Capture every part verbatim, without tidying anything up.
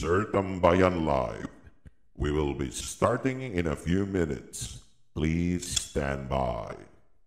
Sir Tambayan Live. We will be starting in a few minutes. Please stand by.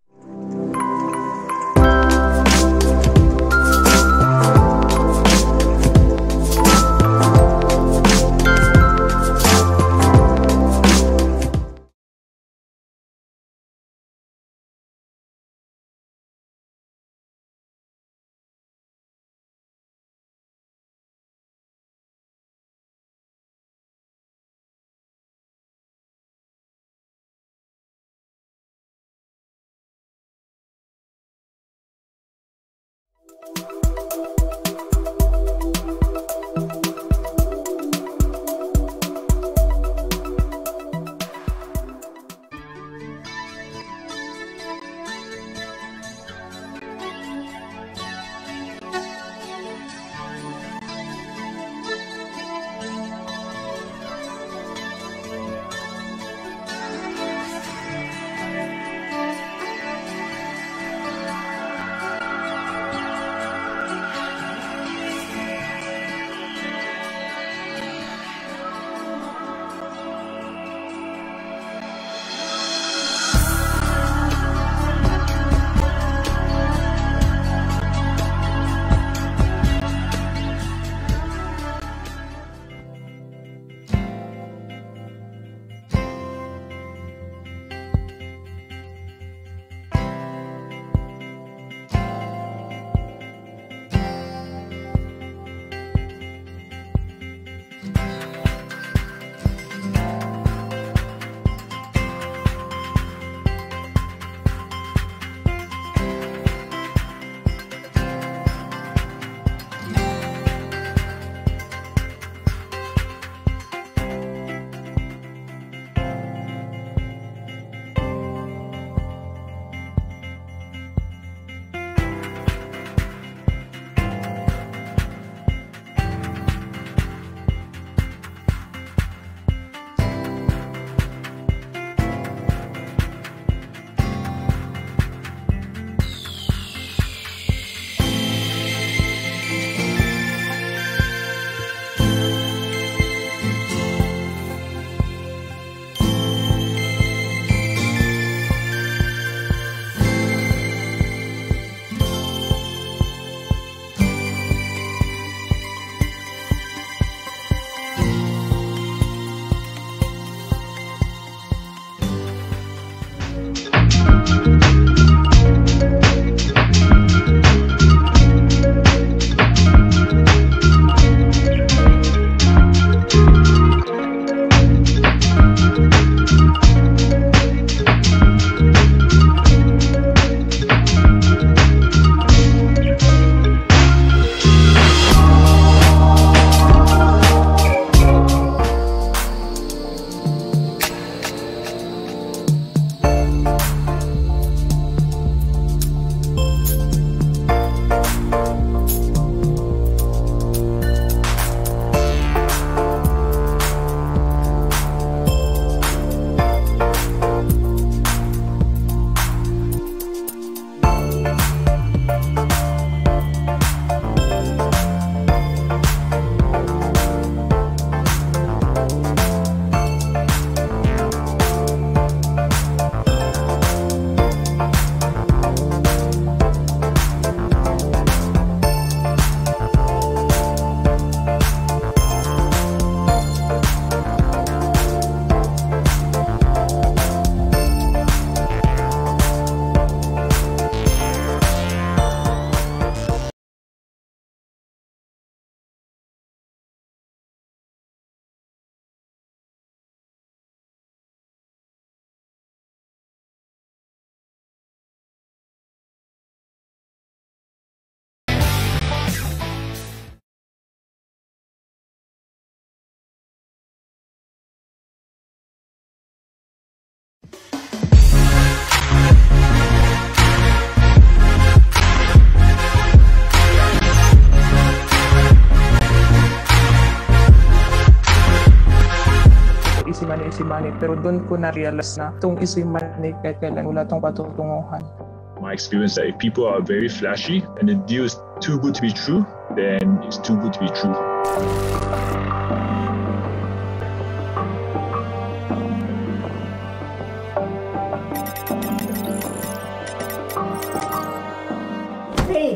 easy money, easy money. Pero doon ko na-realize na itong easy money kahit kailan wala itong patutunguhan. My experience that if people are very flashy and the deal is too good to be true, then it's too good to be true.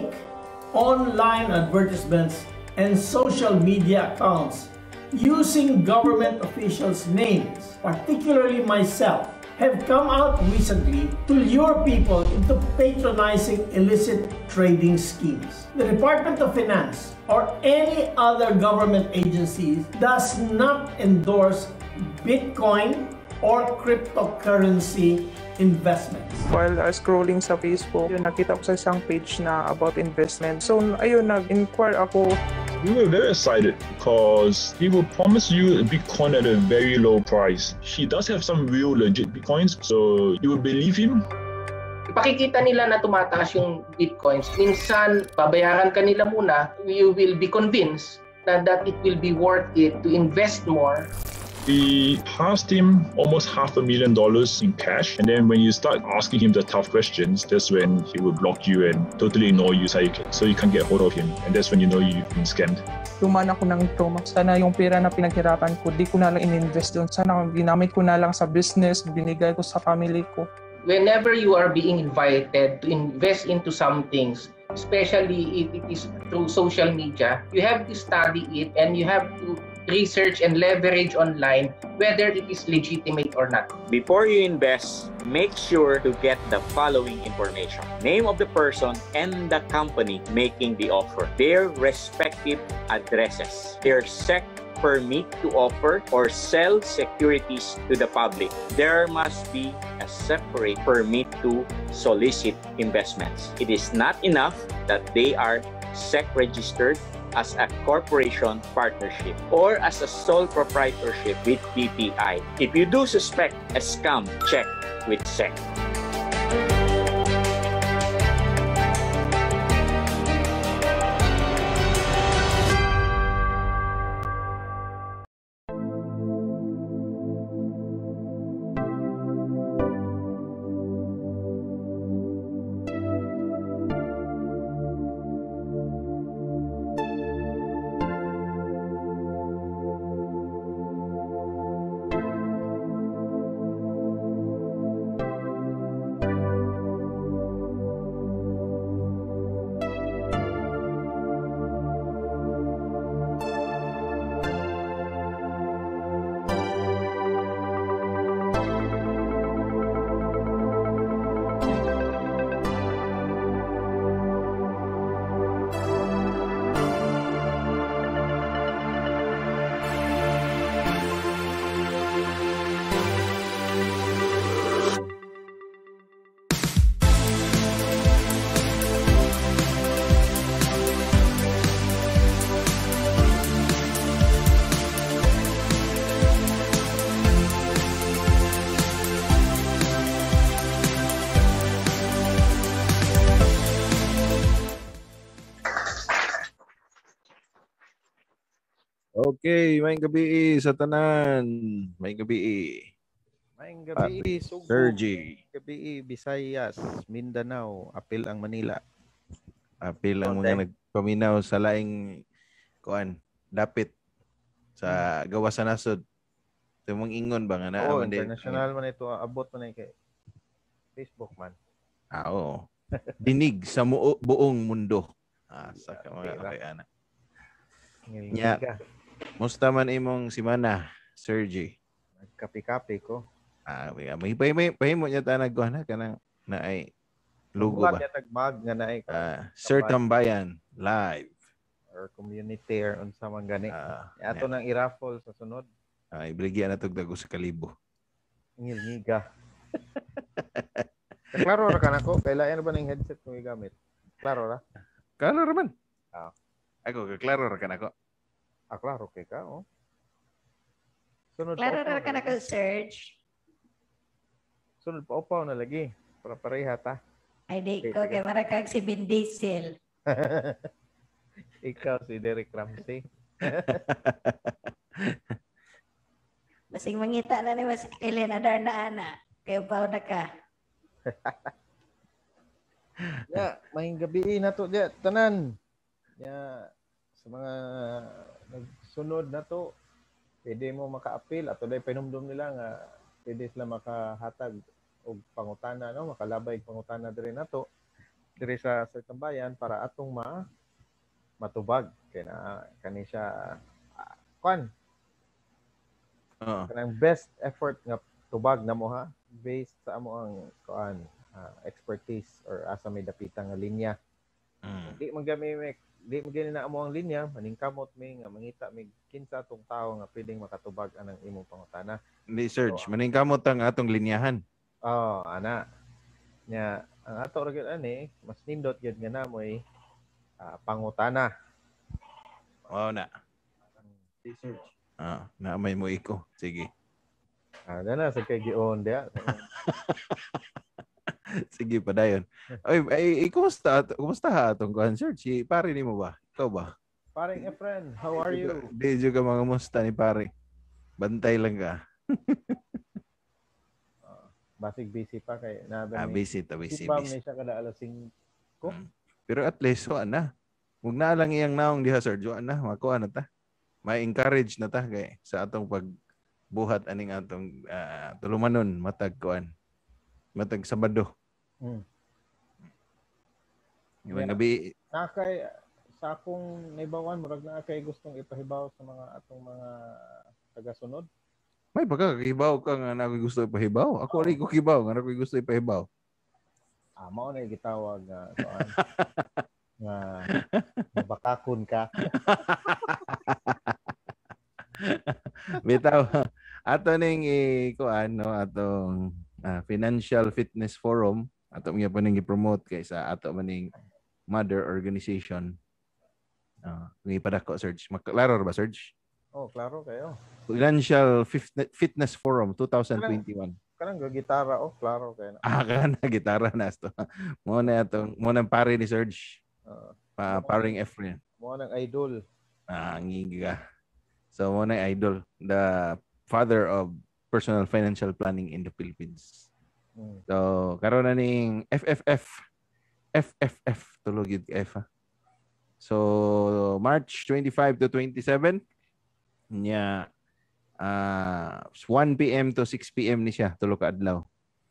fake online advertisements and social media accounts using government officials' names, particularly myself, have come out recently to lure people into patronizing illicit trading schemes. The Department of Finance or any other government agency does not endorse Bitcoin or cryptocurrency investments. While uh, scrolling sa Facebook, yun, nakita ko sa isang page na about investment. So, ayun, nag-inquire ako. We were very excited because he will promise you a Bitcoin at a very low price. He does have some real legit Bitcoins, so you will believe him. Ipakikita nila na tumataas yung Bitcoins. Minsan, babayaran ka nila muna, you will be convinced na that it will be worth it to invest more. We passed him almost half a million dollars in cash, and then when you start asking him the tough questions, that's when he will block you and totally ignore you so you, can, so you can't get hold of him, and that's when you know you've been scammed. Tuman ako ng trauma. Sana yung pera na pinaghirapan ko, di ko na lang in-invest doon. Sana ginamit ko na lang sa business, binigay ko sa family ko. Whenever you are being invited to invest into some things, especially if it is through social media, you have to study it and you have to research and leverage online whether it is legitimate or not. Before you invest, make sure to get the following information: name of the person and the company making the offer, their respective addresses, their S E C permit to offer or sell securities to the public. There must be a separate permit to solicit investments. It is not enough that they are S E C registered as a corporation partnership or as a sole proprietorship with B P I. If you do suspect a scam, check with S E C. Okay, maayong gabi sa tanan. Maayong gabi. Maayong gabi, Subo. Sergi. Gabi, Visayas, Mindanao, apil ang Manila. Apil ang mga nagpaminaw sa laing kuan, dapit sa gawas sa nasod. Ito mong ingon ba nga na? Oo, international man ito. Abot man ay kay Facebook man. Ah, oo. Dinig sa mu- buong mundo. Ah, sa mga kakayana. Nya, musta man imong simana, Sergi? Nagkapi-kapi ko. Ah, may may may pahimo niya ta nagkuha kanang na ay logo ba? Tagbag nga na ay Ah, Sir Tambayan live or community or unsa man gani. Ah, ato nang i-raffle sa sunod. Ah, ibligyan na tog dago sa kalibo. Ngil-ngiga. Klaro ra ka nako, kailan ba ning headset kong igamit? Klaro ra? Klaro ra man. Ah. Ako klaro ra ka nako. Ah, klaro kay ka, oh. Sunod klaro ra ka nako, Serge. Sunod pa upaw na lagi para pareha ta. Ay di ko kay marakag si Vin Diesel. Ikaw si Derek Ramsey. Basing mangita na ni mas Elena Darnaana. Kayo pa na ka. Ya, maing gabi na to dia tanan. Ya, sa mga nagsunod na to, pwede mo maka-appeal ato day pinumdum nila nga pwede sila makahatag og pangutana, no, makalabay pangutana diri nato. diri sa sa tambayan para atong ma matubag kay na kani siya uh, kwan Oo. kanang best effort nga tubag na mo ha based sa amo ang kuan uh, expertise or asa may dapitang nga linya. Mm. Di man gami may di man gani na amo ang linya maningkamot mi nga mangita mig kinsa tong tawo nga pwedeng makatubag anang imong pangutana. Hindi, Serge. Maningkamot ang atong linyahan. Oh, ana. Nya ang ato ra gyud ani mas nindot gyud nga namoy uh, pangutana. Oo na. Research. Ah, na may mo iko. Sige. Ah, na sa kay gion dia. Sige pa dayon. Oy, ay, ay kumusta? Kumusta ha atong kuan, Serge? Si pare nimo ba? Ikaw ba? Paring Efren, how are you? Di juga mga musta ni pare. Bantay lang ka. uh, basig busy pa kay na Ah, busy ta, busy, Sibam busy. ni siya kada alas singko. Hmm. Pero at least wa na. Mug na lang iyang naong diha, Serge. Wa na, makuha na ta. May encourage na ta kay sa atong pagbuhat aning atong uh, tulumanon matag kuan. Matag Sabado. Hmm. Yung Yeah. gabi Nakay sa akong naibawan murag na kay gustong ipahibaw sa mga atong mga tagasunod. may pagkakahibaw ka nga na ako gusto ipahibaw. Ako rin ko kibaw nga na ako gusto ipahibaw. Ah, mao na gitawag nga kuan. nga mabakakon ka. Bitaw, ato ning i-kuan no atong ah, Financial Fitness Forum ato nga pa ning i-promote kay sa ato maning mother organization. Ah, uh, ipadako, Serge. Maklaro ba, Serge? Oh, klaro kayo. Financial Fitness Forum twenty twenty-one. Kanang gitara oh, klaro kayo. Ah, kana gitara na sto. Mo na atong mo nang pare ni Serge. Uh, Pa paring Efren. Mo nang idol. Ah, ngiga. So mo na idol, the father of personal financial planning in the Philippines. Hmm. So karon na ning F F F F F F tulog yun F ha? So March twenty-five to twenty-seven nya uh, one p m to six p m ni siya tulo ka adlaw.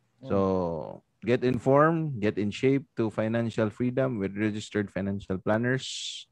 So get informed, get in shape to financial freedom with registered financial planners.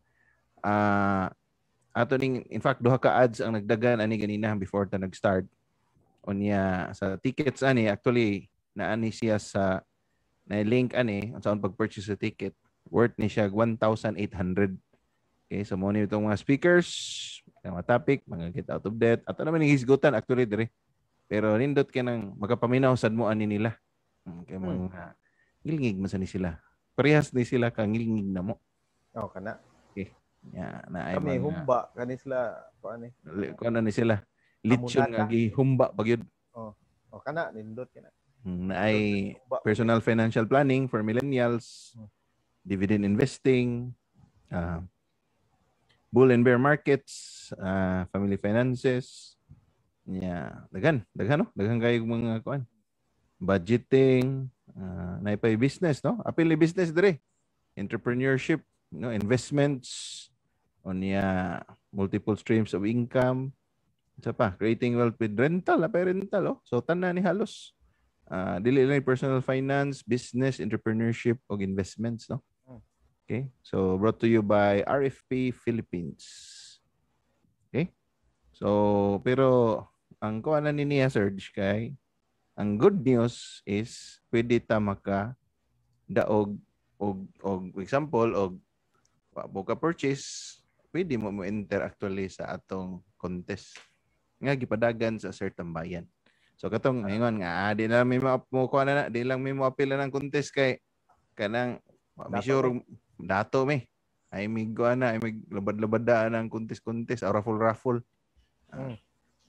Uh, ato ning in fact duha ka ads ang nagdagan ani ganina before ta nag-start. Unya sa tickets ani actually na ani siya sa na link ani sa pag-purchase sa ticket worth ni siya one thousand eight hundred. Okay, so mo ni itong mga speakers, mga topic, mga get out of debt. Ato naman yung hisgutan actually dire. Pero nindot ka nang magapaminaw sad mo ani nila. Okay, mga uh, ngilngig man sa ni sila. Parehas ni sila ka ngilngig na mo. Oh, kana. Okay. Ya, na ay kami mga, humba kani sila paano ni. Kuno ni sila. Litsyon nga gihumba pagyud. Oh. Oh, kana nindot kana. Na ay personal financial planning for millennials, hmm. dividend investing, uh, bull and bear markets, uh, family finances, yeah, daghan, daghan no, daghan kayo mga kuan, budgeting, uh, naipay business no, apil ni business dire, entrepreneurship, no, investments, onya multiple streams of income, isa pa, creating wealth with rental, apay rental oh, so tanan ni halos. Uh, dili lang personal finance, business, entrepreneurship o investments, no? Okay? So, brought to you by R F P Philippines. Okay? So, pero ang kuha na niya, Serge, kay ang good news is pwede ta maka daog og og example og buka purchase, pwede mo mo enter actually sa atong contest nga gipadagan sa certain bayan. So katong ingon nga ah, di na may mo kuha na, di lang may mo apil ng contest kay kanang may sure dato me. Ay mig kuha na, ay mig labad-labad ang contest-contest, or raffle-raffle. Uh,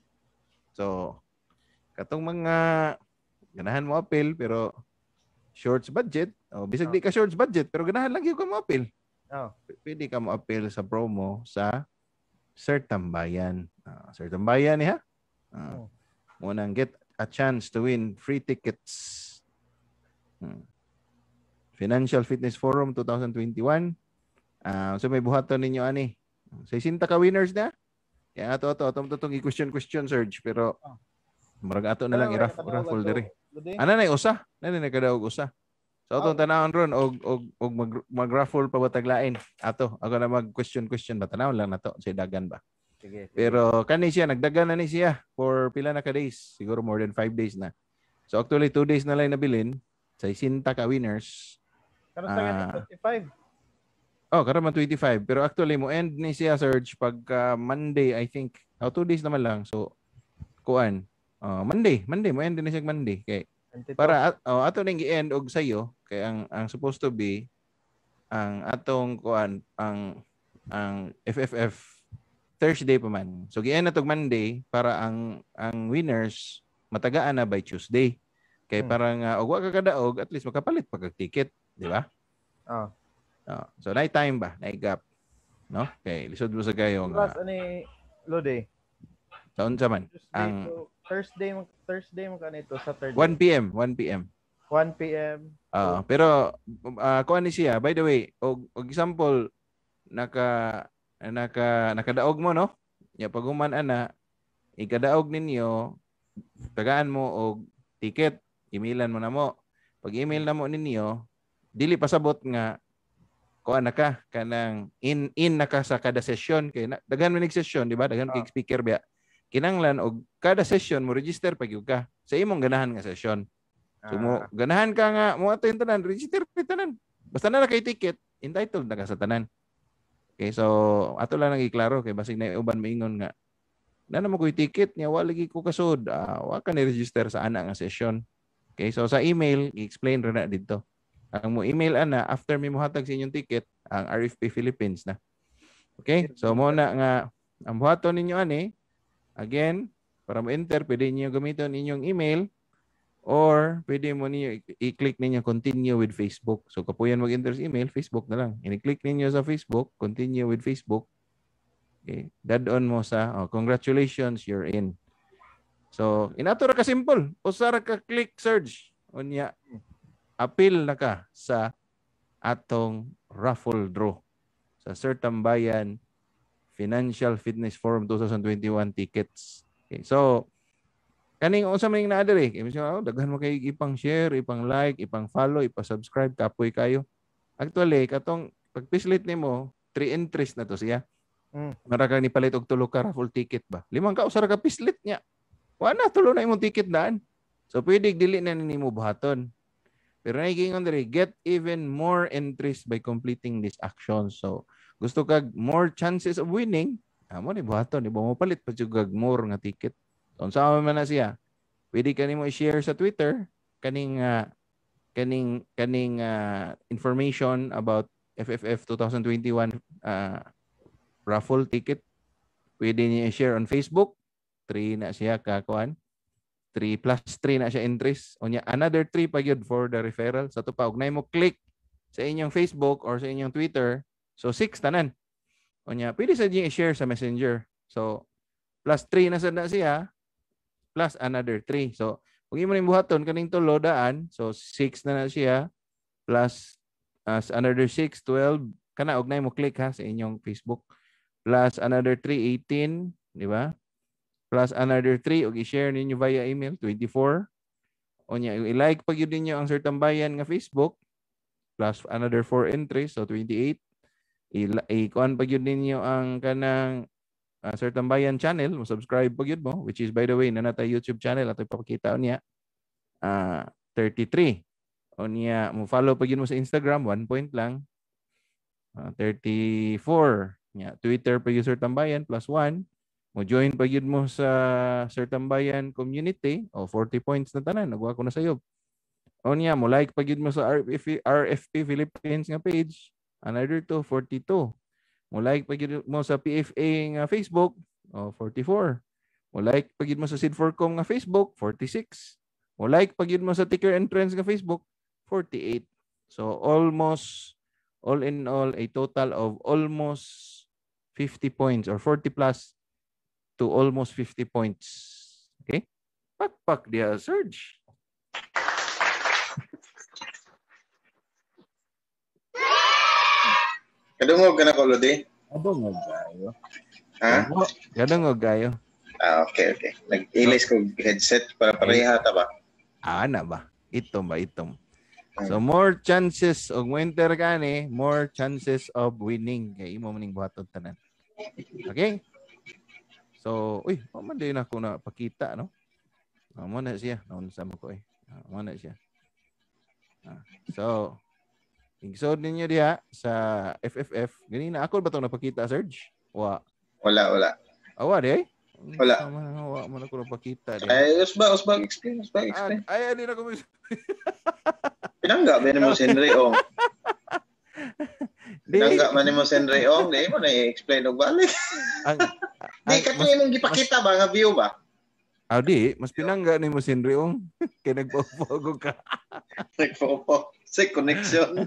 so katong mga ganahan mo apil pero short budget, oh, bisag oh. Di ka short budget pero ganahan lang gyud ka mo apil. Oh. Pwede ka mo apil sa promo sa Sir Tambayan. Uh, Sir Tambayan ni ha? Uh, oh. Munang get a chance to win free tickets. Hmm. Financial Fitness Forum twenty twenty-one. Uh, so may buhaton ninyo ani. sixty ka winners na. Kaya ato ato ato tutong i-question question Serge pero murag ato na lang i-raffle diri. Ana na usa? Na na kadaog usa. So atong tanawon ron og og og mag, mag-raffle pa ba taglain. Ato, ako na mag question question ba tanawon lang nato sa dagan ba. Sige, sige. Pero kani siya nagdagan na ni siya for pila na ka days, siguro more than five days na. So actually two days na lang nabilin sa isinta ka winners. Karon sa ganito twenty-five. Oh, karon man twenty-five, pero actually mo end ni siya Surge pagka Monday I think. Oh, two days naman lang. So kuan. Oh, Monday, Monday mo end ni siya Monday kay para oh, ato ning gi-end og sayo kay ang ang supposed to be ang atong kuan ang ang F F F Thursday pa man. So gi-end na tog Monday para ang ang winners matagaan na by Tuesday. Kay hmm. parang uh, og wa ka kadaog at least makapalit pag ticket, di ba? Oh. Oh. So night time ba, night gap. No? Kay lisod mo sa gayong Plus uh, ani Lode. Taon sa man. Tuesday, ang so, Thursday Thursday mo kanito Saturday. one P M, one P M. one P M. Ah, uh, pero uh, kuan ni siya, by the way, og, og example naka naka nakadaog mo no? Ya pag human ana, ikadaog ninyo, tagaan mo og ticket, emailan mo na mo. Pag email na mo ninyo, dili pasabot nga kuan na ka kanang in in naka sa kada session kay na, daghan man nig session, di ba? Daghan kay speaker biya. Kinanglan og kada session mo register pag ka sa imong ganahan nga session. So mo ganahan ka nga mo ato yung tanan, register ka tanan. Basta na kay ticket, entitled na ka sa tanan. Okay, so ato lang nang iklaro kay basig na uban maingon nga na naman ko'y ticket niya, wala lagi ko kasod. Uh, wala ka ni-register sa ana nga session. Okay, so sa email, i-explain rin na dito. Ang mo email ana, after may muhatag sa inyong ticket, ang R F P Philippines na. Okay, so muna nga, ang buhaton ninyo ani, again, para mo-enter, pwede niyo gamitin inyong email or pwede mo niyo i-click ninyo continue with Facebook. So kapuyan mag-enter sa email, Facebook na lang. I-click ninyo sa Facebook, continue with Facebook. Okay. Dadon mo sa oh, congratulations, you're in. So, inato ra ka simple. Usara ka click Surge. Unya, appeal na ka sa atong raffle draw sa Sir Tambayan Financial Fitness Forum twenty twenty-one tickets. Okay. So, kaning unsa man ning naa diri? Kay oh, daghan mo kay ipang share, ipang like, ipang follow, ipa-subscribe, kapoy kayo. Actually, katong pag-pislit nimo, three entries na to siya. Mm. Mara ka ni palit og tulo ka raffle ticket ba? Limang ka usara ka pislit niya. Wa na tulo na imong ticket daan. So pwede dili na nimo buhaton. Pero naigingon diri, get even more entries by completing this action. So gusto kag more chances of winning, amo ni buhaton, di ba mo palit pa jud kag more nga ticket. So unsa man na siya? Pwede ka nimo i-share sa Twitter kaning uh, kaning kaning uh, information about F F F twenty twenty-one uh, raffle ticket. Pwede niya i-share on Facebook. three na siya kakuan. three plus three na siya entries. O niya, another three pa yun for the referral. Sa ito pa, ugnay mo click sa inyong Facebook or sa inyong Twitter. So, six tanan. O niya, pwede sa niya i-share sa Messenger. So, plus three na sa na siya, plus another three. So, kung imo rin buhaton, kaning tulo daan, so six na na siya, plus uh, another six, twelve. Kana, ugnay mo click ha sa inyong Facebook. Plus another three, eighteen, di ba? Plus another three, og i-share ninyo via email, twenty-four. O niya, i-like pag yun ninyo ang Sir Tambayan nga Facebook, plus another four entries, so twenty-eight. I-kuan pag yun ninyo ang kanang uh, Sir Tambayan channel, mo-subscribe pag yun mo, which is by the way, nanata YouTube channel, at ipapakita niya, uh, thirty-three. O niya, mo-follow pag yun mo sa Instagram, one point lang. Uh, thirty-four. Yeah, Twitter pag yun Sir Tambayan, plus one. Mo join pag yun mo sa Sir Tambayan community, o forty points na tanan, nagwa ko na sayo. O niya, mo like pag yun mo sa R F P Philippines nga page, another two, forty-two. Mo like pag yun mo sa P F A nga Facebook, o forty-four. Mo like pag yun mo sa Sidforcom nga Facebook, forty-six. Mo like pag yun mo sa Ticker and Trends nga Facebook, forty-eight. So almost, all in all, a total of almost fifty points or forty plus to almost fifty points. Okay? Pakpak dia Surge. Kadungog ka na ko, Lodi? Kadungog gayo. Ha? Kadungog gayo. Ah, okay, okay. Nag-ilis ko headset para pareha ta ba? Ah, na ba? Itom ba? Itom. So more chances og mo enter ka ni, more chances of winning kay imo maning buhaton tanan. Okay? So, uy, oh, man din ako na pakita, no? Oh, mo na siya. Naunsa mo ko eh. Oh, mo na siya. Ah, so, igsod ninyo diha sa F F F. Ganina ako ba ito napakita, Serge? Wa. Wala, wala. Awa, di eh? Wala. Wa man ako napakita. Ay, usba, usba, explain, usba, explain. Ay, ay, di na ko. Pinangga, ba mo si Henry Ong? Pinangga man mo si Henry Ong, di mo na i-explain og balik. Di, kato imong gipakita ba, nga view ba? Ah, di, mas pinangga ni mo si Henry Ong. Kaya nagpo-pogo ka. Nagpo-pogo. Sa connection.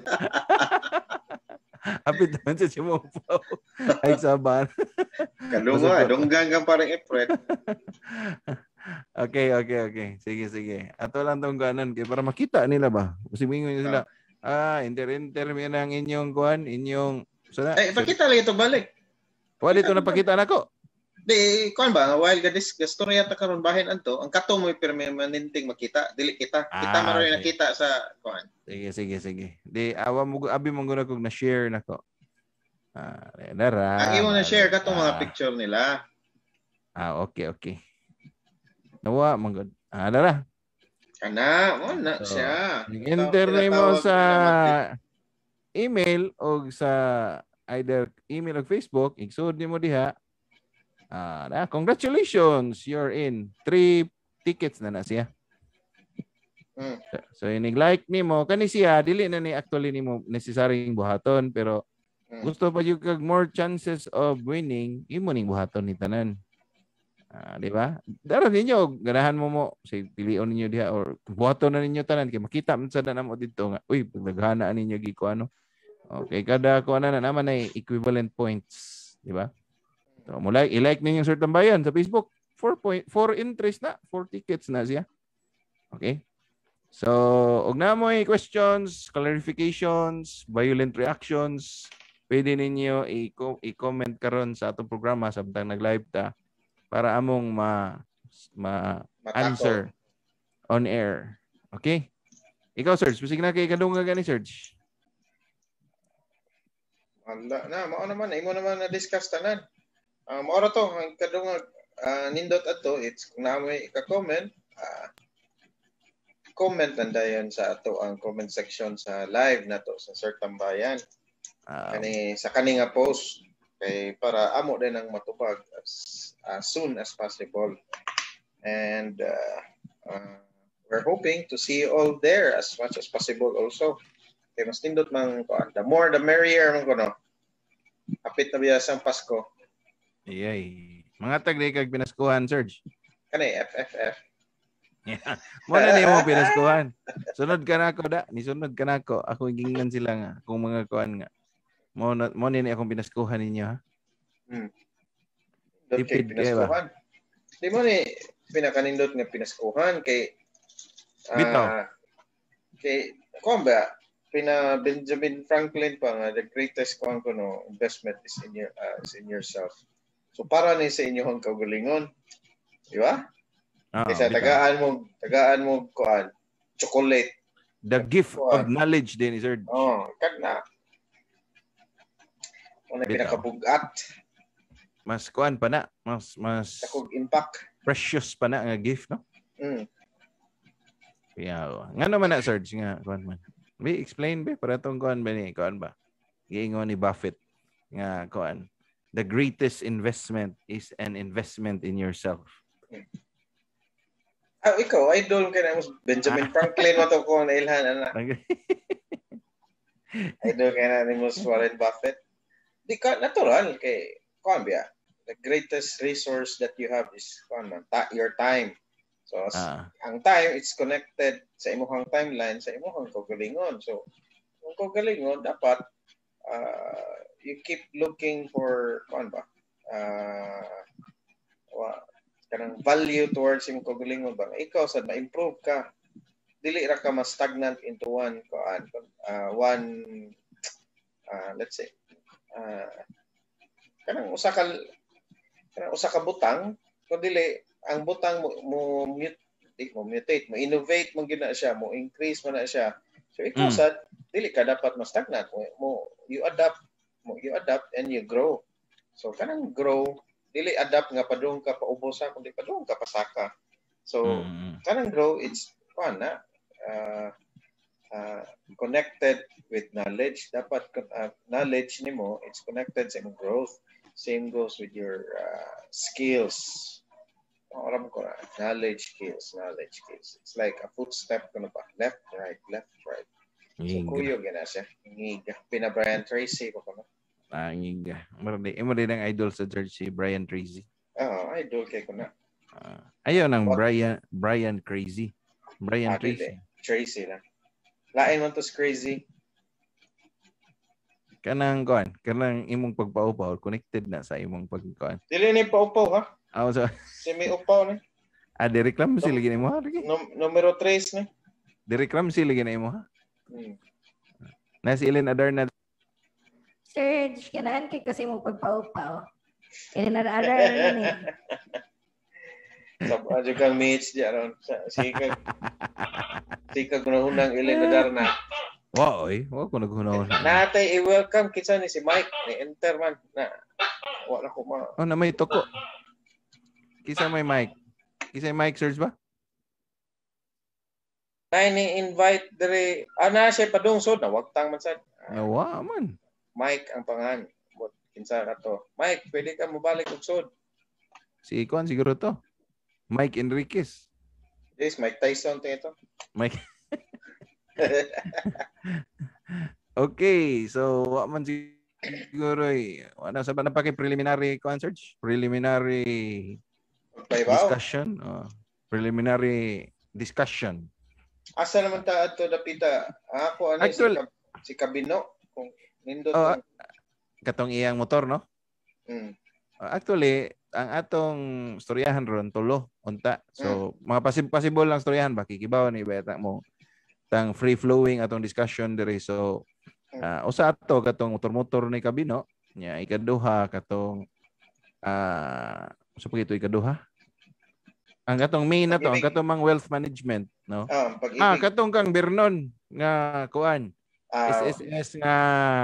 Apit naman sa sumupo. Ay, saban. Kalunga, dunggang kang parang Efred. Okay, okay, okay. Sige, sige. Ato lang itong ganon. Para makita nila ba? Kasi mingon sila, ah, inter-inter mo ang inyong kuhan, inyong... Sana, eh, pakita lang ito balik. Wala ito napakita na ko. Di, kuan ba, while gadis, gastorya ta karon bahin anto, ang kato mo permanenting makita, dili kita. Kita Ah, maroy okay. nakita sa kuan. Sige, sige, sige. Di, awa mo, abi mong guna kong na-share na ko. Ah, dara. Ang imo na share katong mga picture nila. Ah, okay, okay. Nawa, mong Ah, dara. Kana, mo na So, siya. Enter mo sa email o sa either email o Facebook, igsud nimo diha. Ah, na, congratulations, you're in. Three tickets na na siya. Hmm. So, so inig like nimo kani siya dili na ni actually nimo necessary buhaton pero Hmm. gusto pa yung kag more chances of winning, imo ning buhaton ni tanan. Ah, di ba? Dara ninyo ganahan mo mo say pilion ninyo diha or buhaton na ninyo tanan kay makita man sad na mo didto nga uy pagdaghanaan ninyo gi ko ano. Okay, kada ko na naman ay equivalent points, di ba? So, mo like i-like ninyo Sir Tambayan sa Facebook. four point four interest na, four tickets na siya. Okay? So, og na mo ay questions, clarifications, violent reactions, pwede ninyo i-comment karon sa atong programa samtang nag-live ta para among ma ma answer on air. Okay? Ikaw, Serge, bisig na kay kadungag ni Serge. Wala na, mao naman, imo naman na discuss tanan. Ah, uh, mao ra to, ang kadungag uh, nindot ato, it's kung namoy ika-comment, uh, comment nandayon sa ato ang comment section sa live nato sa Sir Tambayan. Uh, kani sa kani nga post kay para amo din ang matubag as, as soon as possible. And uh, uh, we're hoping to see you all there as much as possible also. Kay mas nindot man ko, the more the merrier man ko no. Apit na biya sang Pasko. Iyay. Mga tagdi kag pinaskuhan, Serge. Kani F F F. Yeah. Mo na ni mo pinaskuhan. Sunod ka na ako da, ni sunod ka na ako. Ako gingnan sila nga kung mga kuan nga. Mo na mo ni akong pinaskuhan ninyo ha. Hmm. Tipid kay pinaskuhan. Di mo ni pinakanindot nga pinaskuhan kay uh, Bitaw. Kay kuan ba pina Benjamin Franklin pa nga the greatest kuan ko no investment is in your uh, is in yourself. So para ni sa inyong kaugalingon. Di ba? Ah, Kasi bitaw. tagaan mo tagaan mo kuan chocolate. The gift kuan. of knowledge din, Serge. Oh, kag na. Una pinakabugat. Mas kuan pa na, mas mas Takog impact. precious pa na nga gift, no? Mm. Kaya nga naman na Serge nga kuan man. Be explain be para tong kuan ba ni kuan ba? Giingon ni Buffett nga kuan. The greatest investment is an investment in yourself. Ah, ikaw, idol ka na mo Benjamin Franklin mo to ko na ilhan ana. Idol ka na ni mo Warren Buffett. Di ka natural kay kuan biya. The greatest resource that you have is kuan man, ta your time. So Ah. ang time it's connected sa imong timeline, sa imong kaugalingon. So ang kaugalingon dapat uh, you keep looking for kuan ba? Uh, wa kanang value towards imong kaugalingon ba? Ikaw sad ma-improve ka. Dili ra ka ma-stagnant into one kuan uh, one uh, let's say uh, kanang usa ka kanang usa ka butang kun dili ang butang mo, mo mute mo mutate mo innovate mo gina siya mo increase mo na siya So ikaw Mm. sad, dili ka dapat ma-stagnant mo. You adapt, mo you adapt and you grow. So kanang grow, dili adapt nga padung ka paubos sa kundi padung ka pasaka. So Mm. kanang grow, it's fun na. Uh, uh, connected with knowledge. Dapat uh, knowledge nimo, it's connected sa imong growth. Same goes with your uh, skills. Alam ko na, knowledge skills, knowledge skills. It's like a footstep kuno pa, left, right, left, right. So Ngiga. kuyo gina siya. Ngiga. Pina Brian Tracy ko pa. Ah, ngiga. Marami, imo din ang idol sa church si Brian Tracy. Oo, idol kay ko na. Ah, ayaw ng What? Brian Brian Crazy. Brian Ah, dili. Tracy. Tracy na. Lain man to crazy. Kanang kuan, kanang imong pagpaupaw connected na sa imong pagkuan. Dili ni paupaw ha. Ah, so, Si may upaw ni. ah, direklam sila gina mo ha. Num- numero tres ni. Direklam sila gina mo ha. Hmm. Na si Ellen Adarna. Serge, ganahan kay kasi mo pagpaupaw. Kaya nara-arar na ni. Sa ajo kang mates di aron sa sikag. Sikag unang Ellen Adarna. Wow, eh. Wow, ko naghunaw na. Natay i-welcome kinsa ni si Mike ni enter man na wala ko ma. Oh, na may toko. Kisa may mic. Kisa may mic search ba? Nay ni invite dire ana siya padungsod na wagtang man sad. Nawa man. Mike ang pangan. But kinsa kato. Mike, pwede ka mobalik og sod. Si Kuan siguro to. Mike Enriquez. Yes, Mike Tyson to ito. Mike. Okay, so wa man siguro eh. Ano sa ba na paki preliminary kuan search? Preliminary Paibaw. discussion. Oh, preliminary discussion. Asa naman ta adto dapita? Ako ano Actual- si, Kab- si Kabino kung nindot. Oh, ang- katong iyang motor, no? Mm. Uh, Actually, ang atong storyahan ron tulo unta. So, mga pasib possible lang storyahan ba kikibaw ni beta mo tang free flowing atong discussion diri. So, uh, usa ato katong motor-motor ni Kabino, nya ikaduha katong ah uh, sa pagito ikaduha. Ang katong main na to, ang katong mang wealth management, no? Ah, ang pag-ibig. Ah, katong kang Bernon nga kuan. Ah, S S S nga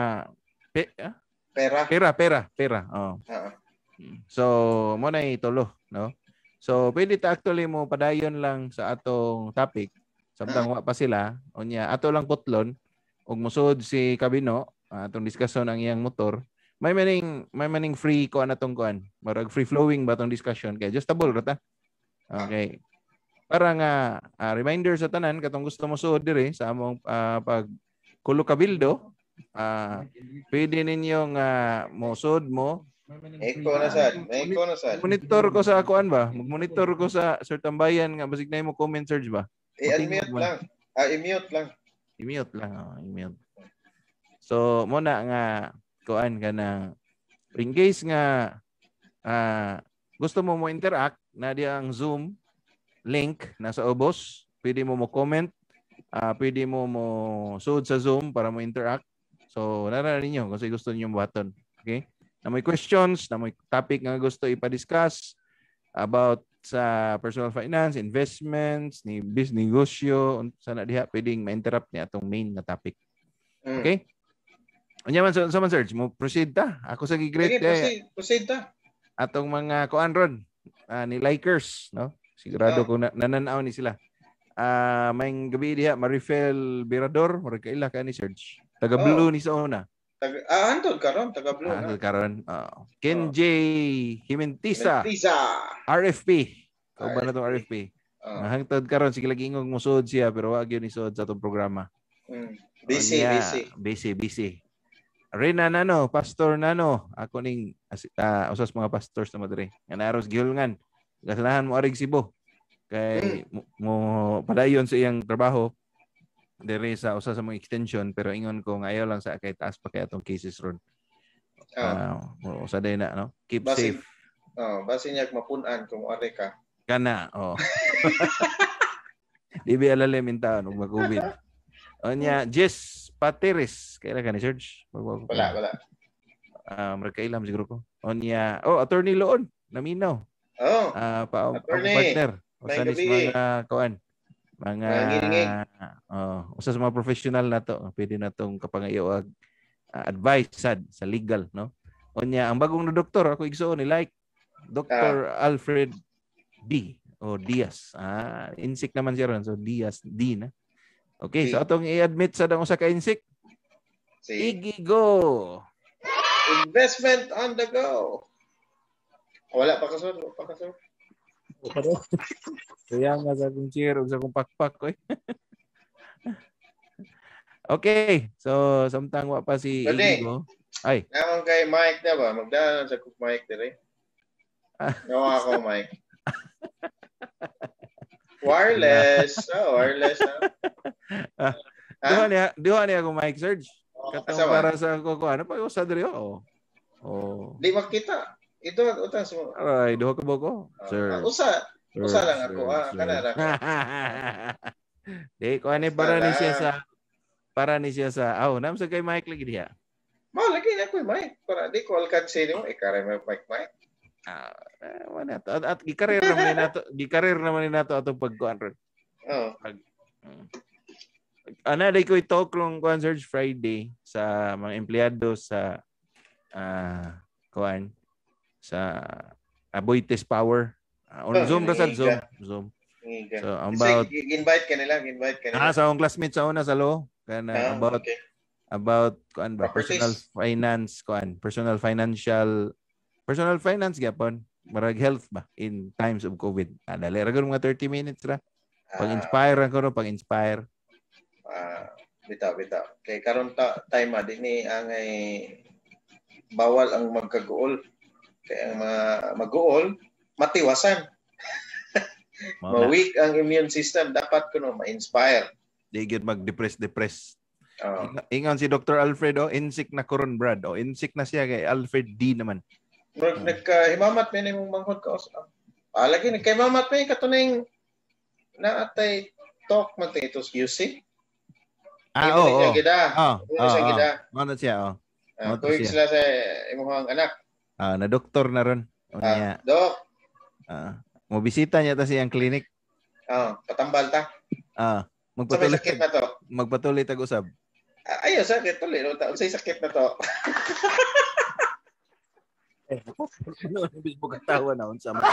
pe, ah? pera. pera, pera, pera. Oh. Ah, So, mo na itulo, no? So, pwede ta actually mo padayon lang sa atong topic. Samtang wa pa sila, unya ato lang putlon ug musod si Kabino, ah, atong discussion ang iyang motor. May maning may maning free ko anatong kuan. Marag free flowing ba tong discussion kay adjustable ra ta. Okay. Para nga ah, reminder sa tanan katong gusto mo suod diri sa among ah, pag kulo kabildo, ah, pwede ninyong uh, mo suod mo. Eko na sad, eko na sad. Monitor ko sa kuan ba? Mag-monitor ko sa Sir Tambayan nga basig na mo comment search ba? I-unmute lang. Ah, i-mute lang. I-mute lang, oh, i-mute. So, mo na nga kuan ka na in case nga ah, gusto mo mo interact na di ang Zoom link nasa ubos, pwede mo mo comment, ah, pwede mo mo suod sa Zoom para mo interact. So, nararin niyo kung gusto niyo button. Okay? Na may questions, na may topic nga gusto ipa-discuss about sa personal finance, investments, ni business negosyo, sana diha pwedeng ma-interrupt ni atong main na topic. Mm. Okay? Unya man sa man search mo proceed ta. Ako sa Sige, gi-great kay proceed, proceed ta. atong mga kuan ron ah, ni likers, no? Sigurado Ah. kung na, nananaw ni sila. Ah, may gabi diha Marifel Birador, murag kaila ka ni Serge. Taga Oh. Blue ni sa una. Taga, ah, antod karon taga Blue Ah, na. karon. Oh. Ken J Himintisa, Pisa. R F P. Kau ba na tong R F P? Oh. Ah, hangtod karon sige lagi ingong musud siya pero wa gyud ni sud sa atong programa. Mm. Busy, Unya, busy. Busy, busy. Rena Nano, Pastor Nano, ako ning uh, usas mga pastors na madre. Nga naros gihulngan. Gasanahan mo arig Cebu. Kay mo, mo padayon sa iyang trabaho diri sa usa sa mga extension pero ingon ko nga ayaw lang sa kay taas pa kay atong cases ron. Ah, uh, usa day na no. Keep Basi- safe. Oh, basi niya mapunan kung ari ka. Kana, oh. Di ba alalim in taon ug mag-COVID. Onya, Jess Pateres, kailan ka ni Serge? Wala, wala. Ah, uh, kailam siguro ko. Onya, oh, attorney Loon, naminaw. Oh. Ah, uh, pa Attorney, partner. O may sa gabi. mga kuan. mga Nangingig. oh, usa sa mga professional na to, pwede na tong kapangayo uh, advice sad sa legal, no? Unya ang bagong na doktor ako igsuon ni like Doctor Ah. Alfred D o Diaz. Ah, insik naman siya ron. So Diaz D na. Okay, D. so atong i-admit sa dang usa ka insik. Si Igigo. investment on the go. Wala pa kasunod, wala pa kasunod. Kaya nga sa kong cheer o sa kong pakpak ko eh. Okay, so samtang wa pa si Pwede. Igigo. Ay, Naman kay Mike na ba? Magdaan sa kong Mike dire. Gawa ako Mike. Wireless. Oh, wireless. ah, Ha? duha niya, duha niya ako Mike Surge. Katong Asawa? para sa ko ano pa usa diri oh. Oh. Di makita. Ito utang mo. Aray, duha ka ba ko? Sir. Ah, usa. Sir, Usa lang ako. sir, Ah, sir. kana ra. Di ko ani para ni Bala. siya sa para ni siya sa aw, nam sa kay Mike lagi diha. Mo lagi na ko Mike para di ko alkanse nimo ikare mo Mike Mike. Ah, eh, wala to. At, at gikarir naman ni nato, gikarir naman ni nato atong pagkuan ron. Oh. Pag, mm. Ana day ko i-talk long concert Friday sa mga empleyado sa ah kuan sa Aboites Power. Uh, on Oh, Zoom ra sad Zoom. ngiga. Zoom. Ngiga. So Kasi about invite ka nila, invite ka nila. ah sa akong classmate sa una sa law kana Ah, about okay. about kuan ba Properties. personal finance kuan personal financial personal finance gyapon marag health ba in times of COVID. Ah, dali ra gyud mga thirty minutes ra. Pag-inspire ra ko no, pag-inspire. Ah, bitaw bitaw. Kay karon ta time ma dinhi angay bawal ang magkaguol. Kay ang mga mag-uol matiwasan. Mao na. Ma-weak ang immune system dapat kuno ma-inspire. Di gyud mag-depress depress. Oh. Ingon si Doctor Alfredo, insik na karon Brad. O insik na siya kay Alfred D naman. Murag nagkahimamat mi nimong manghod ka usa. Ah, lagi nagkahimamat mi katuning naatay talk man ito Q C. Ah, Ito oo. niya Oh, gida. oh, Ito siya oh, gida. oh. Ano siya, oh. Ah, Ano tuwing siya? sila sa imong anak. Ah, na doktor na ron. O Ah, niya. Dok, Ah, mo bisita niya ta siyang clinic. ah, patambal ta. Ah, Sa may magpatuloy sakit na to. magpatuloy tag usab. Ah, Ayaw, sakit tuloy. Unsay sakit na to. Ano ang bisbo katawa na unsa man.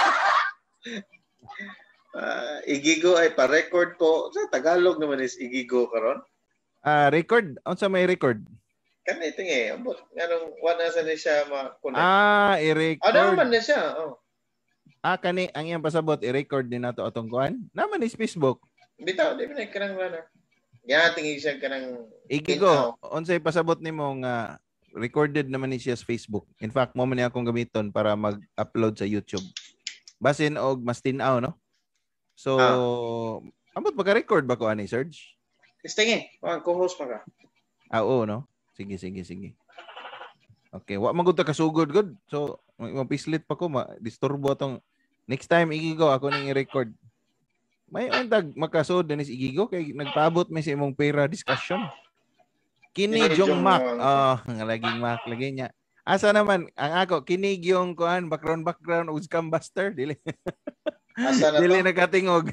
Ah, Igigo ay pa-record po. Sa Tagalog naman is Igigo karon. Ah, record. Unsa may record? Kani ito nga eh. Ambot, Anong, wala sa ni siya ma-connect. Ah, i-record. Ano naman na siya? Oh. Ah, kani ang iyang pasabot i-record din nato atong kuan. Naman is Facebook. Bitaw, di ba na kanang runner? Yan, tingin siya kanang Igigo, unsay pasabot nimo nga recorded naman ni siya sa Facebook. In fact, mo man niya akong gamiton para mag-upload sa YouTube. Basin og mas tinaw, no? So, Ah. ambot magka-record ba ko ani, Serge? Istingi, mga co-host pa ka. Ah, oo, no? Sige, sige, sige. Okay, wa man gud ta kasugod gud. So, mapislit pa ko, ma-disturbo atong next time Igigo ako ning i-record. May untag makasud dinis Igigo kay nagpaabot mi sa imong pera discussion. Kini Kini jong jong Mac. Mac. Oh, nga laging Mac lagi niya. Asa naman ang ako kinig yung kuan background background ug scam buster dili. Asa na Dili to? nakatingog.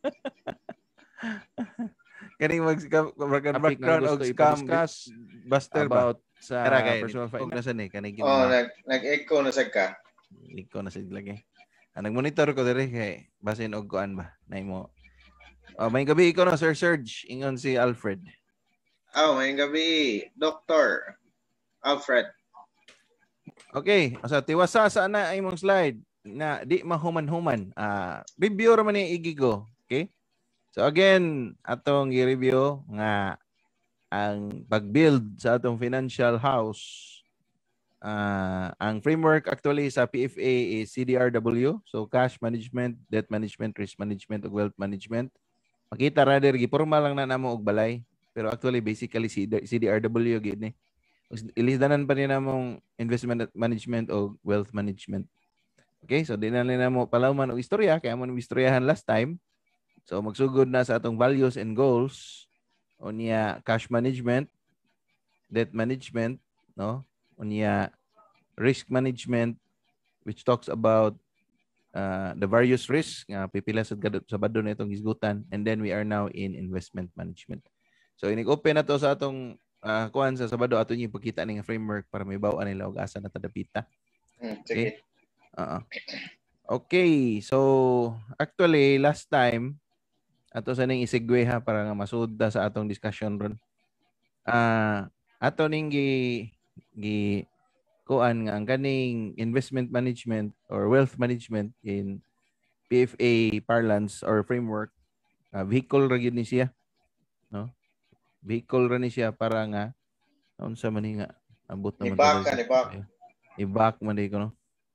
Kani mag background background ug scam buster about ba? sa Tara, kay, personal og finance. nasa ni kanig yung Oh, Mac. nag nag-echo na sad ka. Liko na sig lagi. Ah, nag-monitor ko diri kay basin og kuan ba nay mo. Oh, may gabi ikaw na Sir Serge ingon si Alfred. Oh, may gabi, Doctor Alfred. Okay, asa tiwasa sa na imong slide na di mahuman-human. Ah, review ra man ni Igigo, okay? So again, atong i-review nga ang pag-build sa atong financial house. Uh, ang framework actually sa P F A is C D R W, so cash management, debt management, risk management, ug wealth management. Makita rather giporma lang na namo og balay, pero actually basically C D R W gid ni. Ilisdanan pa ni namong investment management o wealth management. Okay, so di na nila mo palawman og istorya kaya mo istoryahan last time. So magsugod na sa atong values and goals o niya cash management, debt management, no? Unya risk management which talks about uh, the various risks nga pipila sa sa bado na itong hisgutan, and then we are now in investment management. So inig-open na to sa atong uh, kuan sa sabado ato ni ipakita ning framework para may bawa nila og asa na tadapita. Mm, okay. Uh-uh. Okay, so actually last time ato sa ning isegue ha para nga masudda sa atong discussion ron. Ah, uh, ato ning gi gi kuan nga ang kaning investment management or wealth management in P F A parlance or framework, uh, vehicle ra gyud ni siya, no? Vehicle ra ni siya para nga unsa man ni nga abot naman ibak ni ibak ibak man di ko no.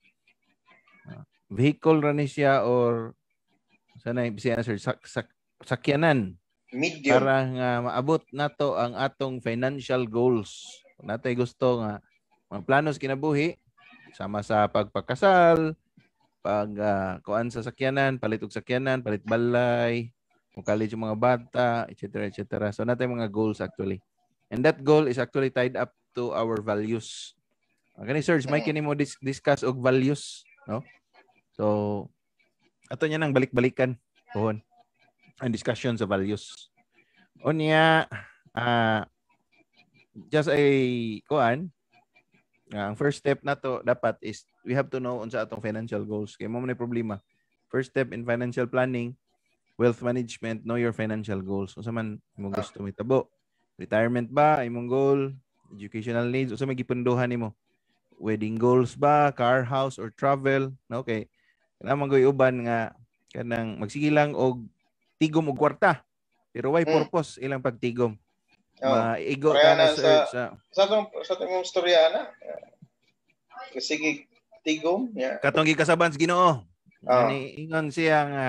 Uh, vehicle ra ni siya or sana siya sir sak, sak, sakyanan medium para nga maabot nato ang atong financial goals. Natay gusto nga mga planos kinabuhi sama sa pagpakasal, pag uh, kuan sa sakyanan, palit og sakyanan, palit balay, mo college yung mga bata, et cetera et cetera. So natay mga goals actually. And that goal is actually tied up to our values. Okay, Serge, may kini mo dis- discuss og values, no? So ato nya nang balik-balikan pohon ang discussion sa values. Unya uh, just a kuan Uh, ang first step na to dapat is we have to know unsa atong financial goals. Kay mo man problema. First step in financial planning, wealth management, know your financial goals. Unsa man imong gusto mitabo? Retirement ba imong goal? Educational needs, unsa may gipunduhan nimo? Wedding goals ba, car, house or travel? Okay. Kana man goy uban nga kanang magsigilang og tigom og kwarta. Pero why purpose ilang pagtigom? Maigo ka na sa sa sa tong sa tong istorya na sige tigom yeah. Katong gikasaban sa Ginoo. Ani ingon siya nga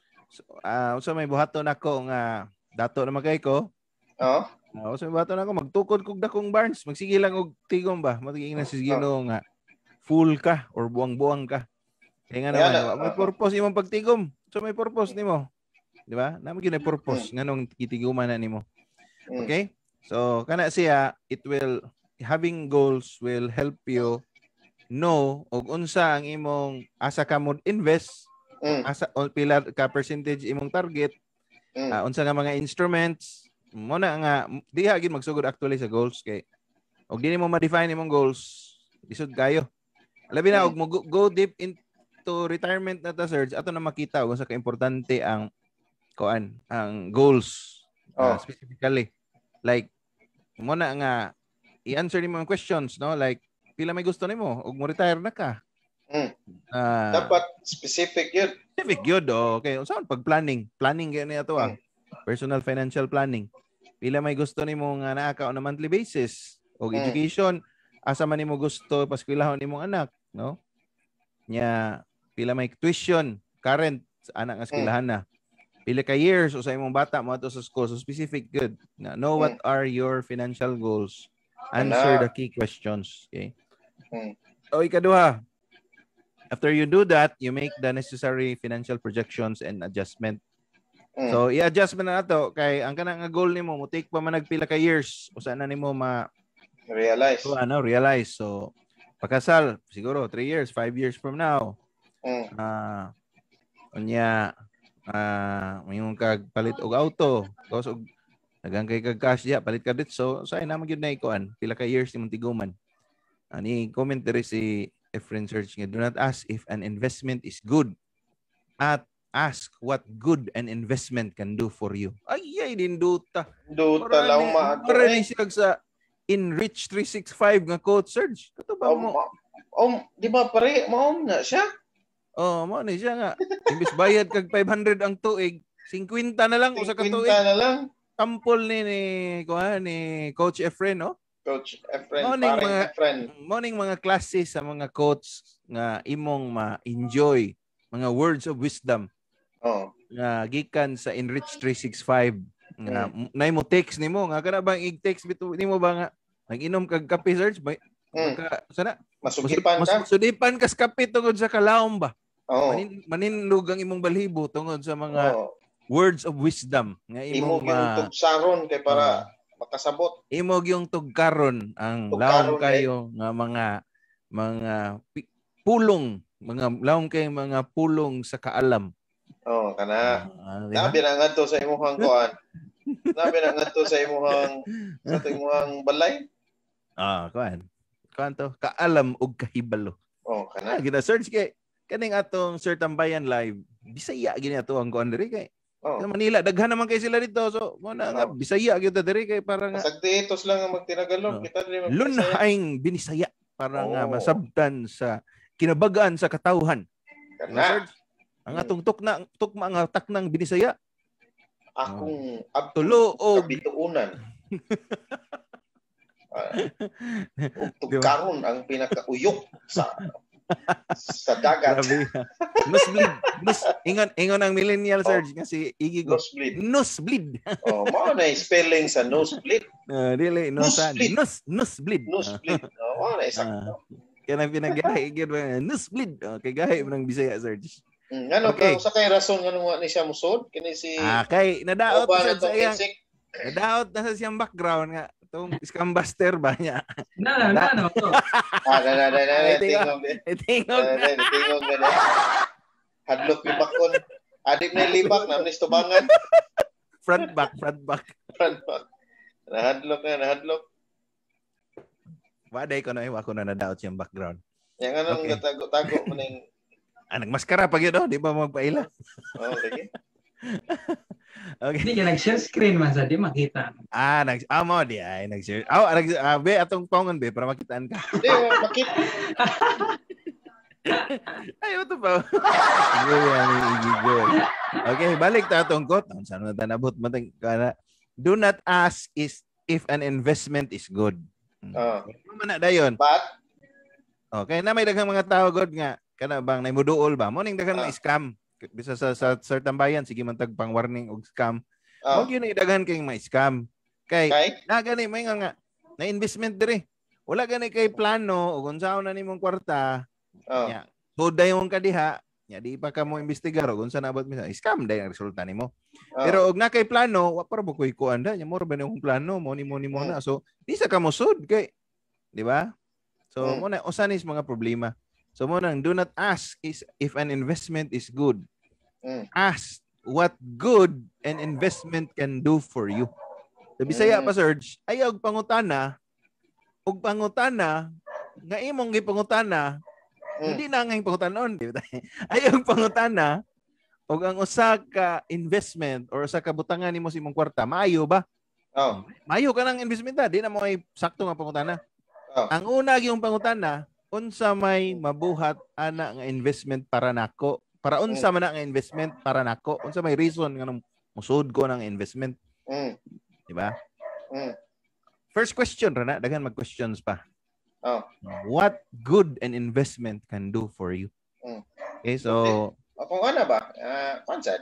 uh, unsa may buhaton nako nga dato na magay ko. Oo. Uh, unsa may buhaton nako magtukod kog dakong barns, magsige lang og tigom ba. Magiging na si Ginoo nga full ka or buang-buang ka. Kaya nga naman, yeah, may purpose imong pagtigom. So may purpose nimo. Di ba? Namo gyud purpose nganong kitiguman na nimo. Okay? So, kana siya, it will, having goals will help you know og unsa ang imong asa ka mo invest, mm. asa o pila ka percentage imong target, mm. uh, unsa nga mga instruments, mo na nga, diha gid magsugod actually sa goals kay og dili mo ma-define imong goals, isod kayo. Labi na, mm. og mo go, go deep into retirement na ta, Serge, ato na makita og unsa ka importante ang kuan, ang goals, uh, oh. specifically. Like, mo na nga, i-answer ni mga questions, no? Like, pila may gusto nimo ug mo retire na ka. Mm. Uh, Dapat specific yun. Specific yun, oh. Okay. Saan pag-planning? Planning yan ito, ah. Mm. Personal financial planning. Pila may gusto nimo nga naa-account on a monthly basis. O mm. education, asa man nimo gusto paskwelahon nimong anak, no? Nya, pila may tuition, current sa anak nga eskwelahan na. Pila ka years o sa imong bata mo ato sa school, so specific good. Now, know what are your financial goals. Answer the key questions. Okay? O ikaduha, after you do that, you make the necessary financial projections and adjustment. So i-adjust man na nato kay ang kana nga goal nimo mo take pa man nagpila ka years o saan na nimo ma realize. So ano, realize. So pakasal siguro three years, five years from now. Mm. Ah, uh, unya ah, uh, mayong kag palit og auto, tapos og dagang kay kag cash ya, palit ka dit. So say na magyud na ikuan, pila ka years imong tiguman. Ani commentary si Efren Search nga, do not ask if an investment is good. At ask what good an investment can do for you. Ay, ay din duta. Duta lang ma. Para ni siya sa Enrich three sixty-five nga quote, Serge. Kato ba mo? Oh, di ba pare, maom na siya? Oh, mo ni siya nga. Imbis bayad kag five hundred ang tuig, fifty na lang usa ka tuig. fifty na lang. Tampol ni ni kuha ni Coach Efren, no? Coach Efren, morning mga Efren. Morning mga classes sa mga coach nga imong ma-enjoy, mga words of wisdom. Oh. Nga gikan sa Enrich three sixty-five. Nga mm. nay mo text nimo nga kana bang i-text bito nimo ba nga nag-inom kag kape, Search ba? Mm. Ka, sana masudipan ka. Masudipan kas kape tungod sa kalaom ba? Oh. Manin, maninlog ang imong balhibo tungod sa mga oh. words of wisdom nga imong ma imong tugsaron kay para uh, makasabot. Imog yung tugkaron ang laom kayo nga mga mga pulong mga laong kay mga pulong sa kaalam. Oh, kana. Uh, Nabi na ngadto sa imong kuan. Nabi na ngadto sa imong sa imong balay. Ah, kuan. Kuan to, kaalam ug kahibalo. Oh, kana. Ah, gina search kay kaning atong Sir Tambayan live. Bisaya gini ato ang kuan diri kay. Oh. Sa Manila daghan naman kay sila dito. So mo na nga Oh. Bisaya gyud ta diri kay para nga Sagditos lang ang magtinagalog. Oh. Kita diri mag lunhaing binisaya para Oh. nga masabtan sa kinabagaan sa katawhan. Kana. Ang atong tukna tukma nga taknang binisaya. Akong oh. tulo o bituunan. uh, karon ang pinakauyok sa sa dagat. Grabe. Nosebleed. Nos ingon ingon ang millennial surge nga si Igigo. Nosebleed. Nosebleed. Oh, mao na spelling sa nosebleed. Uh, dili no sa nos nosebleed. Nosebleed. Oh, mao na sakto. Kaya na pinagahi gyud nosebleed. Okay, gahi man ng Bisaya surge. Mm, ano okay. Sa kay rason nga nung ni siya musod kini si Ah, kay nadaot oh, siya sa iyang nadaot na sa siyang background nga itong scam buster ba niya. Na na na. Ah, na na na na tingog. Tingog. Tingog na. Hadlok yung bakon. Adik na libak na ni tubangan. Front back, front back. Front back. Nahadlok na, nahadlok. Waday ko na eh, wako na nadaot siyang background. Yang anong okay. Tago-tago mo ning ah, nagmaskara pa yun, oh. Di ba magpaila? Oo, oh, sige. Okay. Hindi ka nag-share screen man sa di makita. Ah, nag ah, mo di ay nag-share. Oh, nag ah, be atong pangon be para makitaan ka. Hindi, makita. Ay, ito pa. Okay, balik ta atong quote. Saan na tanabot matang kana. Do not ask is if an investment is good. Oh. Ano man na dayon? But okay, na may daghang mga tao god nga kana bang naimuduol ba? Mo ning daghang uh. scam. Bisa sa sa certain bayan sige man tag pang warning og scam. Oh. Mo gyud ni daghan kay may scam. Kay okay. na gani may nga, nga na investment diri. Wala gani kay plano og unsaon na nimong kwarta. Oh. Nya, so dayon ka diha, nya di pa ka mo imbestigar og unsa na abot mi sa scam day ang resulta nimo. Oh. Pero og na kay plano, wa para mo koy kuan da, nya mo ra ba nung plano mo ni mo ni mo na. So di sa ka mosud kay, di ba? So mm. mo na usanis mga problema. So mo nang do not ask is if an investment is good. Mm. Ask what good an investment can do for you. Sa Bisaya mm. pa Serge, ayaw og pangutana, og pangutana nga imong gipangutana, mm. hindi na nga pangutanon, di ba? Ayaw og pangutana og ang usa ka investment or usa ka butangan nimo sa imong kwarta, maayo ba? Oh. Maayo ka ng investment da, di na mo ay sakto nga pangutana. Oh. Ang una gyung pangutana, unsa may mabuhat ana nga investment para nako? Para unsa man nga investment para nako? Unsa may reason nga musud ko ng investment? Mm. Di ba? Mm. First question ra na, daghan mag-questions pa. Oh. What good an investment can do for you? Mm. Okay, so okay. Kung ano ba? Ah, uh, pansad.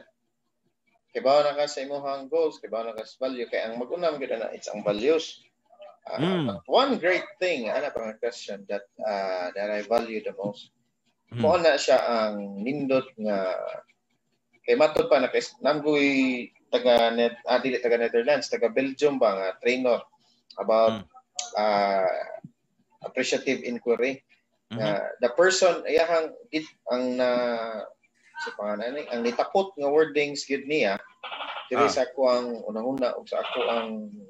Kibaw na ka sa imong goals, kibaw na ka sa value kay ang mag-unam gid na it's ang values. Uh, mm. One great thing, ana pang question that uh, that I value the most. Mm. Mo na siya ang nindot nga kay matod pa na kay namgoy taga net ah, dili taga Netherlands, taga Belgium ba nga trainer about mm. uh, appreciative inquiry. Mm-hmm. Uh, the person iyang ang na uh, sa pangalan ang nitapot nga wordings gid niya diri ah. sa ako ang unang-una ug sa ako ang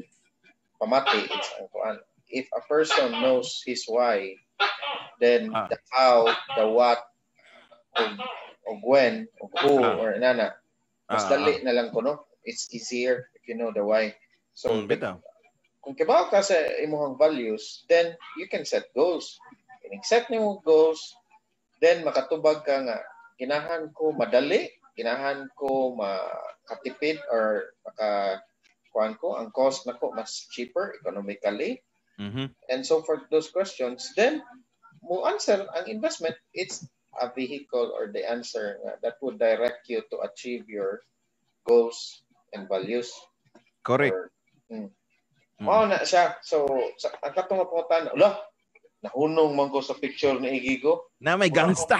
pamati it's ang kuan if a person knows his why then ah. the how the what og, og when og who ah. or nana mas ah. dali na lang ko no it's easier if you know the why so mm, the, kung kibaw ka sa imong values then you can set goals and set nimo goals then makatubag ka nga ginahan ko madali, ginahan ko makatipid or maka kuan ko ang cost nako mas cheaper economically. Mm-hmm. And so for those questions, then mo answer ang investment, it's a vehicle or the answer that would direct you to achieve your goals and values. Correct. Or, mm. Mao mm. na siya. So sa ang katong pangutan, ulah nahunong man ko sa picture ni Igigo. Na may gangsta.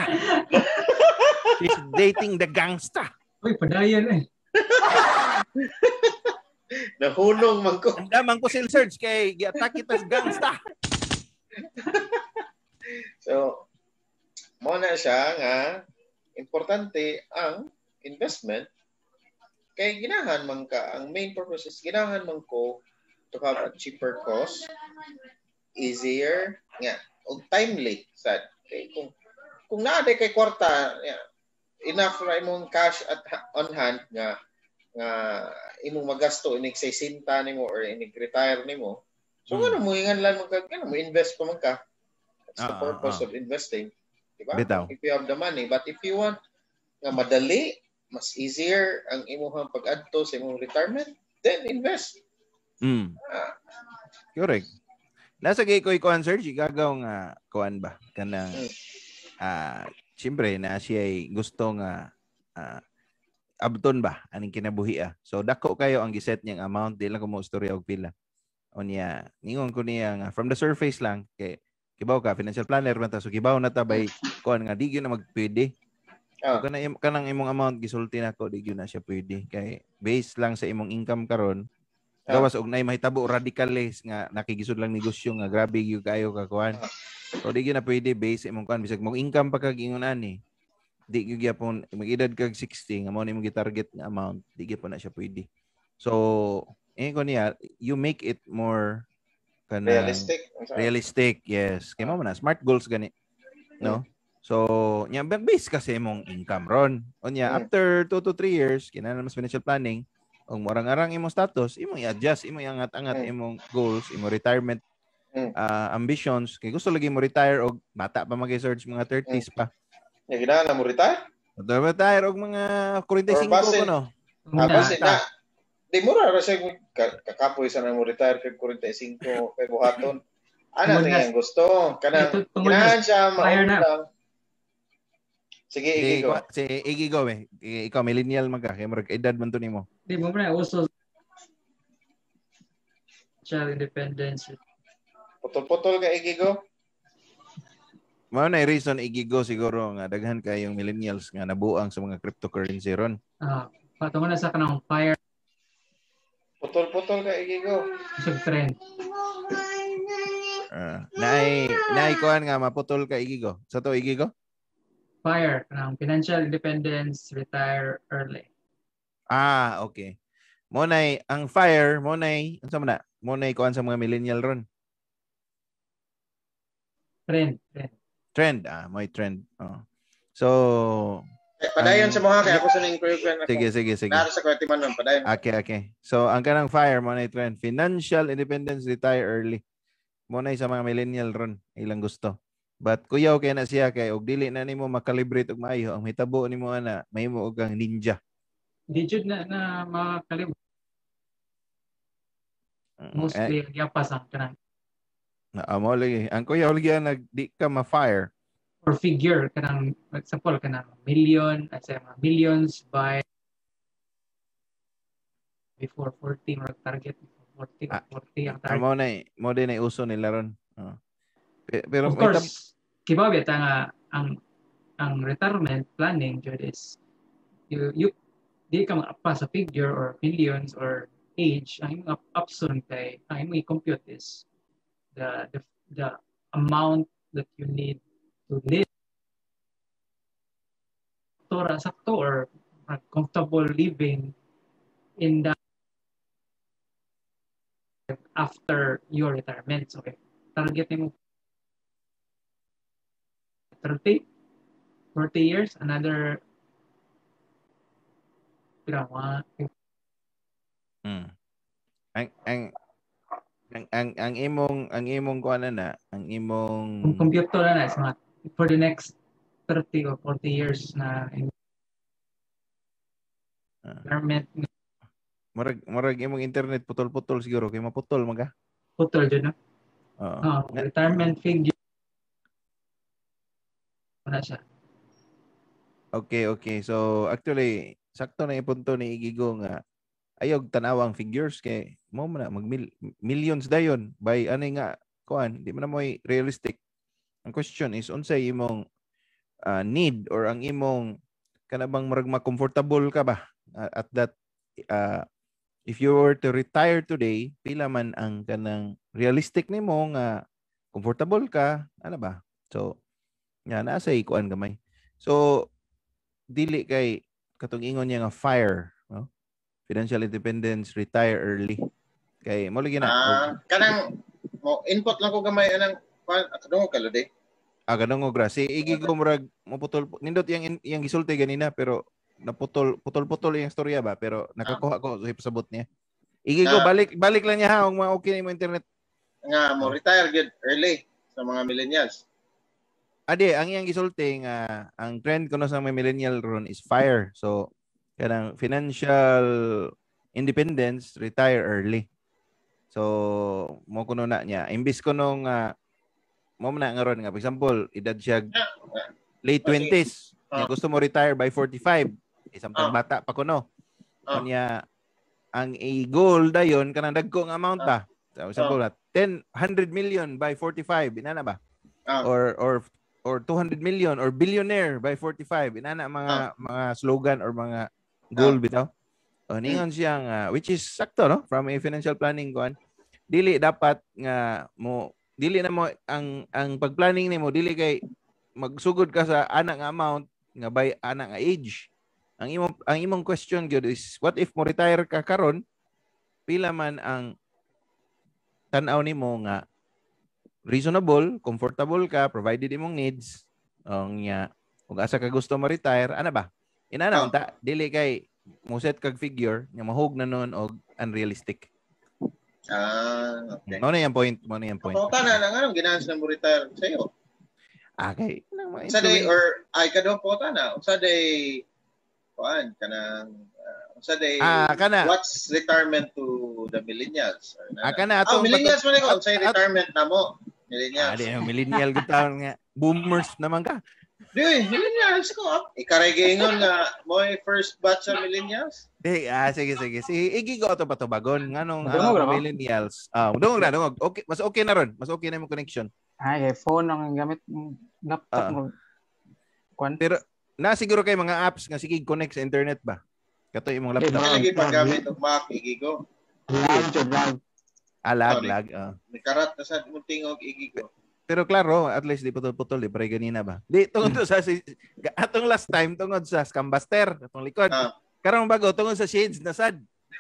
She's dating the gangsta. Uy, padayan eh. Nahunong man ko. Ang damang ko sil search kay gi-attack kita sa gangsta. So, mo na na siya nga importante ang investment kay ginahan man ka. Ang main purpose is ginahan man ko to have a cheaper cost, easier nga o timely sad. Okay, kung kung naa kay kwarta, yeah, enough ra imong cash at on hand nga nga imong magasto inig sesenta nimo or inig retire nimo. So hmm. ano mo inganlan mo kag ano mo invest pa man ka. That's ah, the purpose ah. of investing. Diba? Bitaw. If you have the money, but if you want nga madali, mas easier ang imong pag-adto sa imong retirement, then invest. Mm. Ah. Correct. Nasa gay ko ikuan sir, gagaw nga kuan ba kanang mm. ah siyempre na siya ay gusto nga uh, abton ba aning kinabuhi ah. So dako kayo ang giset niyang amount, di lang ko mo istorya og pila. Unya, ningon ko niya nga from the surface lang kay kibaw ka financial planner man ta, so kibaw na ta bay kuan nga di gyud na magpwede. So, kana im kanang imong amount gisulti nako di gyud na siya pwede kay based lang sa imong income karon. Gawas og nay mahitabo radicales nga nakigisud lang negosyo nga grabe gyud kayo ka kuan. So di gyud na pwede base imong kuan bisag mong income pa kag ingon ani. Di gyud gyapon mag-edad kag sixty nga mao ni imong gi-target nga amount, di gyud pa na siya pwede. So, eh ko niya, you make it more kana realistic. Realistic, yes. Kay mo na smart goals gani. No? So, nya base kasi imong income ron. Unya mm. after two to three years kinahanglan mas financial planning, og morang-arang imong status, imong i-adjust, imong iangat-angat mm. imong goals, imong retirement uh, ambitions. Kay gusto lagi mo retire og bata pa mag-search mga thirties pa. Nya ginahan mo retire? Gusto retire og mga forty-five ko no. Ah, base na. Di mura ra siya kakapoy sa nang mo retire kay forty-five kay buhaton. Ana nga gusto. Kanang ginahan siya mauna. Sige, Igigo. Si Igigo eh. Ikaw millennial man ka, kay marag edad man to nimo. Di mo na also child independence. Putol-putol ka Igigo. Mao na reason Igigo siguro nga daghan kayong millennials nga nabuang sa mga cryptocurrency ron. Ah, patungo na sa kanang fire. Putol-putol ka Igigo. Sub trend. Ah, naay naay kuan nga maputol ka Igigo. Sa to Igigo? FIRE, ng financial independence, retire early. Ah, okay. Monay, ang FIRE, monay, ano sa mana? Monay kuan sa mga millennial ron. Trend, trend. Trend, ah, may trend. Oh. So, eh, padayon um, sa mga kaya ako sa ning program. Sige, sige, sige. Naro sa kwete man nun, padayon. Okay, okay. So, ang kanang FIRE, monay trend, financial independence, retire early. Monay sa mga millennial ron, ilang gusto. But kuyaw kay na siya kay og dili na nimo makalibrate og maayo ang hitabo nimo ana mahimo og kang ninja. Di jud na na makalibrate. Mostly eh, yapas ang kanang. Na amo lagi ang kuyaw lagi nag di ka ma-fire or figure kanang example kanang million at say millions by before forty or target forty ah, forty ang target. Amo na mo din ay uso nila ron. Oh. Pero of course, kibaw bita nga ang ang retirement planning jud is you you di ka maapa sa figure or millions or age ang imong option kay ang imong i-compute is the, the the amount that you need to live tora sakto or comfortable living in the after your retirement. So, okay, target mo thirty, forty years, another pirawa. Hmm. Ang ang ang ang ang imong ang imong kuan na ang imong ang computer na is mga for the next thirty or forty years na environment. Uh, marag marag imong internet putol-putol siguro kay maputol man ka. Putol jud na. Oo. Uh, retirement figure na siya. Okay, okay. So actually, sakto na ipunto ni Igigo nga ayog tanawang figures kay mo man mag millions dayon by ani nga kuan, di man na mo realistic. Ang question is unsay imong uh, need or ang imong kanabang marag ma-comfortable ka ba uh, at that uh, if you were to retire today, pila man ang kanang realistic nimo nga comfortable ka, ano ba? So, yan, nasa ikuan gamay. So dili kay katong ingon niya nga FIRE, no? Financial independence, retire early. Kay mo lagi na. Ah, kanang mo input lang ko gamay anang kadungog ka lodi. Ah, ganun gra. Si Iggy ko murag maputol nindot yang yang gisulti ganina pero naputol putol-putol yung storya ba pero nakakuha ko sa pasabot niya. Iggy ko balik balik lang niya ha kung okay na mo internet. Nga mo retire good early sa mga millennials. Ade, ang iyang gisulti nga ang trend kuno sa mga millennial ron is FIRE. So kanang financial independence, retire early. So mo kuno na niya. Imbis kuno nga mo na nga ron nga for example, edad siya late twenties. Niya gusto mo retire by forty-five. Isang uh, bata pa kuno. Uh, Kanya ang i-goal dayon kanang dagko nga amount ba. So example uh, ten one hundred million by forty-five, inana ba? Uh, or or or two hundred million or billionaire by forty-five, inana mga uh, mga slogan or mga goal uh, bitaw. O ningon siya nga which is sakto no from a financial planning kuan. Dili dapat nga mo dili na mo ang ang pagplanning nimo dili kay magsugod ka sa anak nga amount nga by anak nga age. Ang imong ang imong question gyud is what if mo retire ka karon pila man ang tan-aw nimo nga reasonable, comfortable ka, provided imong needs. Ang nya ug asa ka gusto mo retire, ana ba? Inana oh. ta dili kay mo set kag figure nga mahug na nun og unrealistic. Ah, okay. Mo na yung point, mo na yung point. Ako kana nang anong ginahas na mo retire sayo? Okay. Sa day or ay kadto po ta na. Sa day kuan kanang uh, sa day ah, kana. What's retirement to the millennials? Ah, kana atong oh, millennials man ko sa retirement na mo. Millennials. Ah, millennial gud taon nga. Boomers naman ka. Di, millennials ko. Ikaregingon nga mo first batch of millennials. Di, ah sige sige. Si Iggy ko ato pa to bagon nganong uh, millennials. Ah, uh, dungog na dungog. Okay, mas okay na ron. Mas okay na mo connection. Ay, phone ang gamit laptop mo. Uh, pero na siguro kay mga apps nga sige connect sa internet ba? Kato imong laptop. Lagi paggamit og Mac Iggy ko. Lag jud lag. Ah, lag lag. Ah. May karat na sa imong tingog Iggy ko. Pero klaro, at least di putol-putol, di pare ganina ba? Di, tungod to sa, si, atong last time, tungod sa Scambuster, atong likod. Uh. Karong bago, tungod sa Shades na sad.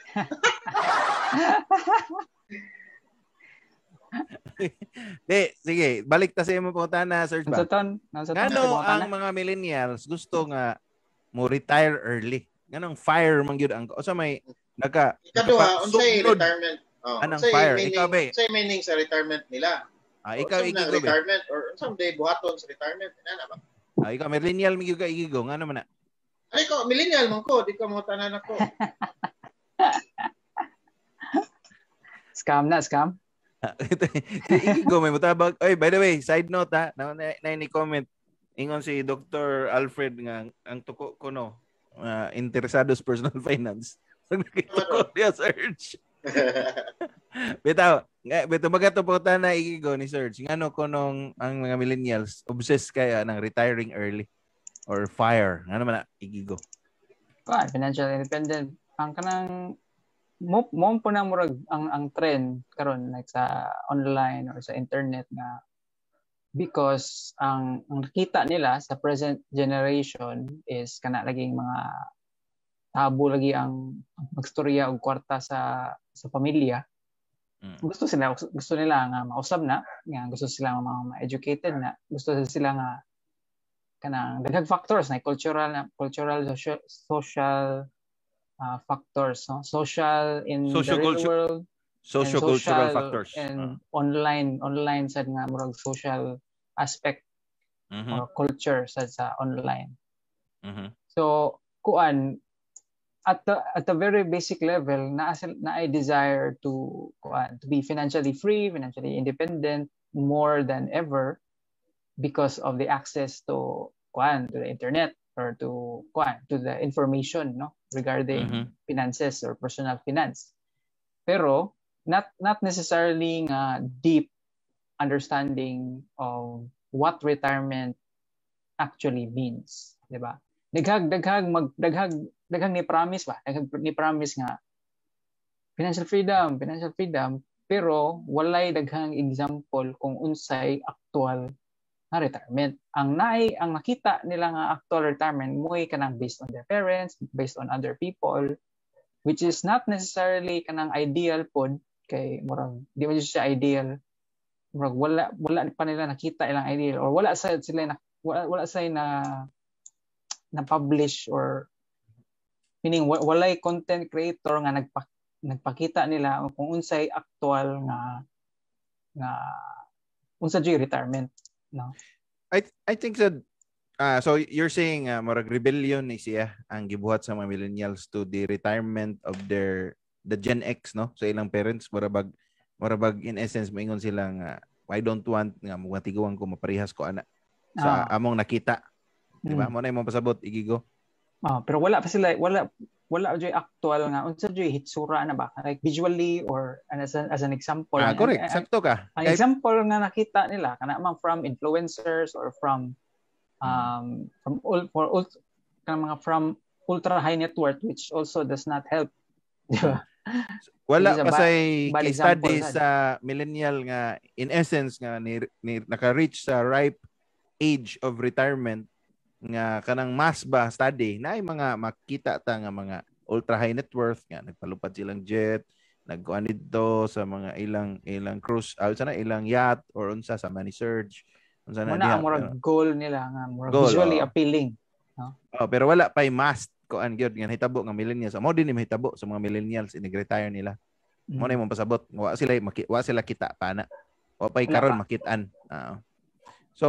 Di, sige, balik ta sa imo punta na, search ba? Ngano ang mga millennials gusto nga mo retire early? Nganong fire man gyud ang, o sa may, naka, ikaduha, unsay retirement? Oh, anong fire? Meaning, ikaw ba? Unsay meaning sa retirement nila? Ah, ikaw igigo ba? Retirement or someday buhaton sa retirement ina ba? Ah, ikaw millennial mi gyud ka igigo ngano man na? Ay ko millennial man ko, di ko mo tanan ako. Scam na, scam. Igigo may mutabag. Oy, by the way, side note ha, na, na, na ni comment ingon si Doctor Alfred nga ang tuko ko no, uh, interesado sa personal finance. Tuko dia search. Bitaw, bitaw magato po ta na igigo ni Serge. Ngano ko nung ang mga millennials obsessed kaya ng retiring early or fire. Ngano man na igigo? Ah, financial independent. Ang kanang mo mo po na murag ang ang trend karon like sa online or sa internet na because ang ang nakita nila sa present generation is kana laging mga tabo lagi ang magstorya og kwarta sa sa pamilya. Mm. Gusto sila gusto nila nga mausab na, nga gusto sila nga ma-educated na, gusto sila nga kanang daghang factors na cultural na cultural social, social uh, factors, no? Social in social the real culture, world, social cultural factors and uh. online online sad nga murag social aspect mm-hmm. or culture sad sa online. Mm-hmm. So kuan at the at the very basic level na na I desire to uh, to be financially free, financially independent more than ever because of the access to kuan to the internet or to kuan to the information no regarding mm-hmm. finances or personal finance. Pero not not necessarily nga deep understanding of what retirement actually means, di ba? Daghag daghag mag daghag daghang ni promise ba? Daghag ni promise nga financial freedom, financial freedom, pero walay daghang example kung unsay actual na retirement. Ang naay ang nakita nila nga actual retirement mo'y kanang based on their parents, based on other people, which is not necessarily kanang ideal pod kay murag di man siya ideal. Murag wala wala pa nila nakita ilang ideal or wala sa sila na wala, wala sa na na publish or meaning walay content creator nga nagpa, nagpakita nila kung unsay actual nga nga unsa jud retirement, no? I I think that uh, so you're saying uh, marag rebellion ni siya ang gibuhat sa mga millennials to the retirement of their the Gen X, no? Sa ilang parents marabag marabag in essence moingon silang uh, I don't want nga matigawang ko maparehas ko ana sa ah. among nakita. Di ba? Mm. Mo na imong pasabot igigo. Ah, pero wala pa sila wala wala jud actual nga unsa jud hitsura na ba like visually or as an, as an example. Ah, correct. Sakto ka. Ang example nga nakita nila kana man from influencers or from um from all for all kana mga from ultra high net worth which also does not help. Di ba? Wala pa say case study sa millennial nga in essence nga ni, ni naka-reach sa ripe age of retirement nga kanang mas ba study na ay mga makita ta nga mga ultra high net worth nga nagpalupad silang jet, nagkuan dito sa mga ilang ilang cruise, uh, sana ilang yacht or unsa sa money surge, unsa na diha. Muna ang goal nila nga more visually oh. appealing, no? Oh, pero wala pa must kuan gyud nga hitabo nga millennials. Mo din ni hitabo sa mga millennials in-retire nila. Mm. Mo na imong pasabot, wa sila maki, wa sila kita pa na. Wa pay karon makit-an. Uh, so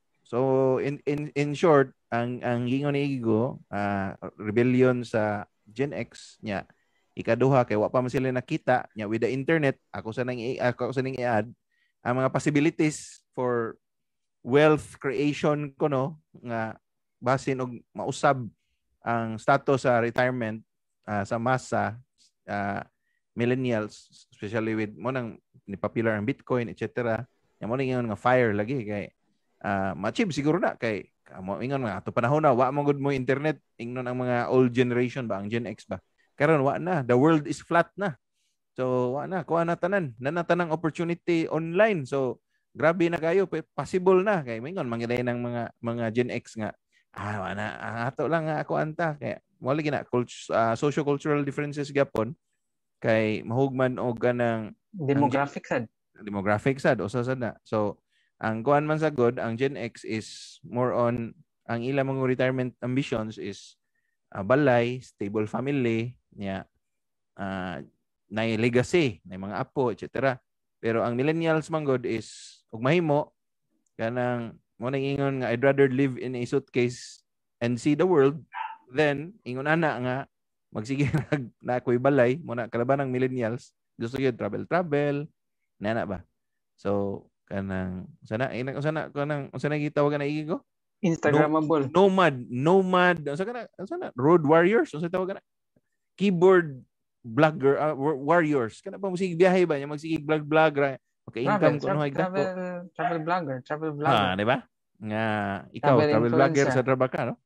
so in in in short ang ang gingon ni Igo, uh, rebellion sa Gen X nya ikaduha kay wa pa man sila nakita nya with the internet ako sa nang ako sa ning i-add ang mga possibilities for wealth creation ko no nga basin og mausab ang status sa retirement uh, sa masa uh, millennials especially with mo nang ni popular ang Bitcoin et cetera. Nya mo ning nga fire lagi kay uh, ma-achieve siguro na kay mo ingon nga ato panahon na wa mo gud mo internet ingnon ang mga old generation ba ang Gen X ba karon wa na the world is flat na so wa na kuha na tanan na tanang opportunity online so grabe na kayo possible na kay mingon mangiday ng mga mga Gen X nga ah wa na ato lang nga ako anta kay mo lagi na uh, socio cultural differences gapon kay mahugman og kanang demographic sad demographic sad usa sad na so ang kuan man sa God, ang Gen X is more on ang ilang mga retirement ambitions is uh, balay, stable family, niya, uh, na legacy, na mga apo, et cetera. Pero ang millennials man God is ug mahimo kanang mo nang ingon nga I'd rather live in a suitcase and see the world then ingon ana nga magsige na ako'y balay mo na kalaban ng millennials gusto gyud travel travel nana ba so kanang sana ina sana kanang sana gitawag na igigo Instagrammable no, nomad nomad sa kana sana road warriors sa tawag na keyboard blogger uh, warriors kana pa musig biyahe ba nya magsige vlog vlog ra maka-income kuno hay travel travel blogger travel blogger ah di ba nga ikaw travel, travel blogger sa Trabaka no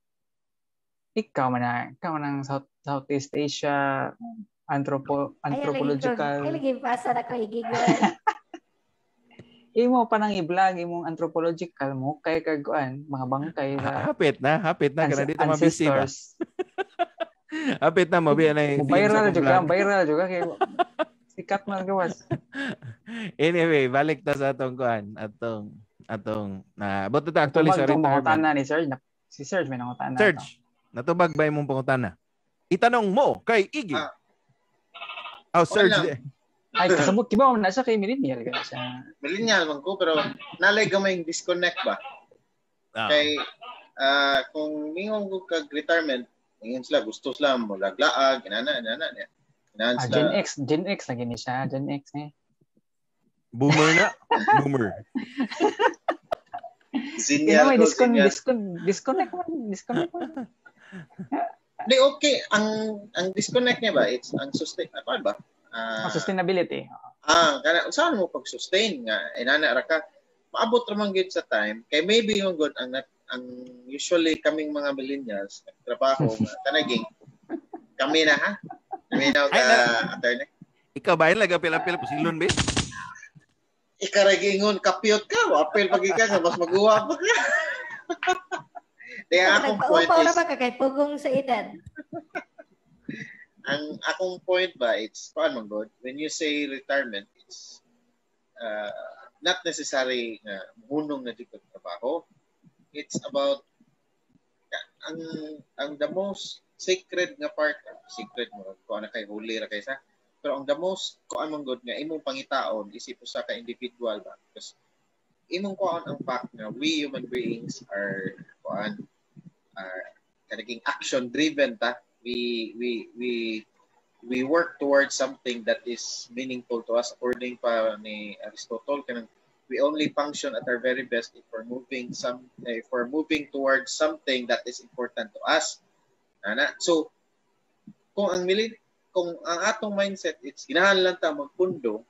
ikaw man na ikaw man South Southeast Asia anthropo anthropological ay lagi pasa na ko igigo imo pa nang i-vlog imong anthropological mo kay kaguan mga bangkay na hapit na hapit na kana dito mabisi ba hapit na mabi na viral juga viral juga kay sikat man gawas anyway balik ta sa atong kuan atong atong na but ta actually sa retirement na ni Serge si Serge may nangutana Serge natubag ba imong pangutana itanong mo kay Iggy ah. oh Serge ay kasabot kiba man na siya kay millennial ka siya millennial man ko pero nalay gamay disconnect ba ah. Kay uh, kung mingon ko kag retirement ngayon sila gusto sila mo laglaag inana inana niya ah, Gen X Gen X lagi ni siya Gen X eh boomer na boomer Zinyal ko disconnect disconnect disconnect Di okay ang ang disconnect niya ba it's ang sustain apa ba Uh, sustainability. Ah, kana saan mo pag-sustain nga inana ra ka maabot ra man gyud sa time kay maybe yung good ang ang usually kaming mga millennials nagtrabaho nga kanaging kami na ha kami na ka attorney ikaw ba lang pila-pila po silon be ikaragingon kapiyot ka, apel pag ika nga mas maguwa pa ka. Kaya akong point Nagpaupaw is, na ba ka kay pugong sa edad? ang akong point ba, it's, paano man God, when you say retirement, it's uh, not necessary na munong na dito trabaho. It's about, ang ang the most sacred nga part, secret mo, kung ano kay holy ra kaysa, pero ang the most, kung ano man God nga, imong pangitaon, isip sa ka individual ba? Because imong kuan ang fact na we human beings are, kuan, are kanaging action driven ta. We we we we work towards something that is meaningful to us according pa ni Aristotle kanang we only function at our very best if we're moving some if we're moving towards something that is important to us. Ana, so kung ang mili kung ang atong mindset it's kinahanglan ta magpundo,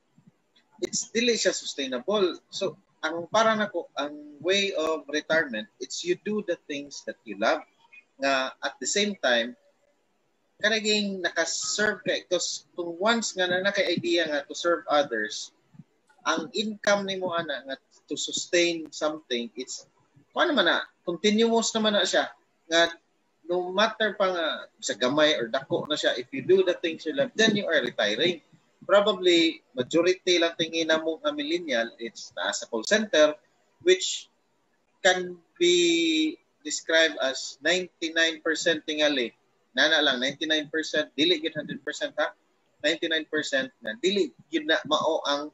it's dili siya sustainable. So ang para nako ang way of retirement, it's you do the things that you love nga at the same time kanaging naka-serve ka because kung once nga na naka-idea nga to serve others, ang income nimo ana nga to sustain something, it's ano man na continuous naman na siya nga no matter pa nga sa gamay or dako na siya, if you do the things you love, then you are retiring. Probably majority lang tingin na mo nga millennial, it's nasa call center which can be described as ninety-nine percent tingali. Nana lang, ninety-nine percent, dili gid one hundred percent ha. ninety-nine percent na dili gid na mao ang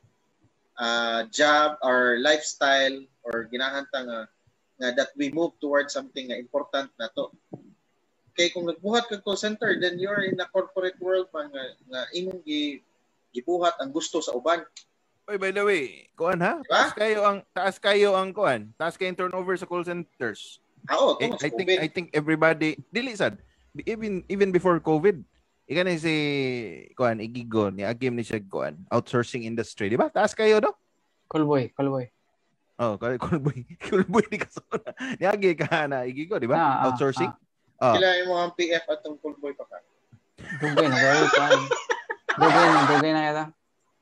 uh, job or lifestyle or ginahanta nga nga that we move towards something nga important na to. Kay kung nagbuhat ka call center, then you're in a corporate world pa nga, nga imong gi, gibuhat ang gusto sa uban. Oy, by the way, kuan ha? Diba? Taas kayo ang taas kayo ang kuan. Taas kayo ang turnover sa call centers. Ah, oh, I, I think I think everybody dili sad even even before COVID. Ika na si kuan Igigo ni agim ni siya kuan outsourcing industry, di ba? Taas kayo no? Callboy, callboy. Oh, callboy. Callboy di ka so. Ni agi ka na Igigo, di ba? Ah, Outsourcing. Ah, ah. Kila mo ang P F at ang callboy pa ka. Dugay na gawin pa. Dugay na, dugay na yata.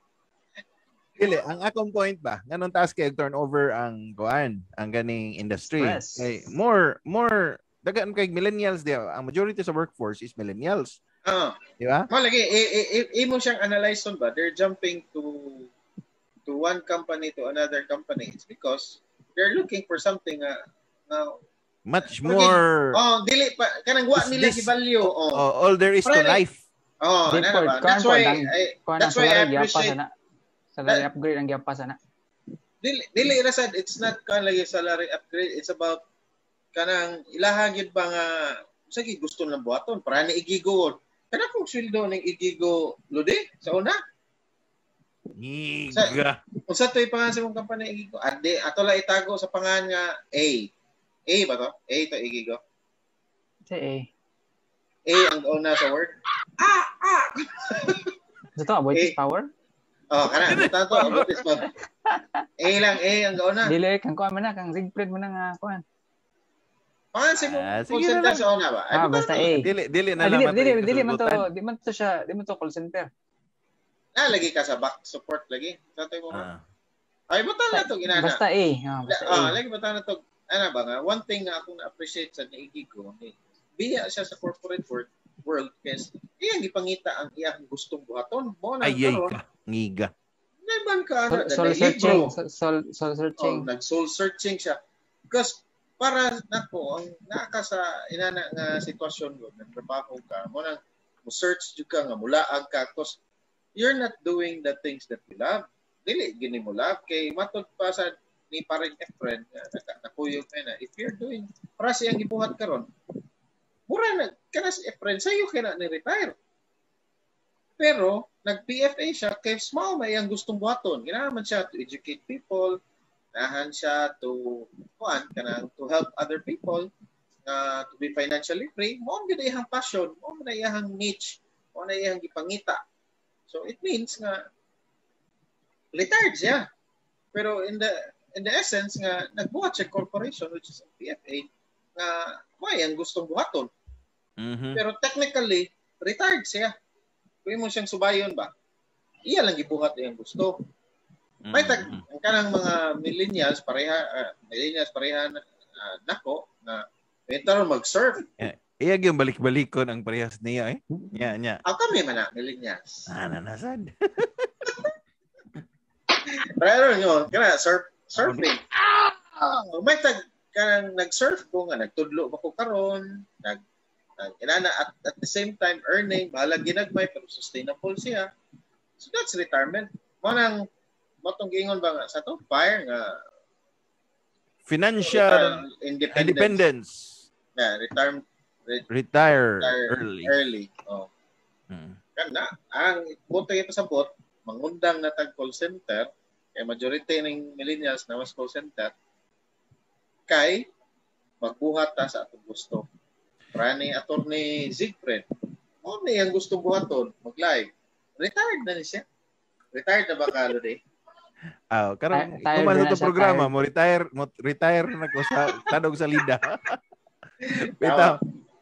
Dili, ang akong point ba, nganong taas kay turnover ang kuan, ang ganing industry. Yes. Kay more more dagan kay millennials di ang majority sa workforce is millennials. Ah. Di ba? Mo lagi imo siyang analyze on ba? They're jumping to to one company to another company. It's because they're looking for something uh, now much more. Oh, dili pa kanang wa nila gi value. Oh. oh, all there is to life. Oh, na ba? That's why I, that's why I appreciate salary upgrade ang gyapa sana. Dili dili ra sad, it's not kan lagi salary upgrade, it's about kanang ilaha gyud ba nga sige gusto lang buhaton para ni Igigo. Kana kung sweldo ning Igigo lodi sa una. Iga. Unsa toy pangalan sa mong company Igigo? Ade ato la itago sa pangalan nga A. A ba to? A to Igigo. Sa A. A ang una sa word. Ah ah. Ito about power? Oh, kana tanto about this one. A lang, A ang gauna. Dili kang kuan man na kang Siegfried mo na nga kuan. Pangan si mo call center sa una ba? Ah, basta A. Dili dili na lang. Dili dili dili man to, di man to siya, di man to call center. Na lagi ka sa back support lagi. Sa tayo mo. Ay butan na to ginana. Basta A. Ah, lagi butan na to. Ano ba nga? One thing nga akong na-appreciate sa Igigo, biya siya sa corporate world world kasi iyang gipangita ang iyang gustong buhaton. Mo na karon. Ngiga. Naman ka ano, soul searching, soul, soul searching. Oh, nag-soul searching siya. Because para nako ang naka sa inana nga sitwasyon go, nagtrabaho ka, mo nang mo search jud ka nga mulaag ka because you're not doing the things that you love. Dili gini mo love kay matud pa sa ni paring friend nga nakuyog na if you're doing para siyang gibuhat karon. Mura na kana si friend sayo kay na ni retire. Pero nag-P F A siya kay small may ang gustong buhaton. Ginaman siya to educate people, nahan siya to kuan kanang to help other people uh, to be financially free. Mo gyud iyang passion, mo na iyang niche, mo na iyang gipangita. So it means nga retired siya. Pero in the in the essence nga nagbuhat siya corporation which is P F A nga may ang gustong buhaton. Mm-hmm. Pero technically retired siya. Kung mo siyang subayon ba, iya lang gibuhat iyang gusto. May tag ang kanang mga millennials pareha uh, millennials pareha uh, nako na ito mag-surf. Yeah. Iya yung balik-balikon ang parehas niya eh. Nya nya. Ako kami man na millennials. Ah, nanasad. Pero yun, kana surf surfing. Ah, may tag kanang nag-surf ko nga nagtudlo ba ko karon, nag nag inana at, at the same time earning, bahala ginagmay pero sustainable siya. So that's retirement. Mo nang motong gingon ba nga sa to? Fire nga financial independence. independence. Yeah, retire, re- retire retire early. Early. Oh. Hmm. Kana ang buto ito sa bot, mangundang na tag call center, kay majority ng millennials na mas call center kay magbuhat ta sa atong gusto. Rani attorney Zigfried. Mo ni ang gusto buhaton, mag-live. Retired na ni siya. Retired na ba ka Lodi? Ah, karon kuman sa programa mo retire mo retire na ko sa tanog sa lida. Bitaw.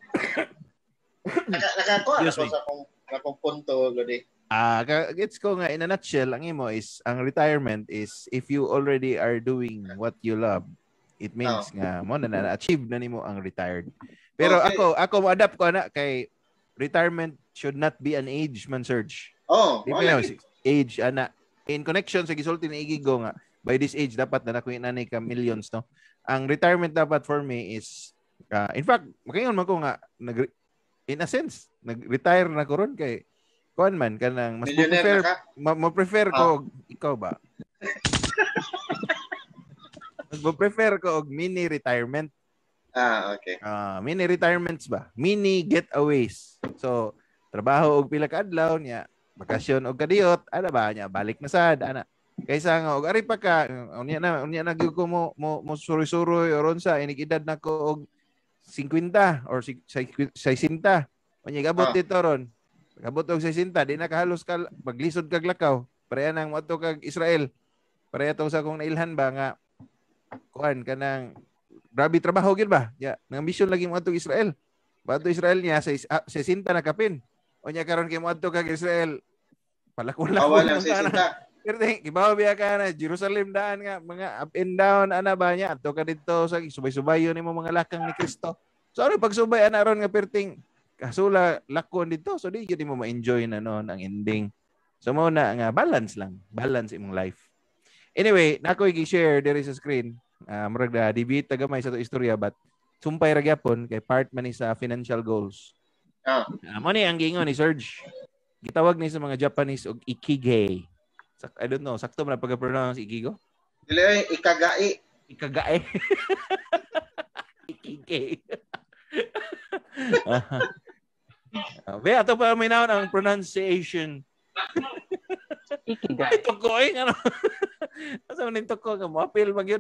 Naka nakakuha na ko sa kung akong punto Lodi. Ah, gets ko nga in a nutshell ang imo is ang retirement is if you already are doing what you love, it means oh. nga mo na na-achieve na nimo ang retired. Pero okay. ako ako mo adapt ko na kay retirement should not be an age man Serge. Oh, di ba like age ana in connection sa gisulti ni Igigo nga by this age dapat na nakuha na ni ka millions no. Ang retirement dapat for me is uh, in fact makaingon man ko nga nag in a sense nag-retire na ko ron kay kuan man kanang mas mo prefer ma- mo prefer ko oh. ikaw ba mas mo prefer ko og mini retirement. Ah, okay. Ah, uh, mini retirements ba? Mini getaways. So, trabaho og pila ka adlaw niya, bakasyon og kadiyot, ana ba niya balik na sad ana. Kaysa nga og ari pa ka unya na unya na gyud ko mo mo, mo suroy-suroy oron sa inig edad nako og fifty or sixty. Unya gabot ah. dito ron. Gabot og sixty, di na kahalos ka maglisod kag lakaw. Pareha nang moadto kag Israel. Pareha to sa kong nailhan ba nga kuan kanang grabe trabaho gyud ba? Ya, nang mission lagi mo adto Israel. Bato Israel niya sa sixty na kapin. Unya karon kay mo adto kag Israel. Palakon-lakon lang sixty. Pero gibaw biya ka na Jerusalem daan nga mga up and down ana ba niya adto ka didto sa subay-subayon nimo mga lakang ni Kristo. So ano pagsubay ana ron nga perting kasula lakon dito so di gyud mo ma-enjoy na noon ang ending. So mo na nga balance lang, balance imong life. Anyway, nako i-share diri sa screen. Uh, murag na debate tagamay sa to istorya but sumpay ra gyapon kay part man ni sa financial goals. Ah. Uh, mo ni ang gingon ni Serge. Gitawag ni sa mga Japanese og ikigai. Sak I don't know, sakto man pag-pronounce ikigo? Dili ikagai. Ikagai. Ikigai. uh, Be ato pa may naon ang pronunciation. Ikigai. Ito ko eh ano. Asa man ito ko ka mo apil magyud.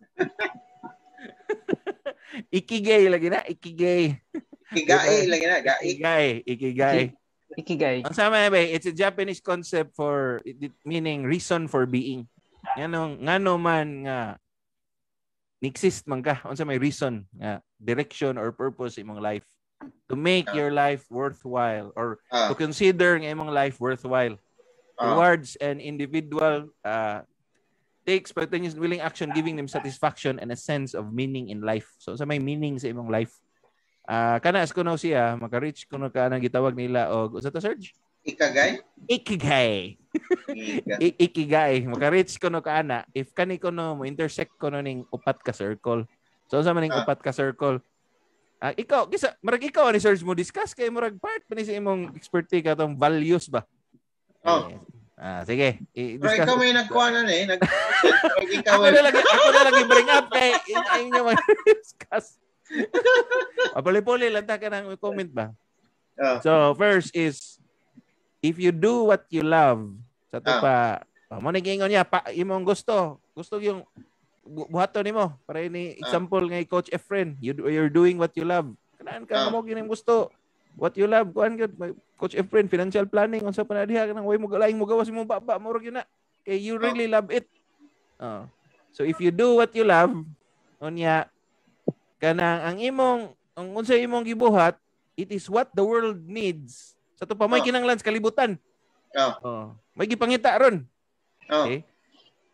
Ikigai lagi na, ikigai. Ikigai lagi na, gai. Ikigai, ikigai. Ikigai. Ang sama na ba, it's a Japanese concept for it, meaning reason for being. Ngano ngano man nga exist man ka unsa may reason nga direction or purpose imong life to make your life worthwhile or uh, to consider nga imong life worthwhile uh, towards an individual uh, takes spontaneous willing action giving them satisfaction and a sense of meaning in life. So sa may meaning sa imong life. Ah uh, kana as kuno siya maka-reach kuno ka nang gitawag nila og unsa ta Serge? Ikigai. Ikigai. I- ikigai. Maka-reach kuno ka ana if kani kuno mo intersect kuno ning upat ka circle. So sa maning uh, upat ka circle. Ah uh, ikaw kisa murag ikaw ni Serge mo discuss kay murag part pa ni sa imong expertise katong values ba? Oh. Eh, Ah, sige. Pero ikaw may nagkuha na eh. Nag ako na lagi, ako na lagi bring up kay inyo mag-discuss. Apali-puli lang ta ka ng comment ba? Oh. So, first is, if you do what you love, sa to pa, oh. mo nag-ingon niya, pa, imong gusto, gusto yung buhato ni mo. Para ni example oh. ngay Coach Efren, you, you're doing what you love. Kanaan ka, oh. mo gining gusto. What you love, kuan gyud Coach Efren, financial planning unsa pa na diha kanang way mo galaing mo gawas mo baba mo gyud na. Kay you really love it. Oh. So if you do what you love, unya kanang ang imong ang unsa imong gibuhat, it is what the world needs. Sa to pa may kinahanglan sa kalibutan. Oh. Oh. May gipangita ron. Oh. Okay?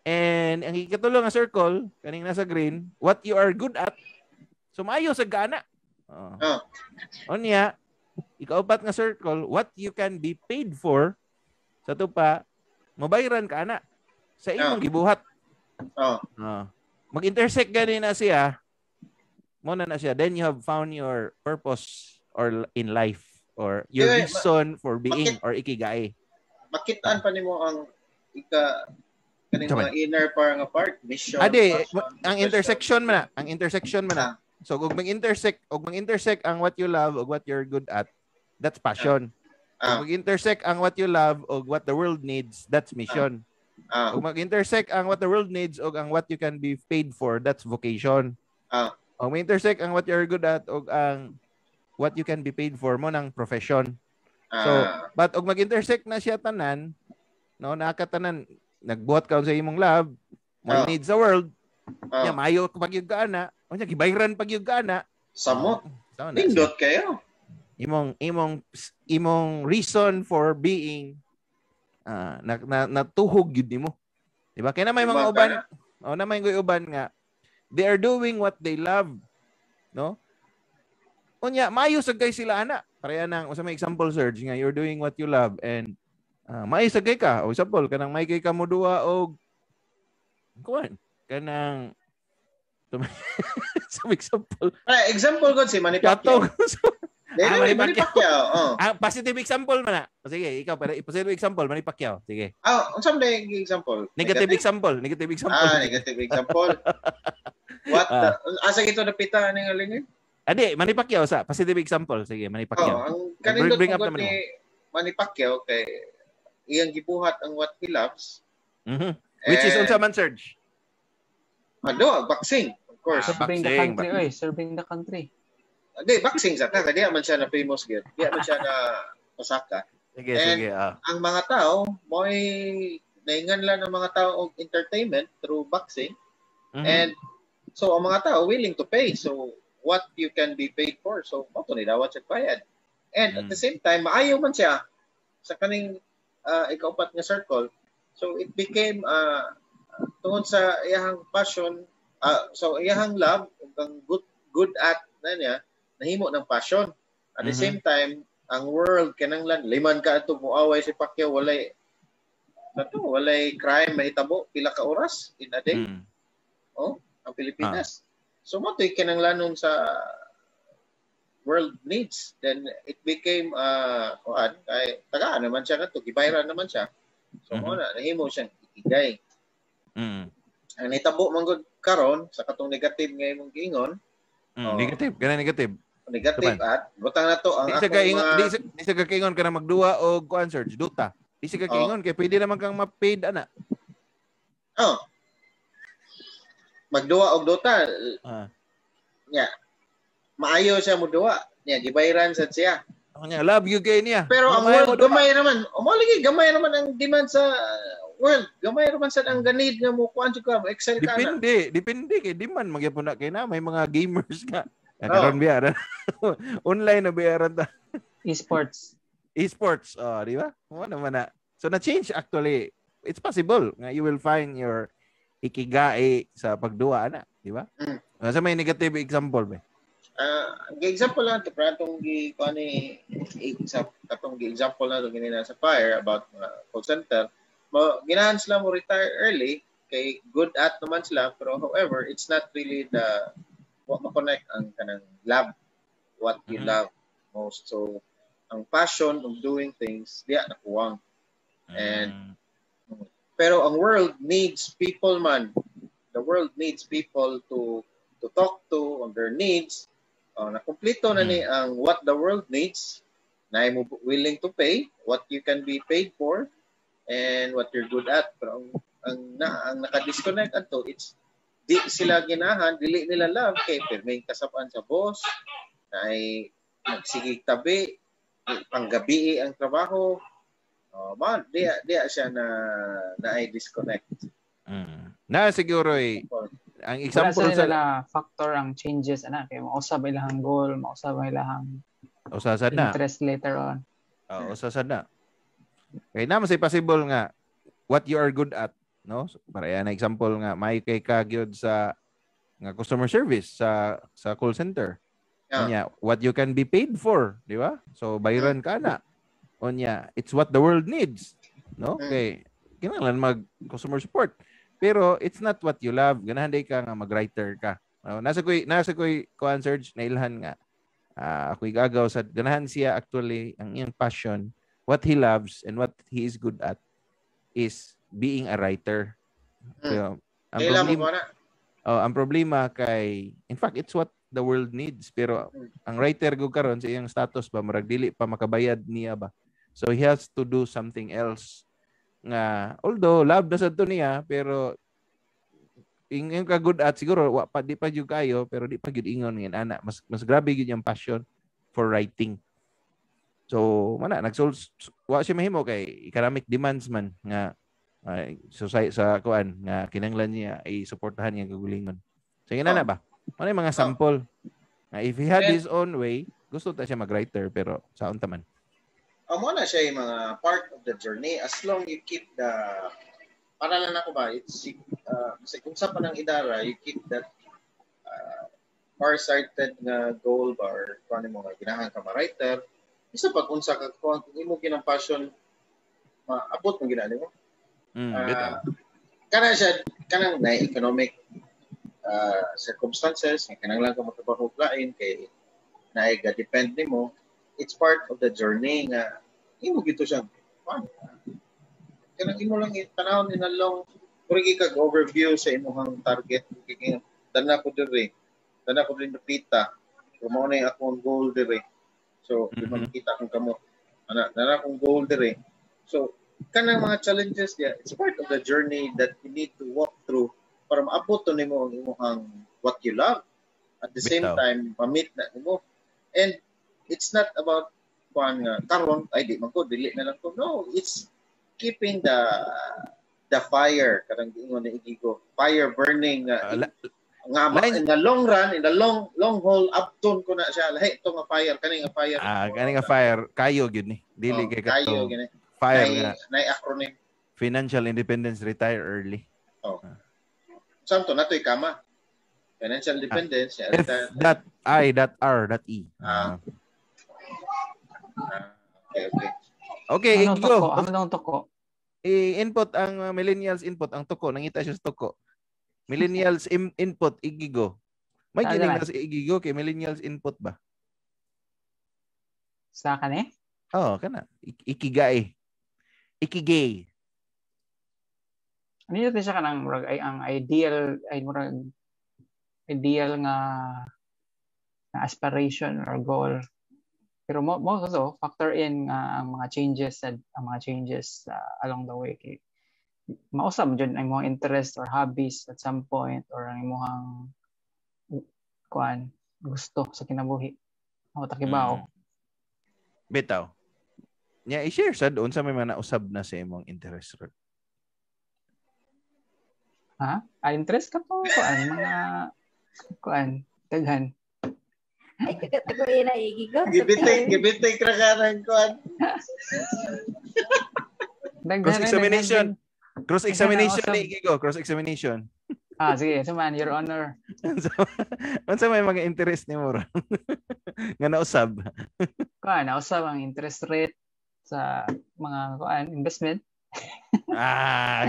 And ang ikatulo nga circle, kaning nasa green, what you are good at. So maayo sa gana. Oh. Oh. Onya, ikaupat nga circle, what you can be paid for. Sa tupa, mabayaran ka na sa imong Oh. gibuhat. Oh. Oh. Mag-intersect gani na siya. Mo na na siya. Then you have found your purpose or in life or your Kaya, reason for being bakit- or ikigai. Makitaan pa nimo ang ika kaning Come mga inner par nga part, mission. Ade, passion, ang profession. intersection man na, ang intersection man na. So kung mag-intersect, og mag-intersect ang what you love og what you're good at, that's passion. Ah. Kung mag-intersect ang what you love og what the world needs, that's mission. Ah. Kung mag-intersect ang what the world needs og ang what you can be paid for, that's vocation. Ah. Kung mag-intersect ang what you're good at og ang what you can be paid for mo ng profession. So, Ah. but og mag-intersect na siya tanan, no, nakatanan, nagbuhat ka sa imong love, mo Ah. needs sa world, Ah. nya mayo pag yung gana, o nya gibayran pag yung gana. Samo. Tama na. Nindot kayo. Imong imong imong reason for being ah na, na natuhog gyud nimo. Di ba? Kaya na may mga Diba, uban, kaya? o na may mga uban nga they are doing what they love, no? Unya, mayo sagay sila ana. Pareha nang usa may example Serge nga you're doing what you love and uh, mayo sagay ka. O example kanang may kay ka mo duha og kuan kanang some example. Ay, example ko si Manny Pacquiao. Pacquiao. Dili, Ah, Manny Manny Pacquiao. Pacquiao. Oh. Ah, positive example man na. O, sige, ikaw para positive example Manny Pacquiao. Sige. Ah, unsam na yung example? Negative example, negative example. Ah, negative example. What the, asa gito napita ning alingin? Adi, Manny Pacquiao sa positive example. Sige, Manny Pacquiao. Oh, ang bring, kanindot bring up mo naman mo. ni Manny Pacquiao kay iyang gibuhat ang what he loves. Mhm. Which is And- unsa man Serge? Ano, boxing, of course. Serving the country, oy. Serving the country. Hindi, boxing sa ta. Kaya man siya na famous gid. Kaya man siya na Osaka. Sige, And sige. Ah. ang mga tao, mo'y naingan lang ng mga tao og entertainment through boxing. Mhm. And so, ang mga tao willing to pay. So, what you can be paid for. So, mo to nila what siya bayad. And at the same time, maayo man siya sa kaning uh, ikaupat nga circle. So, it became uh, tungod sa iyahang passion, uh, so iyahang love, ang good good at na niya, nahimo ng passion. At the Mhm. same time, ang world kinanglan liman ka ato muaway si Pacquiao walay nato walay crime mahitabo pila ka oras in a day. Mm. Oh, ang Pilipinas. So mo to'y kinanglanon sa world needs. Then it became uh kuan kay tagaan naman siya kadto, gibayran naman siya. So mo na nahimo siyang ikigay. Mm. Ang nitabo man gud karon sa katong negative nga imong giingon, Mm. Oh. Negative, kana negative. negative Tuman. at butang na to ang Di sa akong kaingon, mga di sa di sa kaingon kana magduwa og kuan Serge, duta. Di sa kaingon kay pwede naman kang ma-paid ana. oh. Magduwa og dota. Ah. Nya. Maayo siya mo duwa. Nya gibayran sad siya. Ako niya, love you kay niya. Pero ang Mamaya world mo duha. gamay naman. O mo lagi gamay naman ang demand sa world. Gamay naman sad ang ganid nga mo kuan ka, mo excel ka na. Depende, depende kay di man magyapon na kay na may mga gamers nga. Oh. Karon biya online na bayaran ta. Esports. Esports, oh, di ba? Mo naman na. So na change actually. It's possible nga you will find your ikigai sa pagduwa na, di ba? Mm. Sa may negative example ba? Ah, uh, example lang to para tong gi kuan ni example katong gi example na tong ginina sa fire about uh, call center. Mo ginahan sila mo retire early kay good at naman sila pero however it's not really the what ma-connect ang kanang love what you Mhm. love most. So ang passion of doing things diya nakuwang. And pero ang world needs people man. The world needs people to to talk to on their needs. Uh, nakumpleto na ni ang what the world needs. Na mo willing to pay what you can be paid for and what you're good at. Pero ang ang, na, ang naka-disconnect ato it's di sila ginahan, dili nila love kay perming kasapan sa boss na ay nagsigig tabi, panggabi ang trabaho. Oh, man, di di siya na na ay disconnect. Mm. Na siguro eh, ang Wala example sa sa nila factor ang changes ana kay mausab ilahang goal, mausab ilahang usasad na. interest later on. Oo, usasad na. Kaya naman say possible nga what you are good at no? So, para yan na example nga may kay kagyod sa nga customer service sa sa call center. Yeah. Onya, what you can be paid for, di ba? So bayaran ka na. Onya, it's what the world needs, no? Okay. Kinahanglan mag customer support. Pero it's not what you love. Ganahan day ka nga mag-writer ka. No? Nasa koy nasa koy kuan Serge nailhan nga. Uh, ako'y gagaw sa ganahan siya actually ang iyang passion, what he loves and what he is good at is being a writer. So, ang problema, oh, ang problema kay in fact it's what the world needs pero ang writer go karon sa iyang status ba marag dili pa makabayad niya ba. So he has to do something else nga although love na sad to niya pero ing yung kagud at siguro wa pa di pa jud kayo pero di pa jud ingon ngin ana mas mas grabe gyud yung passion for writing. So mana nagsol wa siya mahimo kay economic demands man nga uh, society sa kuan nga kinahanglan niya ay suportahan niya kagulingon. So yun na ba? Ano yung mga sample? Na if he had his own way, gusto ta siya mag-writer pero saon ta man. Amo na siya yung mga part of the journey as long you keep the para lang ako ba it's uh, kung sa panang idara you keep that uh, far-sighted na goal ba or kung ano mo nga ginahan ka ma-writer isa pag unsa ka kung imo kinang passion maabot mo ginani mo mm, uh, kana siya kanang na economic uh, circumstances nga kinahanglan ka magtrabaho lain kay naay ga depend nimo it's part of the journey nga imo gito siya fun. Kanang imo lang itanawon ni nalong purigi kag overview sa imong target kay dana ko diri dana ko din pita kumo na akong goal diri so di man kita kung kamo ana dana akong goal diri so kanang mga challenges dia it's part of the journey that you need to walk through para maabot to nimo ang imong what you love at the same time ma-meet na nimo and it's not about kuan nga karon ay di man ko dili na lang ko no it's keeping the the fire kadang ingon ni Igigo fire burning uh, uh, nga in the long run in the long long haul upton ko na siya lahi to nga fire kani nga fire ah kani nga fire kayo gyud ni dili oh, kay kayo gini fire nay, nga nay acronym financial independence retire early oh ah. Samto natoy kama financial independence ah. F, that I that R that E ah. ah. okay okay okay ano Igigo toko ano nang toko i-input ang uh, millennials input ang toko nangita siya sa toko millennials in- input Igigo may gining na sa Igigo kay millennials input ba sa kani oh kana I- ikigai ikigay ano yun siya kanang ay ang ideal ay murag ideal nga na aspiration or goal pero mo mo so factor in uh, ang mga changes at ang mga changes uh, along the way kay mausab jud ang mga interest or hobbies at some point or ang imong kuan gusto sa kinabuhi o takibaw mm. Bitaw nya i-share sad unsa may mga nausab na sa imong interest rod ha ah, interest ka to kuan mga kuan daghan ay kagatago ina Igigo gibitay gibitay krakaran kuan cross examination cross examination ni Igigo cross examination ah sige so man your honor unsa may mga interest nimo ron nga nausab kuan nausab ang interest rate sa mga kuan investment ah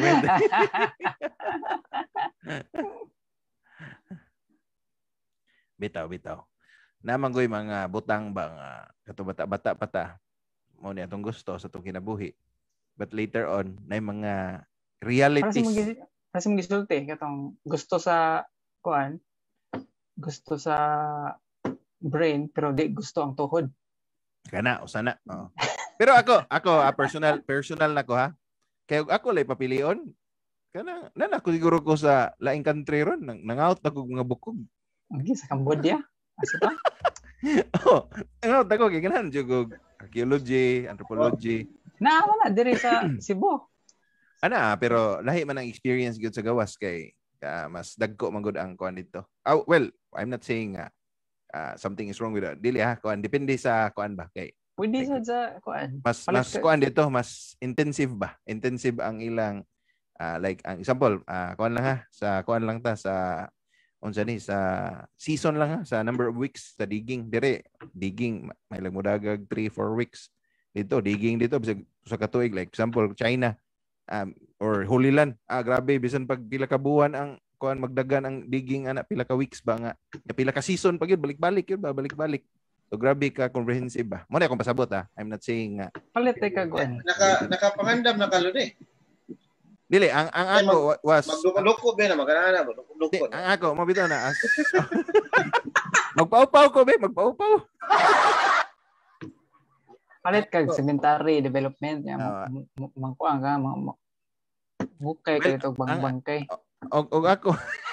bitaw bitaw naman goy mga butang ba nga kato bata-bata pa ta mo ni atong gusto sa atong kinabuhi but later on na mga realities para sa mga gisulti katong gusto sa kuan gusto sa brain pero di gusto ang tuhod kana usana oh. Pero ako ako ah, personal personal nako ha kay ako lay papilion kana na ako siguro ko sa laing country ron nang nangout ako mga bukog okay, sa Cambodia asa ta oh nangout ako kay ganahan jud archaeology anthropology na wala diri sa Cebu ana pero lahi man ang experience gyud sa gawas kay uh, mas dagko man gud ang kuan dito oh, well I'm not saying uh, uh, something is wrong with that dili ha kuan depende sa kuan ba kay pwede sa sa kuan mas mas kuan dito mas intensive ba intensive ang ilang Uh, like ang example, uh, kuan lang ha, sa kuan lang ta sa unsa ni sa season lang ha, sa number of weeks sa digging dire digging may lang modagag three four weeks dito digging dito bisag sa katuig like example China um, or Holy Land ah grabe bisan pag pila ka buwan ang kuan magdagan ang digging ana pila ka weeks ba nga pila ka season pag yun balik-balik yun ba balik-balik so grabe ka comprehensive ba mo na akong pasabot ha I'm not saying uh, palit ka kuan naka nakapangandam na kalod eh dili ang ang ako was magduko-duko ba na magana ba duko ang ako mabitaw na as magpaupaw ko be magpaupaw palit kag cemetery development nya mangkuan ka mukay kay to bang-bangkay og og ako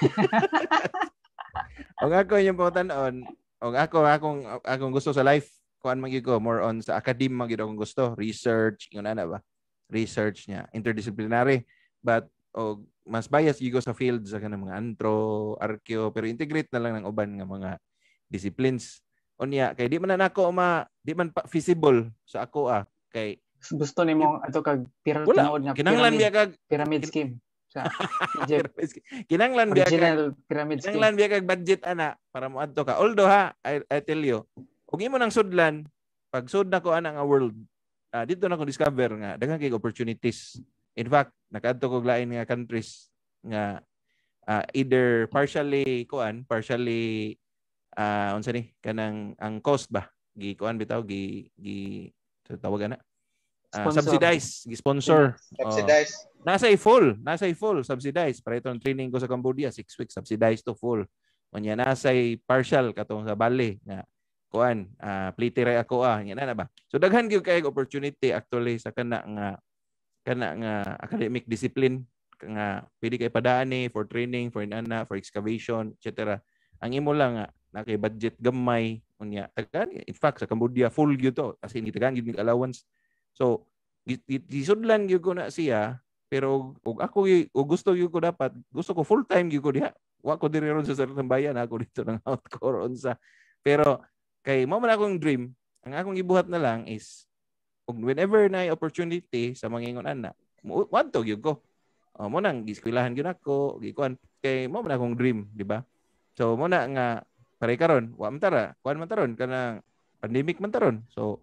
og ako yung pangutanon og ako akong akong gusto sa life kuan man gyud ko more on sa academe man gyud akong gusto research yun ana ba research niya interdisciplinary but og mas bias gyud ko sa field sa kanang mga antro archeo pero integrate na lang ng uban nga mga disciplines unya kay di man na nako ma di man pa feasible sa ako ah kay gusto nimo ato kag tinuod nga kinanglan biya kag pyramid scheme sa Egypt kinanglan biya kag pyramid scheme kinanglan biya kag budget ana para mo adto ka although ha I, I tell you ug imo nang sudlan pag sud nako ana nga world uh, dito na ko discover nga daghang kay opportunities in fact nakaadto ko lain nga countries nga uh, either partially kuan partially ah uh, unsa ni kanang ang cost ba gi kuan bitaw gi gi tawag ana uh, subsidize gi sponsor subsidize oh. Nasa full nasa full subsidize para itong training ko sa Cambodia six weeks subsidized to full unya nasa partial katong sa Bali nga kuan uh, plitire ako ah nya na ba so daghan gyud kay opportunity actually sa kana nga kana nga academic discipline nga pwede kay padaani for training for inana for excavation et cetera ang imo lang nga na kay budget gamay unya tagan in fact sa Cambodia full gyud to as in tagan gyud allowance so gisudlan gyud ko na siya pero ug ako ug gusto gyud ko dapat gusto ko full time gyud ko diha wa ko diri ron sa sarang bayan ako dito nang out ko ron sa pero kay mo man akong dream ang akong gibuhat na lang is ug whenever na opportunity sa mga ingon ana want to gyud ko oh, mo nang giskwelahan gyud ako gikuan kay mo man akong dream di ba so mo na nga pare karon wa man tara kuan man taron kanang pandemic man taron so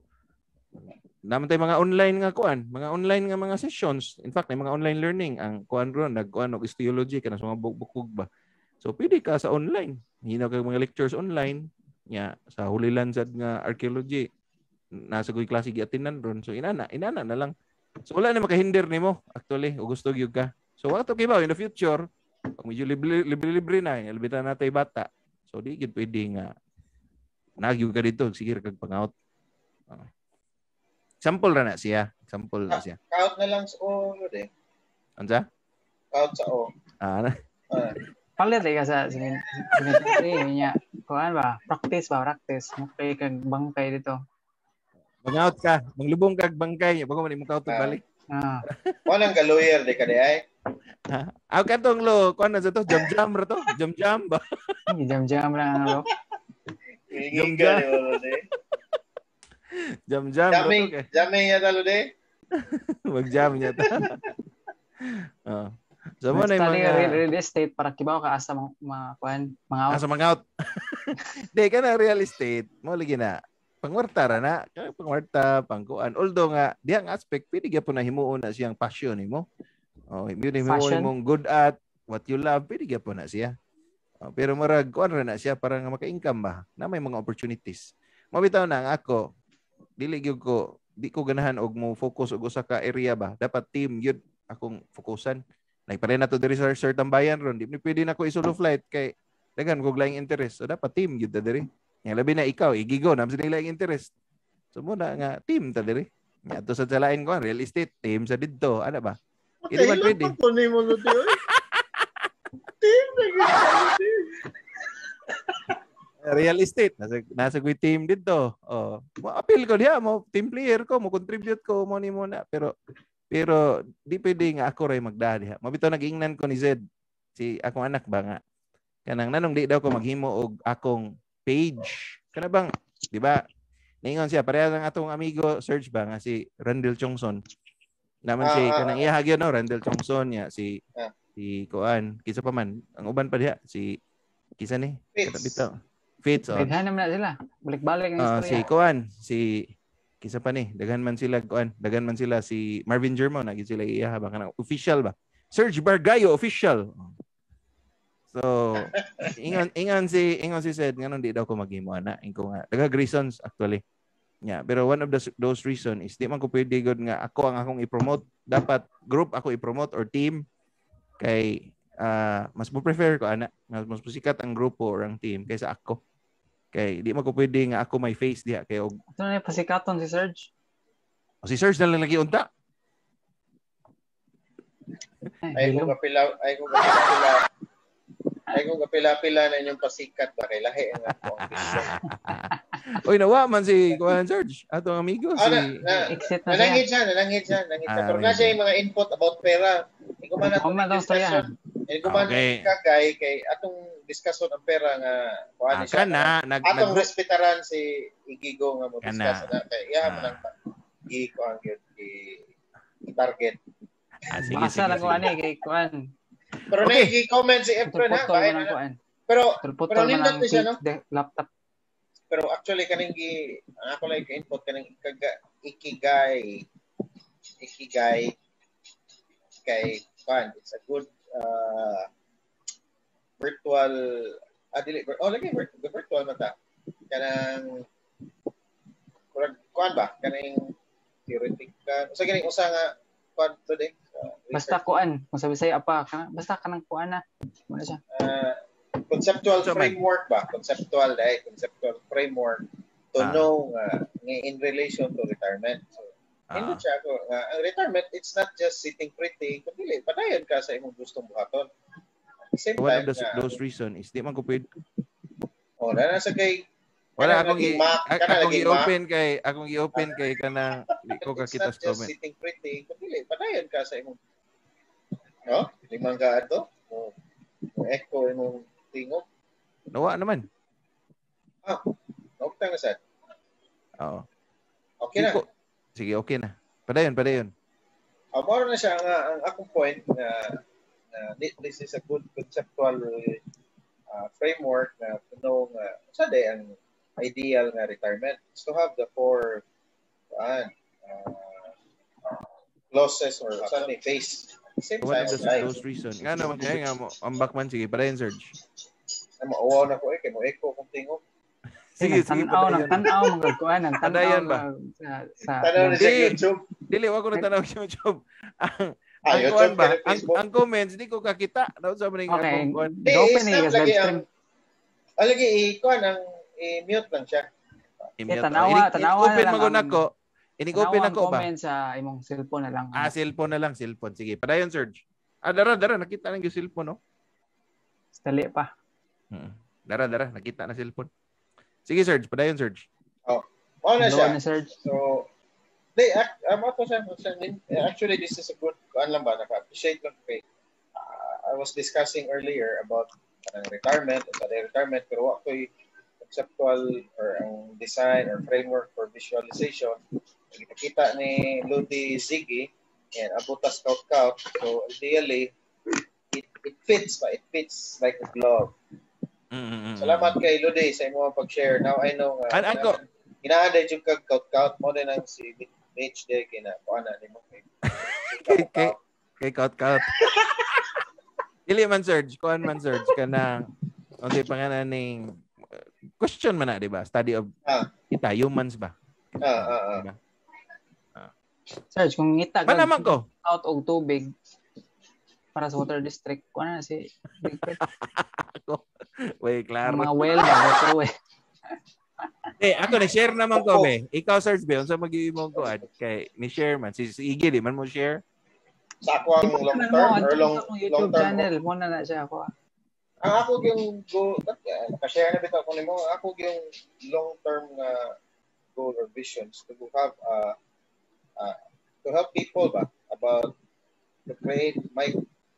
naman tay mga online nga kuan mga online nga mga sessions in fact may mga online learning ang kuan ron nagkuan og histology kana sa mga bukog ba so pwede ka sa online hinaw kay mga lectures online nya sa Holy Land sad nga archaeology nasa goy klase giatinan ron so inana inana na lang so wala na makahinder nimo actually o gusto gyud ka so wa to kibaw in the future pag medyo libre-libre na ilbitan natay bata so di gid pwede nga nagyug ka dito sige kag pangout uh. Sample ra na siya sample na siya count na lang sa o de ansa count sa o ah na uh. palit ka sa cemetery nya kuan ba practice ba practice mo kay kag bangkay dito bangout ka manglubong kag bangkay bago man imong kauto balik ah walang ka lawyer de ka de ay aw katong lo kuan na sa to jam jam ra to jam jam ba jam jam ra lo jam jam jam jam jamming jamming ya talo de mag jam nya ta oh so mo na mga real estate para kibaw ka asa mga kuan mga out asa mga out de kana real estate mo lagi na pangwarta ra na pangwarta pangkuan although nga diyang aspect pwede gyapon na himuon na siyang passion nimo oh himuon himuon mong good at what you love pwede gyapon na siya oh, pero marag kuan ra na siya para nga maka-income ba na may mga opportunities mabitaw na ang ako dili gyud ko di ko ganahan og mo focus og usa ka area ba dapat team gyud akong fokusan like pare na to diri sa certain bayan ron di pwede na ko isolo flight kay daghan kog laing interest so dapat team gyud ta diri yang labi na ikaw igigo nam sa laing interest so muna nga team ta diri nya to sa lain ko real estate team sa didto ana ba hindi man pwede team real estate nasa nasa koy team dito oh mo appeal ko diha mo team player ko mo contribute ko mo ni mo na pero pero di pwede nga ako ray magda diha mabitaw nag-ingnan ko ni Zed si akong anak ba nga kanang nanong di daw ko maghimo og akong page kana bang di ba ningon siya pareha lang atong amigo search ba nga si Randall Chongson Naman Ah, si ah, kanang ah. iya hagyo no, Randall Thompson ya, si Ah. si Kuan, kisa pa man. Ang uban pa diha si kisa ni? Fitz. Kada bitaw. Fitz oh. Daghan naman na sila. Balik-balik ang Ah, si istorya. Kuan, si kisa pa ni, daghan man sila Kuan, daghan man sila si Marvin Germao na sila iya ba kanang official ba. Serge Bargayo official. So, ingon ingon si ingon si said nganon di daw ko maghimo ana. Ingo nga. Daga reasons actually. Yeah, pero one of the, those reason is di man ko pwede god nga ako ang akong i-promote. Dapat group ako i-promote or team kay uh, mas mo prefer ko ana. Mas mas sikat ang grupo or ang team kaysa ako. Kay di man ko pwede nga ako may face diha kay og Ito na yung pasikaton si Serge. o si Serge na lang lagi unta. Ay ko kapila, ay ko kapila. Ay kung kapila-pila na inyong pasikat ba kay lahi ang ako ang vision. Oy, nawa man si Kuan Serge, atong amigo Ah, si na, na, nalangit siya, nalangit siya, nalangit siya. Ah, Pero na siya yung mga input about pera. Hindi ko man Kung man daw storyahan. Hindi ko man Okay. kagay kay atong diskusyon ang pera nga kuan Ah, siya. kana, na- nag- atong nag- respetaran si Igigo nga mo Kana. discuss na kay iya man Ah. ang i ko ang gyud i target. Ah, sige, Baka sige, lang sige. ko ani kay Kuan. Pero Okay. okay. comment si Efren na, Putol bahay man ang na. Kuan. Pero Putol pero man nindot ang ni siya no. de- laptop. Pero actually kaning gi ang ako lang ka-input kaning ikaga, ikigai ikigai kay fun. It's a good uh, virtual ah dili oh lagi virtual, virtual mata. Kanang kurang kuan ba kaning theoretical. Usa kaning usa nga kuan today. Uh, Basta Kuan, kung sabi sa'yo apa, kana- basta kanang Kuan na. Muna siya. uh, conceptual So, framework ba? Conceptual dahil conceptual framework to Ah. know nga nga in relation to retirement. So, Ah. hindi siya ako nga ang retirement it's not just sitting pretty, kundi padayon ka sa imong gustong buhaton. At the same One time, of the, nga, those reason is di man ko pwede oh, na nasa kay wala kana akong i, naging Mac, a- kana akong naging i-open kay akong i-open kay kanang di ko Mac. It's kakita not sa just comment. sitting pretty, kundi padayon ka sa imong no? Limang ka ato. Oh, oh, echo imong tingog. Nawa naman. Ah, okay na sad. Oo. Okay na. Di ko- Sige, okay na. Padayon, padayon. Uh, more na siya ang, ang akong point na, na this is a good conceptual uh, framework na to know nga sa day ang ideal nga retirement is to have the four uh, uh, clauses or sa ni face at the same One time of the, life. those reason. Nga naman kaya nga mo ang backman sige, padayon Serge. Na mauwaw na ko eh kay mo echo kung tingog. Sige, sige, Tanaw, padayon. nagtanaw, mga Kuan, nagtanaw Padayon ba? sa, sa, Tanaw na Di. sa YouTube. Dili wa ko na tanaw sa YouTube. Ang Ah, ang YouTube kuan ba? kaya Ang, Facebook. ang comments di ko kakita. Daw sa maning Okay. akong kuan. Eh, Open is eh, not live lagi stream. ang ah, lagi i-kuan ang i-mute lang siya. I-mute. tanawa, Ini- tanawa Open na lang magun ang- ako. Ini-open Tanaw ang ako ba? comment sa imong cellphone na lang. Ah, cellphone na lang, cellphone. Sige, padayon Serge. Ah, dara, dara, nakita lang yung cellphone, no? Dali pa. Hmm. Dara, dara, nakita na cellphone. Sige, Serge, padayon Serge. Oh, mao na Hello siya. na Serge. So, they act, um, ako siya, siya- actually, this is a good, kuan lang ba, naka-appreciate lang kay, uh, I was discussing earlier about uh, retirement, sa retirement, pero ako yung conceptual or ang design or framework for visualization. Nakita ni Ludi Ziggy, and abutas kaut-kaut. So, ideally, it, it fits ba? It fits like a glove. Mm-mm. Salamat kay Ludi sa imong pag-share. Now, I know nga, An ako, inaanday yung kag kaut-kaut mo din ang si H D kina kuan na nimo kay kay kay kay kaut kaut. Dili man Serge, kuan man Serge kana unsay pangalan ning uh, question man na, di ba? Study of Ah. kita humans ba? Ah, ah, ah. Diba? Serge, kung ngita ka Malaman ko. out og tubig para sa water district, kuan na si Ako. Way klaro. mga well ba water well. Eh, ako ni-share naman ko, be. Ikaw, Serge, be, unsa mag-iimong ko ad kay ni-share man si, si Iggy, di man mo share. Sa ako ang long term or long long YouTube term. channel mo na na siya ako. Ang ako yung go naka-share na bitaw ko nimo. Ako yung long term na goal or visions to have uh, uh to help people ba about to create my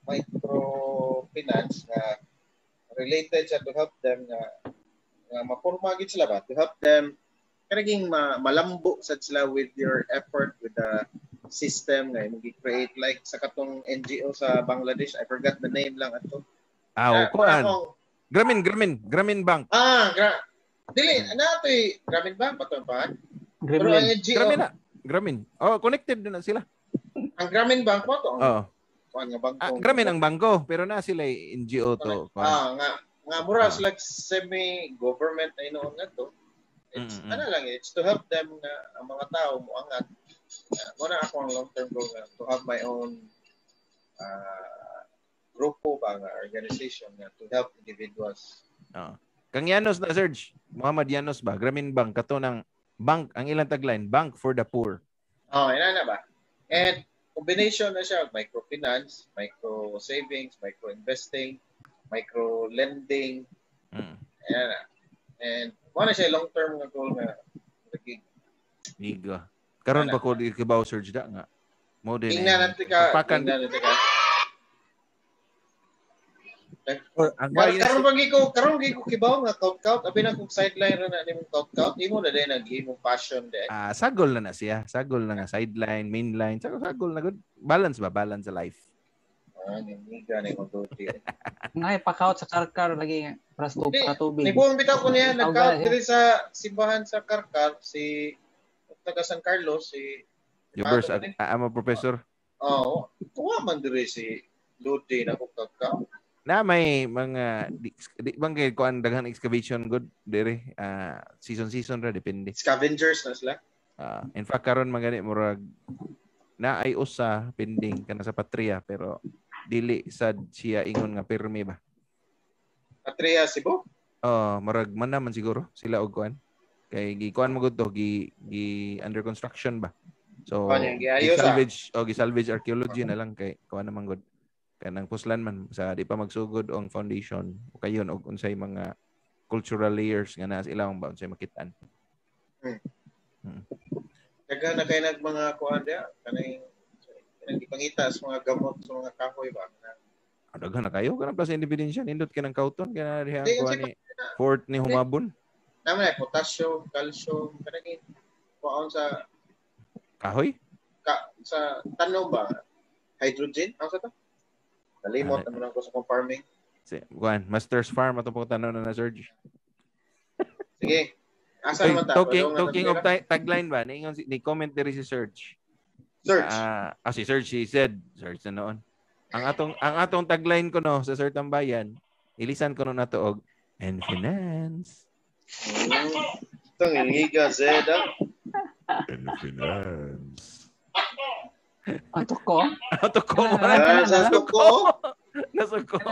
microfinance na related sa to help them na nga maporma gid sila ba to help them kanaging ma, malambo sad sila with your effort with the system nga mag-create like sa katong N G O sa Bangladesh. I forgot the name lang ato. Ah, kuan. Gramin, Gramin, Gramin Bank. Ah, gra dili ana to eh. Gramin Bank pato pa. Pero ang N G O Gramin na. Gramin. Oh, connected na sila. Ang Gramin Bank po to. Oo. Kuan nga bangko. Ah, Gramin ang bangko, pero na sila N G O to. Kuan. Ah, nga nga mura ah. Like semi-government ay noon nga to. It's mm-hmm. ano lang, it's to help them nga ang mga tao mo angat. Uh, muna ako ang long-term goal nga to have my own uh, grupo ba nga organization nga to help individuals. Oh. Kang Yanos na Serge, Muhammad Yanos ba? Gramin Bank kato ng bank ang ilang tagline, Bank for the Poor. Oh, ina na ba? And combination na siya, microfinance, micro savings, micro investing, micro lending. Mm. Ayan na. And wala siya long term nga goal nga naging. Iga. Karon pa ko di kibaw Serge da nga. Mo din. Tingnan natin ka. Tingnan natin ka. Karon pag ko, karon gi ko kibaw nga count count, abi na kung sideline ra na nimong count count, imo na din nag imong passion din. Ah, sagol na na siya. Sagol na nga sideline, mainline, sagol sagol na good. Balance ba? Balance sa life. Ah, ni gani ko duty. Ngay pa-count sa Karkar lagi para sa tubig. Ni buong bitaw ko niya nag-count diri sa simbahan sa Karkar si taga San Carlos si Jobers amo professor. Oo, tuwa man diri si Lodi na ko count. Na may mga di, di bang kay kuan daghang excavation good diri uh, season season ra depende. Scavengers na sila. Uh, in fact karon magani murag na ay usa pending kana sa Patria pero dili sad siya ingon nga pirmi ba. Patria Cebu? Oh, murag man naman siguro sila og kuan. Kay gi kuan mo gud to gi, gi under construction ba. So gi-salvage o gi-salvage archaeology na lang kay kuan naman gud. Kanang puslan man sa di pa magsugod ang foundation o kayon og unsay mga cultural layers nga naa sa ilang ba unsay makit-an. Hmm. Hmm. Daga na kay nag mga kuan dia kanang kanang gipangita sa mga gamot sa mga kahoy ba. Daghan na kayo kanang plus independence nindot kanang kauton kana diha kuan ni Fort ni Humabon. Naman ay potassium, calcium kanang kuan sa kahoy? Ka, sa tanom ba? Hydrogen ang sa to? Nalimot naman ako sa farming. Si, kuan, Master's Farm ato po tanong na na Serge. Sige. Asa naman ta? Talking, talking of tagline ba? Ni, ni comment diri si Serge. Serge. Uh, ah, si Serge, he said, Serge na noon. Ang atong ang atong tagline ko no sa Sir Tambayan, ilisan ko no nato og and finance. Tong Liga Zeda. And finance. Ato ko? Ato ko. Ato ko. Nasa ko.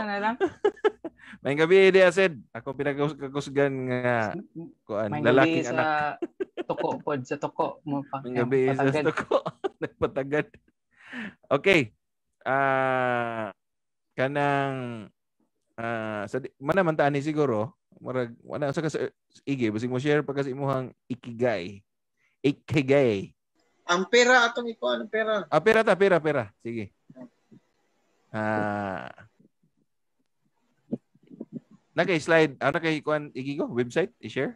May gabi di Ased. Ako pinagkakusgan nga kuan lalaking anak. Toko pod sa toko mo pa. May gabi sa toko. Nagpatagad. Okay. Ah uh, kanang ah uh, sa man naman taan ni siguro murag wala sa kasi ige basig mo share pa kasi imong ikigay. Ikigay. Ang pera atong ikuan, ang pera. Ah, pera ta, pera, pera. Sige. Ah. Naka-slide, ano kay ikuan igigo website i-share?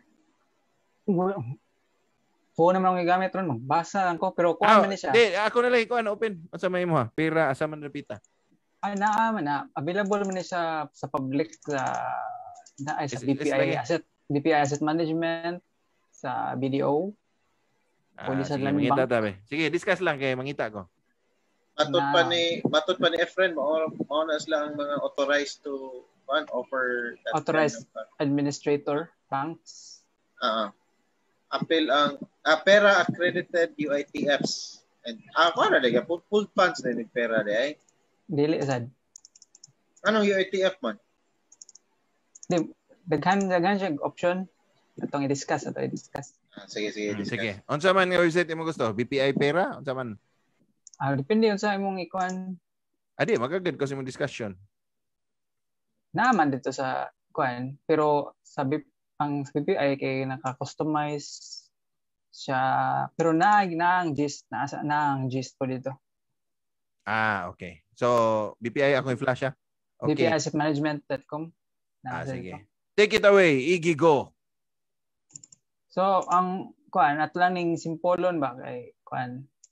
Phone naman ang gamit ron, magbasa lang ko pero kuan ah, man ni siya. Di, ako na lang ikuan open. Unsa may mo ha? Pera asa man repita. Ay naa man na available man ni siya sa public sa na ay sa D P I asset, D P I asset management sa B D O. Ah, sige, mangita tabi. Sige, discuss lang kay mangita ko. Matod pa ni matod pa ni Efren mo mo na sila ang mga authorized to one offer that authorized kind of, administrator banks. Ah. Uh, appeal ang uh, pera accredited U I T Fs. And ah uh, para daga full, full funds na ni pera day. Dili sad. Anong U I T F man? Di daghan daghan siya option atong i-discuss ato i-discuss. Ah, sige, sige. Hmm, sige. Unsa man nga website imo gusto? B P I pera? Unsa man? Ah, depende unsa imong ikuan. Adi, magagad ko sa imong discussion. Naman dito sa kuan, pero sa B, ang sa B P I kay naka-customize siya, pero na na ang gist, na na ang gist po dito. Ah, okay. So, B P I ako i-flash ah. Okay. B P I asset management dot com. Ah, sige. Ito. Take it away, Iggy, go. So, ang kuan ato lang ning simpolon ba kay kuan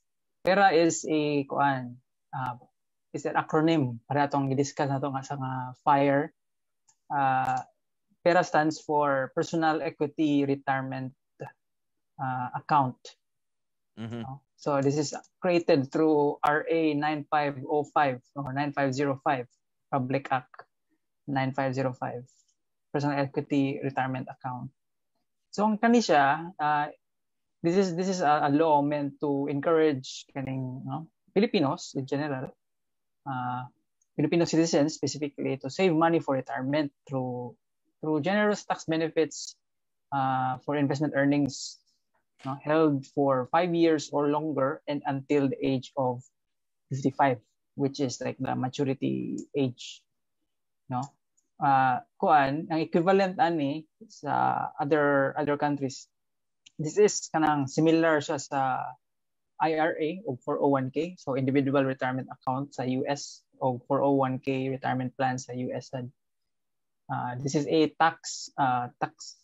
PERA is a kuan uh, is an acronym para atong i-discuss nato nga sa nga FIRE. Uh, PERA stands for Personal Equity Retirement uh, Account. Mm-hmm. So this is created through R A ninety-five oh five or ninety-five oh five, Public Act ninety-five oh five, Personal Equity Retirement Account. So ang kani siya, uh, this is this is a, a law meant to encourage kaning no, Filipinos in general, uh, Filipino citizens specifically, to save money for retirement through through generous tax benefits uh, for investment earnings, no, held for five years or longer and until the age of fifty-five, which is like the maturity age. No, uh, kuan ang equivalent ani sa other other countries. This is kanang similar siya sa I R A o four oh one K, so individual retirement account sa U S o four oh one K retirement plan sa U S. Uh, this is a tax uh, tax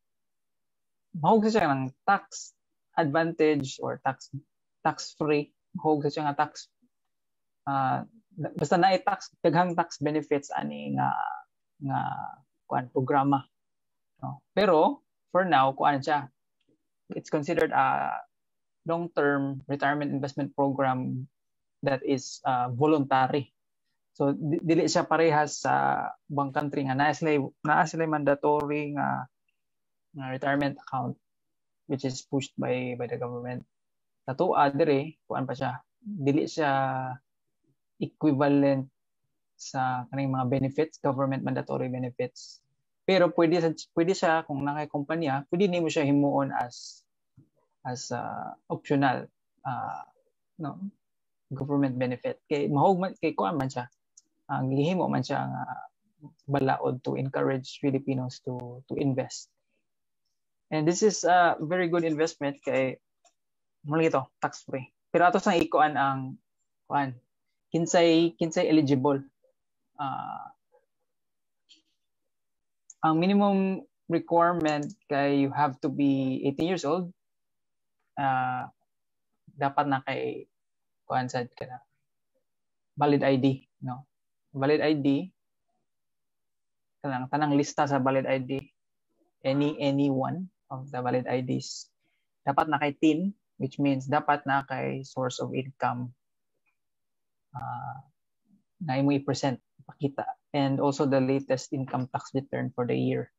mahog siya ng tax advantage or tax tax free, mahog siya nga tax uh, basta na tax daghang tax benefits ani nga nga kuan programa, no? Pero for now kuan siya, it's considered a long-term retirement investment program that is uh, voluntary. So di- dili siya parehas sa bang country nga naa sila naa sila mandatory nga nga retirement account which is pushed by by the government. Tato adere kuan pa siya, dili siya equivalent sa kaning mga benefits, government mandatory benefits. Pero pwede pwede siya kung nakay kumpanya, pwede nimo siya himuon as as uh, optional uh, no government benefit. Kay mahog man kay kuan man siya. Ang uh, gihimo man siya nga balaod to encourage Filipinos to to invest. And this is a very good investment kay muli ito tax free. Pero ato sang ikuan ang kuan kinsay kinsay eligible. Uh, ang minimum requirement kay you have to be eighteen years old. Uh, dapat na kay kuan sad ka na valid I D, no? Valid I D kanang tanang lista sa valid I D, any any one of the valid I Ds dapat na kay teen, which means dapat na kay source of income uh, na imo i-present pakita, and also the latest income tax return for the year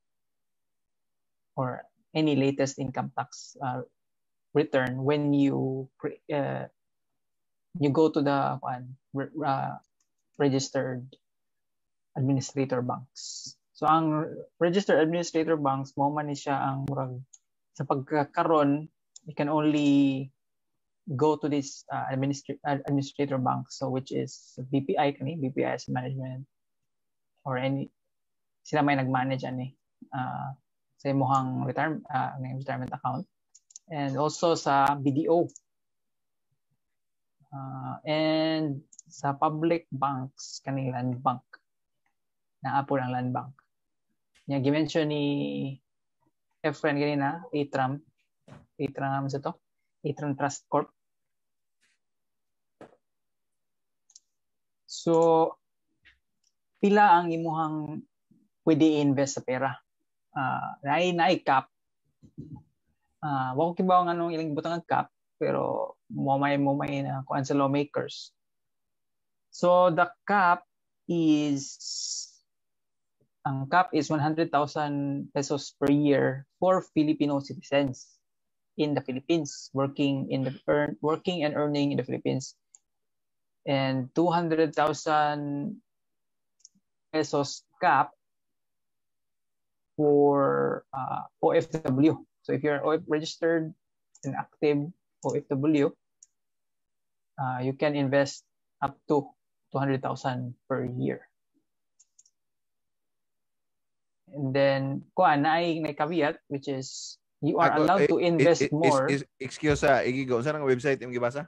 or any latest income tax uh, return when you uh, you go to the one uh, registered administrator banks. So ang registered administrator banks mo man ni siya ang murag sa pagkakaron, you can only go to this uh, administra- administrator bank, so which is B P I kani, B P I Asset Management or any sila may nag-manage ani uh, sa imong retirement uh, retirement account, and also sa B D O uh, and sa public banks kani land bank na apo ang land bank niya gi-mention ni Efren ganina, Atram Atram naman sa to Atram Trust Corp. So pila ang imuhang pwede invest sa pera. Uh, naay naay cap. Uh, wako kibaw nga nung ilang butang ang cap, pero mo may mo may na kuan sa lawmakers. So the cap is ang cap is one hundred thousand pesos per year for Filipino citizens in the Philippines working in the earn, working and earning in the Philippines, and two hundred thousand pesos cap for uh, O F W. So if you're registered and active O F W, uh, you can invest up to two hundred thousand per year. And then, kuan na ay may caveat, which is you are Ako, allowed eh, to invest is, more. Is, is, excuse sa igigo, saan ang website yung gibasa?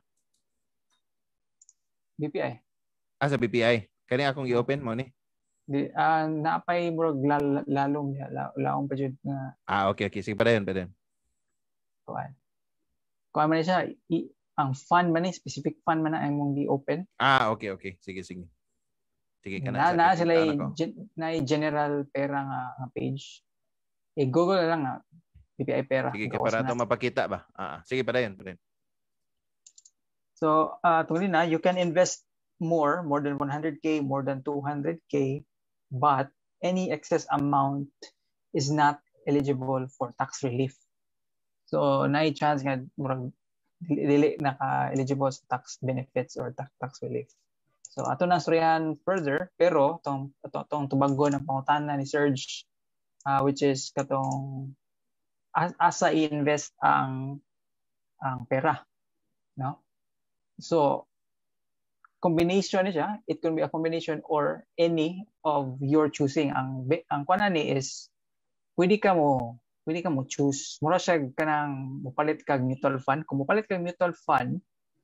B P I. Ah, sa B P I. Kani akong i-open mo ni? Di, uh, naapay murag lal, lalong la, laong pa jud nga Ah, okay, okay. Sige pa rin, pa rin. kuan. Kuan man siya, i, ang fund man ni specific fund man na ang mong gi-open. Ah, okay, okay. Sige, sige. Sige ka Na na. na sila na general pera nga, nga page. Eh Google na lang nga B P I pera. Sige ka para ito mapakita ba? Ah, sige pa dayon, pa So, uh, tungkol na, you can invest more, more than one hundred K, more than two hundred K, but any excess amount is not eligible for tax relief. So, na chance nga murag dili naka-eligible sa tax benefits or tax tax relief. So, ato nang storyahan further, pero tong tong tubago ng pangutana ni Serge, uh, which is katong as, asa i-invest ang ang pera, no? So, combination niya, it can be a combination or any of your choosing. Ang ang kuan ni is pwede ka mo pwede ka mo choose. Mura siya kanang mupalit kag mutual fund. Kung mupalit kag mutual fund,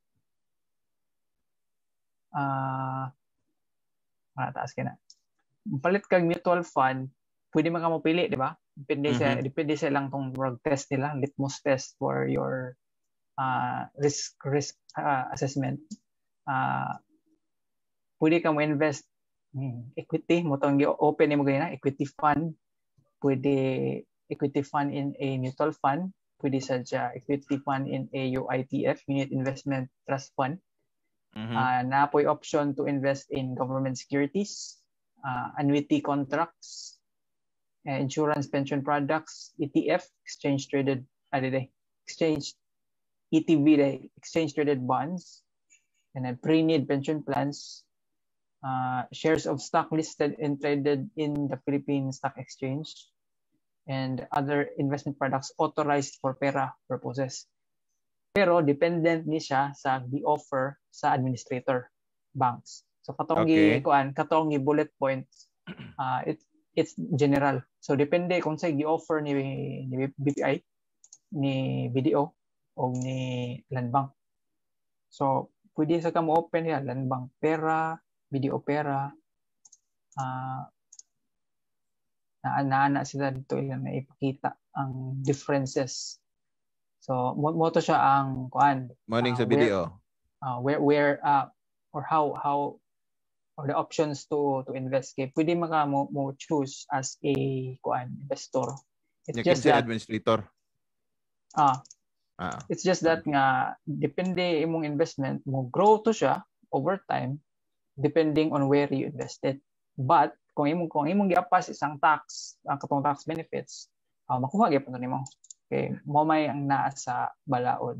ah uh, taas ka na. Mupalit kag mutual fund, pwede man ka mo pili, di ba? Depende mm-hmm. sa depende sa lang tong drug test nila, litmus test for your uh, risk risk uh, assessment. Uh, pwede ka mo invest hmm, equity mo tong open mo ganyan, equity fund, pwede equity fund in a mutual fund, pwede sa equity fund in a U I T F, Unit Investment Trust Fund. Mm-hmm. Uh, na po yung option to invest in government securities, uh, annuity contracts, uh, insurance pension products, E T F, exchange traded, ano day, exchange E T B day, exchange traded bonds, and then pre-need pension plans, uh, shares of stock listed and traded in the Philippine Stock Exchange, and other investment products authorized for pera purposes. Pero dependent ni siya sa gi-offer sa administrator banks. So katong okay. gi kuan, katong gi bullet points, uh, it it's general. So depende kung sa gi-offer ni ni B P I, ni B D O o ni Land Bank. So pwede sa ka mo open ya Land Bank pera, B D O pera, uh, na-ana sila dito ilang na ipakita ang differences. So mo, mo to siya ang kuan morning uh, sa where, video. Uh, where where uh, or how how or the options to to invest kay pwede maka mo, mo choose as a kuan investor. It's you just that administrator. Ah. Uh, it's just that nga depende imong investment mo grow to siya over time depending on where you invested. But kung imong kung imong giapas isang tax, ang katong tax benefits, uh, makuha gyapon nimo. Okay, mo may ang naa sa balaod.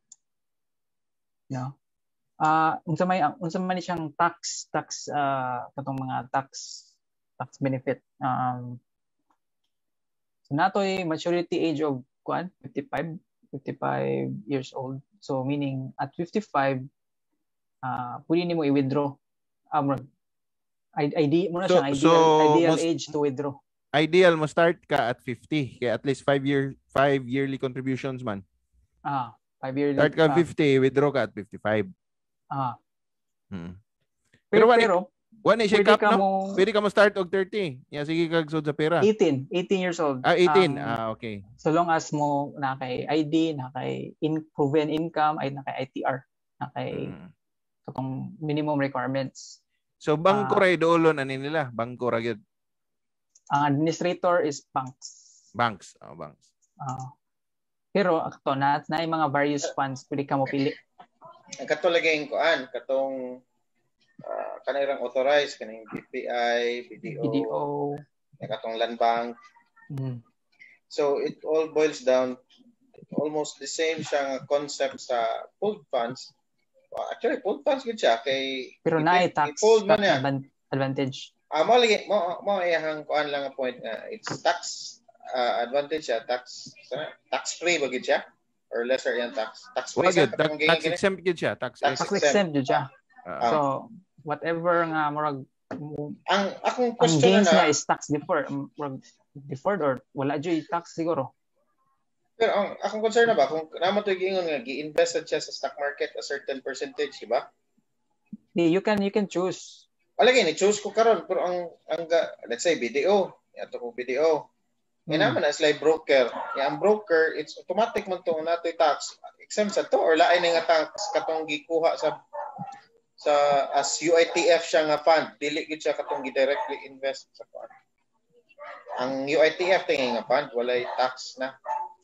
No. Ah, uh, unsa may unsa man ni siyang tax tax uh, katong mga tax tax benefit. Um so natoy maturity age of kuan fifty-five years old. So meaning at fifty-five uh pwede nimo i-withdraw. Um, I D mo na so, siyang ideal, so ideal most, age to withdraw. Ideal mo start ka at fifty, kaya at least five year five yearly contributions man. Ah, five yearly. Start ka uh, fifty, withdraw ka at fifty-five. Ah. Hmm. Pero pero pero one is cap na. Mo, pwede ka mo start og thirty. Ya sige kag sud sa pera. eighteen, eighteen years old. Ah, eighteen. Um, ah, okay. So long as mo na kay I D, na kay in proven income, ay na kay I T R, na kay hmm. katong minimum requirements. So bangko uh, ray doolon ani nila, bangko ra gyud. Ang administrator is banks. Banks, oh banks. Uh, pero ato na na mga various funds pwede ka mo pili. Ang kato laging kuan, katong uh, kanirang authorized kaning B P I, B D O, B D O, katong Land Bank. Mm. So it all boils down almost the same siyang concept sa pooled funds. Well, actually, pooled funds good siya kay pero na tax, tax advantage. Ah, uh, mo lagi mo mo iyang kuan lang ang point nga it's tax uh, advantage siya, tax tax free ba gid siya or lesser yan tax tax free well, sa tax, tax exempt gid siya, tax, tax exempt gid siya. Uh, so whatever nga murag ang akong question ang na is tax deferred, murag deferred or wala jud tax siguro. Pero ang akong concern na ba kung naman to giingon nga gi-invest siya sa stock market a certain percentage, di ba? You can you can choose. Wala gani choose ko karon pero ang ang let's say B D O, ato ko B D O. Hmm. Ina man na sila broker. Ya ang broker it's automatic man to natoy tax exempt sa to or lain nga tax katong gikuha sa sa as U I T F siya nga fund, dili gid siya katong directly invest sa fund. Ang U I T F tingay nga fund walay tax na.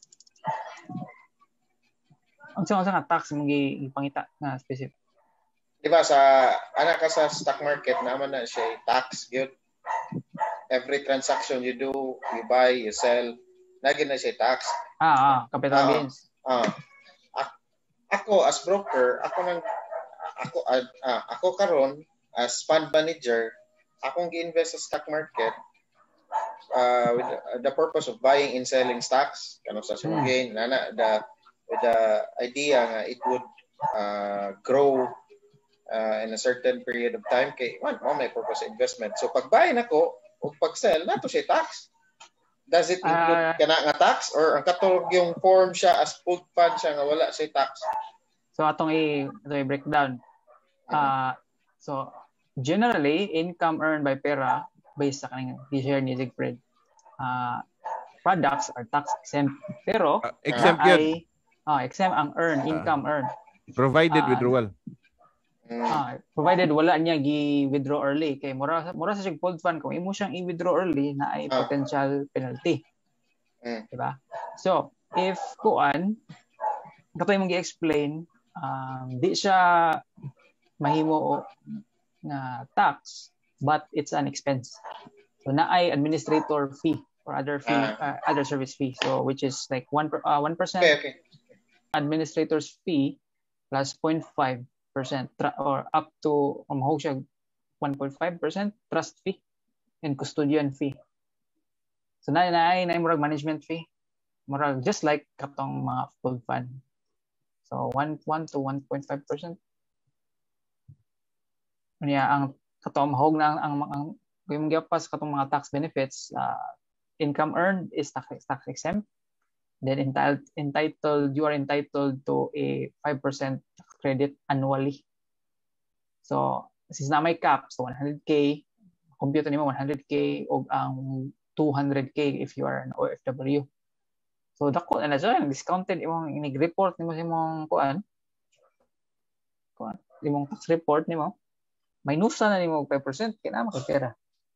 Ang sa nga tax mo gipangita nga specific. Di ba sa ana ka sa stock market naman na siya tax gyud. Every transaction you do, you buy, you sell, nagin na siya tax. Ah, ah capital uh, gains. Ah. Uh, ako as broker, ako nang ako uh, uh, ako karon as fund manager, akong gi-invest sa stock market uh, with uh, the purpose of buying and selling stocks, kano sa hmm. gain, nana the with the idea nga it would uh, grow uh, in a certain period of time kay man mo may purpose investment. So pag buy nako o pag sell nato siya tax. Does it include uh, kana nga tax or ang katulog yung form siya as pooled fund siya nga wala siya tax? So atong i i-breakdown. Uh, so generally income earned by pera based sa kaning share ni Siegfried. Uh, products are tax exempt pero uh, exempt uh, ay ah uh, exempt ang earn income uh, earned provided uh, withdrawal. Ah, provided wala niya gi-withdraw early kay mura mura sa sig pooled fund kung imo siyang i-withdraw early na ay ah. potential penalty. Mm. Diba? So, if kuan kato imong gi-explain, um, di siya mahimo na tax but it's an expense. So na ay administrator fee or other fee uh, ah. other service fee. So which is like one uh, one percent okay, okay. administrator's fee plus zero point five percent or up to um, siya one point five percent trust fee and custodian fee. So na na ay na murag management fee. Murag just like katong mga pooled fund. So one to one point five percent. Unya ang katong mahog na ang ang, ang kung gipas katong mga tax benefits, uh, income earned is tax, tax exempt. Then entitled entitled you are entitled to a five percent credit annually. So, since na may cap, so one hundred K, compute nimo one hundred K o ang two hundred K if you are an O F W. So, dako na siya, discounted imong inig-report nimo sa imong kuan. Kuan, imong tax report nimo. Minusa na nimo five percent kina makapera.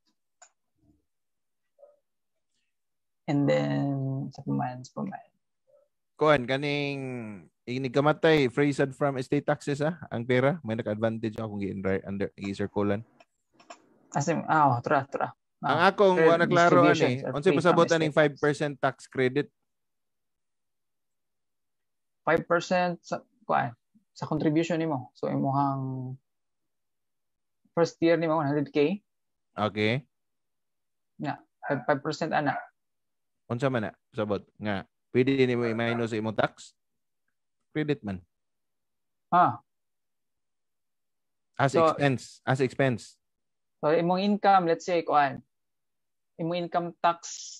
And then sa paman, sa paman. Kuan kaning inigkamatay phrased from estate taxes ah ang pera may naka-advantage ako kung under i-circulan. Asim ah oh, tra tra. Ah, ang akong wa na klaro ani unsay pasabot aning five percent tax credit? five percent sa kuan sa contribution nimo. So imong first year nimo one hundred K. Okay. Na yeah, five percent ana. Unsa man na pasabot nga pwede nimo i-minus sa imong tax? Credit man. Ah. As so, expense, as expense. So imong income, let's say kuan. Imong income tax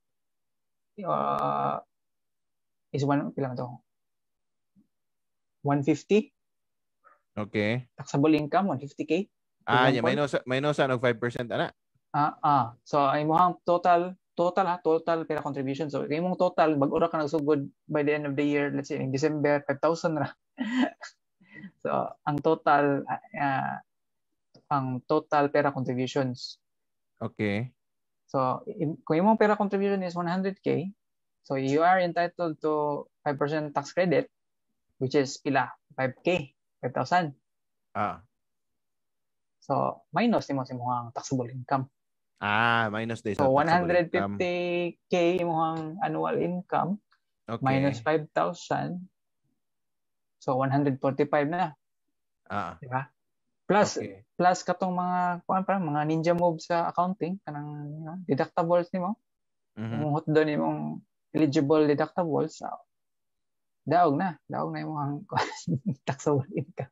uh, is one pila man to? one fifty. Okay. Taxable income one fifty K. Ah, ya minus minus ano five percent ana. Ah, ah. So imong total total ha, total pera contribution. So imong total bag ora ka nagsugod by the end of the year, let's say in December five thousand ra. So ang total uh, ang total pera contributions. Okay. So kung imong pera contribution is one hundred K, so you are entitled to five percent tax credit which is pila five K, five thousand. Ah. So minus nimo sa imong taxable income. Ah, minus days. So one hundred fifty K imong annual income. Okay. Minus five thousand. So one hundred forty-five na. Ah. Di ba? Plus okay. plus katong mga kuan pa mga ninja moves sa accounting kanang you know, deductibles nimo. Mm-hmm. Imong hot doon imong eligible deductibles. So, daog na, daog na imong taxable income.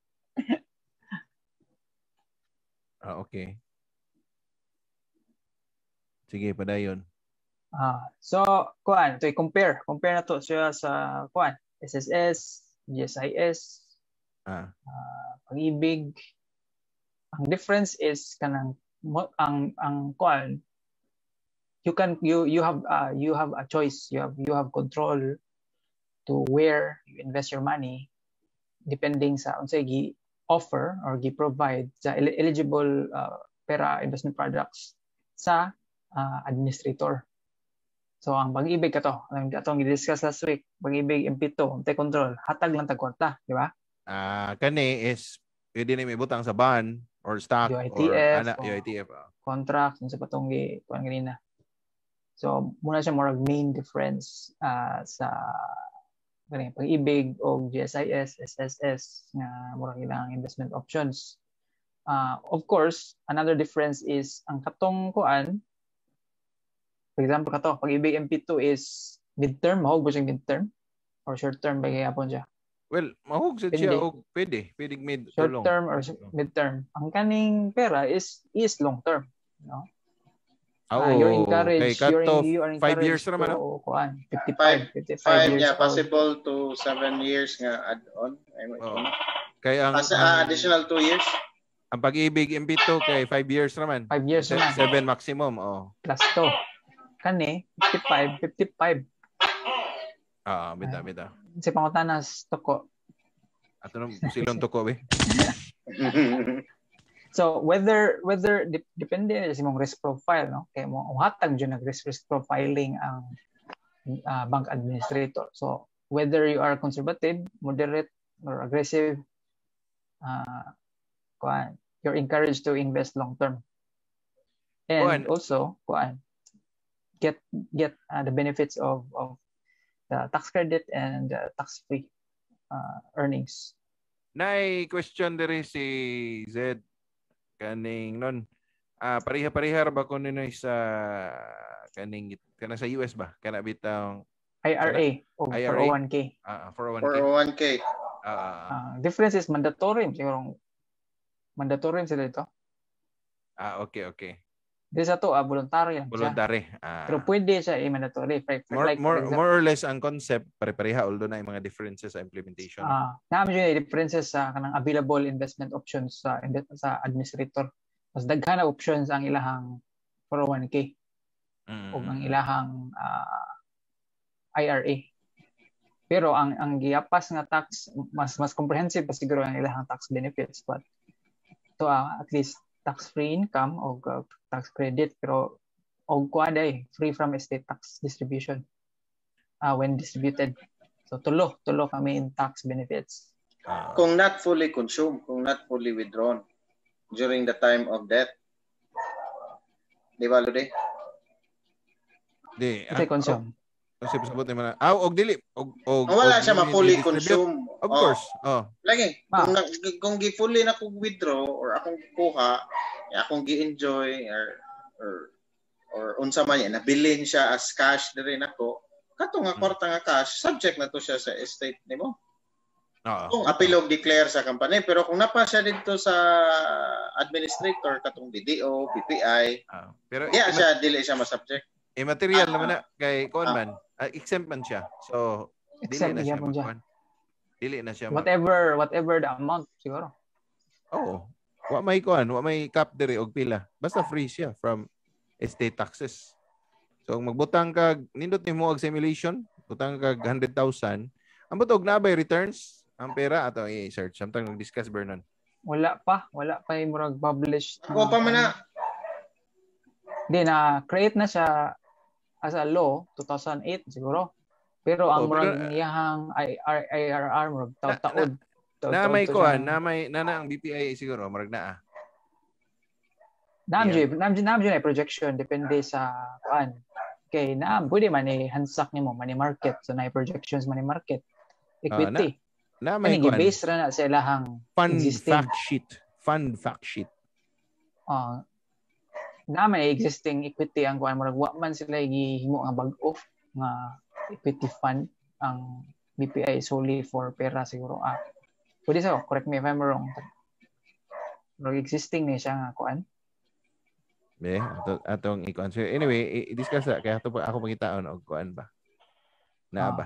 Ah, okay. Sige, padayon. Ah, so kuan, to compare, compare na to siya sa kuan, S S S, G S I S, ah, uh, Pag-ibig. Ang difference is kanang ang ang kuan, you can you you have uh, you have a choice, you have you have control to where you invest your money depending sa unsay gi offer or gi provide sa el- eligible uh, pera investment products sa uh, administrator. So ang pag-ibig kato, ang atong gi-discuss last week, pag-ibig M P two, tay control, hatag lang tag kwarta, di ba? Ah, uh, kani is pwede na may butang sa bond or stock U I T F, or ana o U I T F. Uh. Contract sa patong gi kuan ganina. So muna siya more main difference uh, sa gani pag-ibig o G S I S, S S S nga mura ilang investment options. Uh, of course, another difference is ang katong kuan, for example kato, pag-ibig M P two is midterm, mahog ba siyang midterm or short term ba gyapon siya? Well, mahog sa siya o pwede, pwede mid to long. Short term or midterm. Ang kaning pera is is long term, no? Oh, uh, you're encouraged, okay, you're to you are encouraged five years naman, to, kuan, fifty-five, five years yeah, old. possible to seven years nga add-on. Oh. Kaya ang, As, uh, additional two years. Ang pag-ibig M P two kay five years naman. five years Se- naman. seven maximum, oh. Plus two. Kani, fifty-five, fifty-five. Ah, bita, bita. Si pangutanas toko. Ato nang silong toko be. So whether whether dep- depende sa imong risk profile, no? Kay mo hatag jud nag risk risk profiling ang uh, bank administrator. So whether you are conservative, moderate or aggressive, uh kuan, you're encouraged to invest long term. And Kuan. also kuan, get get uh, the benefits of of the tax credit and uh, tax free uh, earnings. Nay question diri si Z kaning non ah pareha-pareha ba kun ninoy sa kaning kana sa U S ba kana bitang I R A o I R A? four oh one K. Ah, four oh one K. four oh one K. Ah, Uh, difference is mandatory siguro. Mandatory sila ito. ah okay, okay. Di sa to, ah, voluntary lang siya. Voluntary. Ah. Pero pwede siya i-mandatory. For, for more like, more for example, more or less ang concept pare-pareha although na yung mga differences sa implementation. ah, namin yun, differences sa kanang available investment options sa sa administrator. Mas daghan na options ang ilahang four oh one K Mm. o ang ilahang uh, I R A. Pero ang ang giapas nga tax mas mas comprehensive pa siguro ang ilahang tax benefits, but to uh, at least tax-free income o uh, tax credit, pero og kuaday free from estate tax distribution uh, when distributed. So tulo tulo kami in tax benefits. Uh, Kung not fully consumed, kung not fully withdrawn during the time of death. Di ba, Lude? Di. Ito consume. Kasi pasabot ni man. Ah, og dili og og Oh, wala og siya ma-fully i-distribute. consume. Of Oh. course. Oh. Lagi, Ah. kung, na, kung gi-fully na kong withdraw or akong kuha, akong gi-enjoy or or or unsa man yan, nabilin siya as cash diri nako, kato nga kwarta nga cash, subject na to siya sa estate nimo. Oo. Kung apilog declare sa company, pero kung napa siya dito sa administrator katong D D O, P P I, Ah, pero yeah, ima- siya dili siya ma-subject. immaterial Ah. naman na kay kuan man. Ah, exempt man siya. So dili Exempt na siya gyapon siya. magkuan. Dili na siya. mag- Whatever whatever the amount siguro. Oo. Wa may kuan, wa may cap diri og pila. Basta free siya from estate taxes. So kung magbutang kag nindot nimo og simulation, butang kag one hundred thousand, ang butog na bay returns ang pera ato i-search. Samtang nag-discuss Vernon. Wala pa, wala pa yung murag published. Ako pa man na Hindi na create na siya as a law two thousand eight siguro. Pero ang Oo, murag pero- niyahang I R R murag taod-taod. Na may kuan, na may na na ang B P I siguro marag naa. Namji, namji namji na projection depende sa kuan. Okay, na pwede man eh hansak nimo money market, so na projections money market. Equity. Na may Kani kuan. base ra na sa ilahang Fund existing. fact sheet. Fund fact sheet. Ah, na may existing equity ang kuan murag wa man sila gihimo nga bag-off nga equity fund ang B P I solely for pera siguro. Ah, pwede sa correct me if I'm wrong. Murag existing ni siya nga kuan. Be, ato atong ikuan. So anyway, i-discuss na kaya ato pa ako makitaon og kuan ba. Na Ah. ba?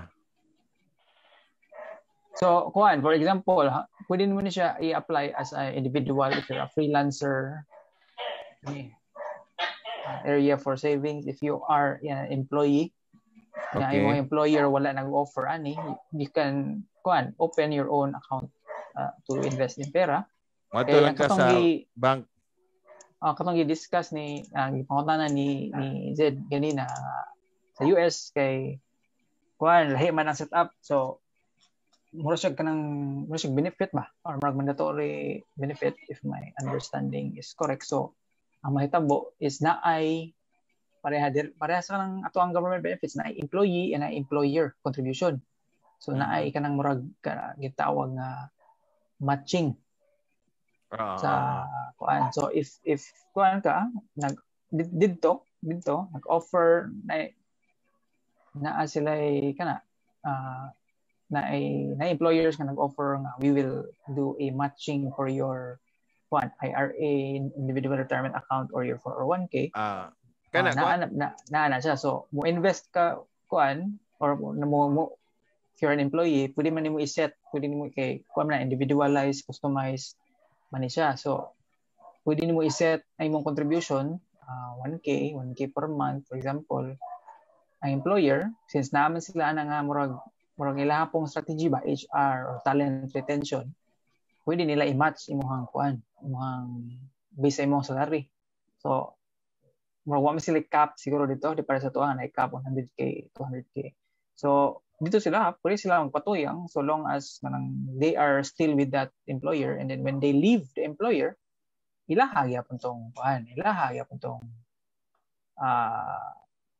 So, kuan, for example, ha, pwede mo na siya i-apply as an individual if you're a freelancer. Okay. Uh, area for savings if you are an employee. nga Okay. imong employer wala nag-offer ani, you can kuan open your own account uh, to invest in pera. Mato Kay lang ang ka katong sa gi bank. ah katong gi-discuss ni ang gipangutanan ni ni Zed ganina uh, sa U S kay kuan lahi man ang setup, so mura siya kanang mura siya benefit ba or murag mandatory benefit if my understanding is correct. So ang mahitabo is na ay pareha dir pareha sa kanang ato ang government benefits na ay employee and ay employer contribution. So Mhm. na ay kanang murag ka, gitawag nga matching Ah, sa kuan. So if if kuan ka nag did- didto didto nag-offer na na sila ay kana ah, na ay na employers nga nag-offer nga we will do a matching for your kuan I R A, individual retirement account or your four oh one k. ah, Ah, kana na, kuan. na, na, na, na siya. So, mo invest ka kuan or mo, mo, mo if you're an employee, pwede man nimo i-set, pwede nimo kay kuan na individualize, customize man ni siya. So, pwede nimo i-set ay imong contribution uh, one k, one k per month for example. Ang employer, since naman sila ana nga murag murag ila pong strategy ba H R or talent retention, pwede nila i-match imong kuan, imong base sa imong salary. So, murag wa man sila cap siguro dito di para sa tuwa na i-cap one hundred k, two hundred k. So dito sila pwede sila magpatuyang so long as manang they are still with that employer, and then when they leave the employer ilaha gyapon tong kuan, ilaha gyapon tong uh,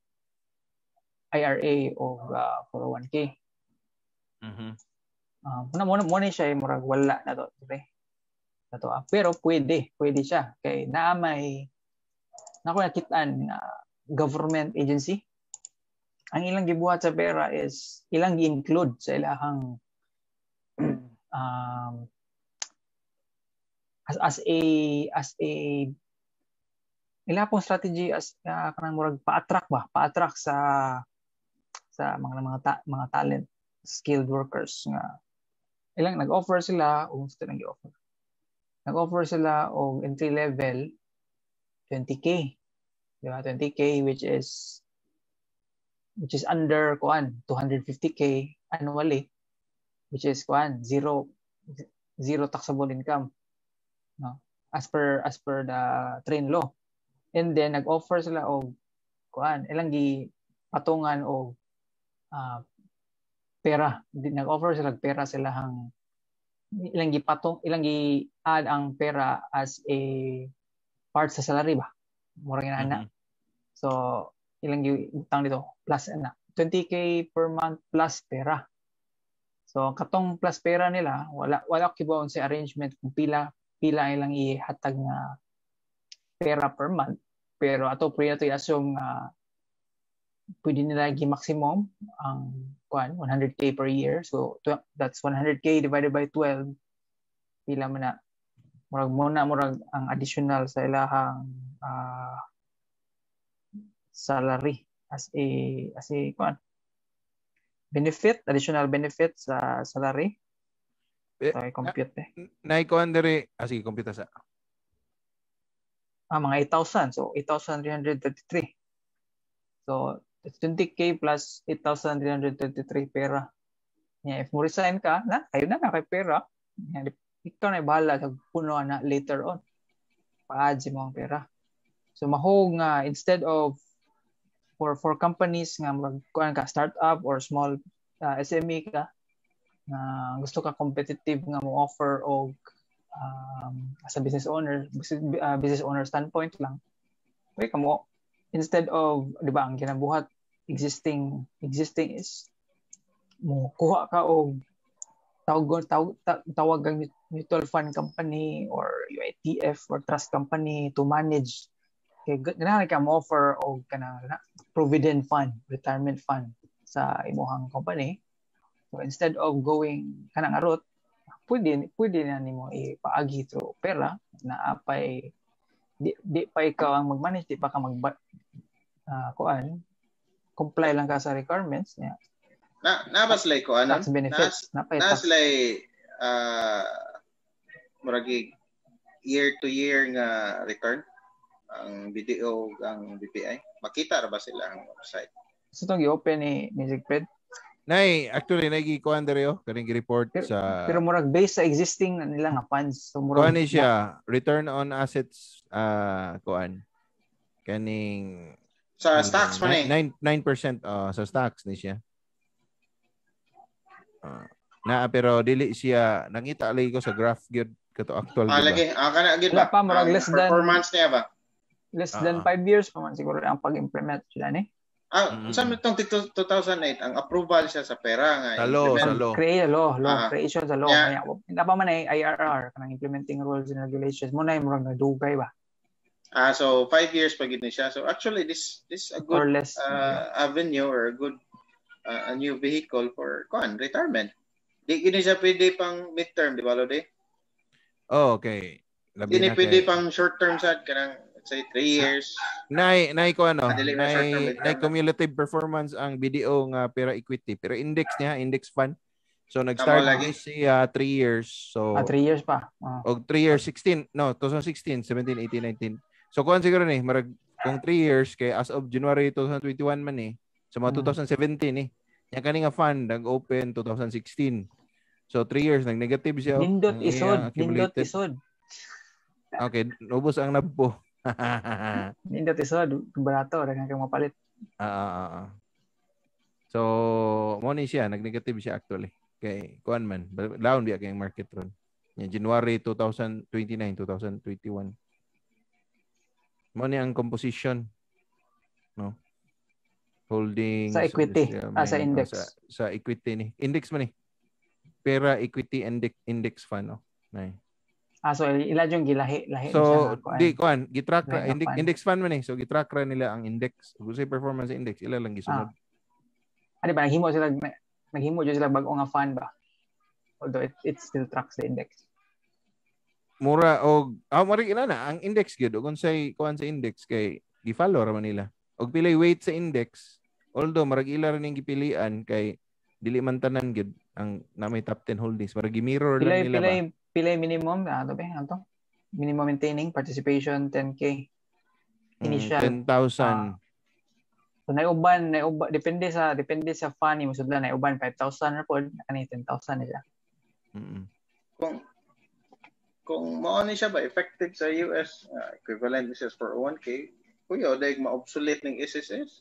I R A o uh, four oh one k. Mhm. Uh, muna muna muna siya murag wala na to, pre. Na to, ah. Pero pwede, pwede siya kay naa may nako nakitaan nga government agency. Ang ilang gibuhat sa pera is ilang gi-include sa ilahang um, as as a as a ila pong strategy as uh, kanang murag pa-attract ba, pa-attract sa sa mga mga ta, mga talent skilled workers nga ilang nag-offer sila o gusto nang gi-offer. Nag-offer sila og entry level twenty k. Diba? twenty k which is which is under kuan two hundred fifty k annually, which is kuan zero zero taxable income, no, as per as per the train law. And then nag-offer sila og kuan ilang gi patungan og uh, pera. Nag-offer sila og pera sila hang ilang gi patong ilang gi add ang pera as a part sa salary ba, murag ina Mhm. so ilang utang dito plus na twenty k per month plus pera. So katong plus pera nila wala wala kibaon sa arrangement kung pila pila ilang ihatag nga pera per month, pero ato priya to i-assume nga pwede nila gi-maximum ang kuan one hundred k per year. So that's one hundred k divided by twelve, pila man na murag muna murag ang additional sa ilahang uh, salary as a as a kuan benefit, additional benefit sa salary. So I compute eh. Naikuan diri, ah sige, compute sa. Ah, mga eight thousand. So eight thousand three hundred thirty-three. So it's twenty k plus eight thousand three hundred thirty-three pera. Yeah, if mo resign ka, na, kayo na na kay pera. Yeah, ikaw na bahala sa puno na later on. Pa-add si mga pera. So mahog nga instead of for for companies nga magkuan ka startup or small uh, S M E ka na gusto ka competitive nga mo offer og um, as a business owner, business, uh, business owner standpoint lang. Pwede ka mo instead of, di ba, ang kinabuhat existing existing is mo kuha ka og tawag tawag tawag ang mutual fund company or U I T F or trust company to manage kay ganahan ka mo offer og kana provident fund, retirement fund sa imong company. So instead of going kanang route, pwede pwede na nimo ipaagi through pera na apay di, di pa ikaw ang mag-manage, di pa ka mag uh, kuan comply lang ka sa requirements niya. Na na ba sila ko ano? Tax benefits. Na, na, na sila uh, murag year to year nga return ang B D O ang B P I. Makita ra ba sila ang website? So itong i-open ni, ni Zigfred. Nay, actually, nagikuhan dere yo. Kaning report Pero, sa... pero murag based sa existing na nila nga funds. So Kuhan murag ni siya. Return on assets, uh, kuhan. Kaning... Sa stocks man eh. nine percent uh, sa stocks ni siya. Uh, na pero dili siya nangita lagi ko sa graph gyud kato actual Ah, diba? lagi. Ah, kana gyud Wala ba? pa, murag Ang less than- performance niya ba? less Ah, than ah. five years pa man siguro ang pag-implement sila ni. Ah, Mm. sa itong two thousand eight, ang approval siya sa pera nga. Sa law, implement. sa law. Create a law, law, Ah. creation sa law. Yeah. Kaya, hindi pa man ay I R R, kanang implementing rules and regulations. Muna yung murag nadugay ba? Ah, so five years pa gid ni siya. So actually this this a Or good less. uh, avenue or a good uh, a new vehicle for kuan retirement. Di gini siya pwede pang midterm, di ba Lodi? Oh, okay. Labi Di ni na pwede kay pang short term sad kanang let's say three years. nay nay ko ano, Madili na short term nay nay retirement. cumulative performance ang B D O nga pera equity pero index niya, index fund. So Tama nag-start lagi. this siya three years. So Ah, three years pa. Ah. og three years sixteen no twenty sixteen, seventeen, eighteen, nineteen. So kuan siguro ni marag kung three years kay as of January twenty twenty-one man eh. So mga Mm. twenty seventeen eh. Yang kani nga fund nag-open twenty sixteen. So three years nag-negative siya. Nindot Ang iyang isod, nindot accumulated. isod. Okay, ubos ang nabpo. Nindot isod, barato, dagan kay mapalit. Ah, ah, ah, ah. So, mo ni siya, nag-negative siya actually. Kay kuan man, down biya kay market ron. Nya January twenty twenty-nine, twenty twenty-one. Mo ni ang composition, no? Holding Sa equity, ah, sa index. Sa, sa equity ni. Index man ni. Pera equity index index fund, no. Nay. Ah, so ila yung gilahi, lahi So, siya nga kuan. di kuan, gitrack ra Lahi na index, fund. index fund man eh. So gitrack ra nila ang index. Kung sa performance index, ila lang gisunod. Ano ba naghimo sila naghimo jud sila bag-o nga fund ba? Although it, it still tracks the index. Mura og ah mura ina na ang index gyud ug unsay kuan sa index kay gi-follow ra man nila. Og pilay weight sa index, although marag ila rin ning gipilian kay dili man tanan gyud ang na may top ten holdings, marag gi-mirror Pilay lang nila pilay ba. pilay minimum ano ba ano to? Minimum maintaining participation ten K. Initial. ten thousand. So naiuban, naiuban depende sa depende sa fund mo sudlan naiuban five thousand ra pod kani ten thousand nila. Mm. Kung kung mao ni siya ba effective sa U S uh, equivalent is for one K, kuya dahil ma-obsolete ng S S S.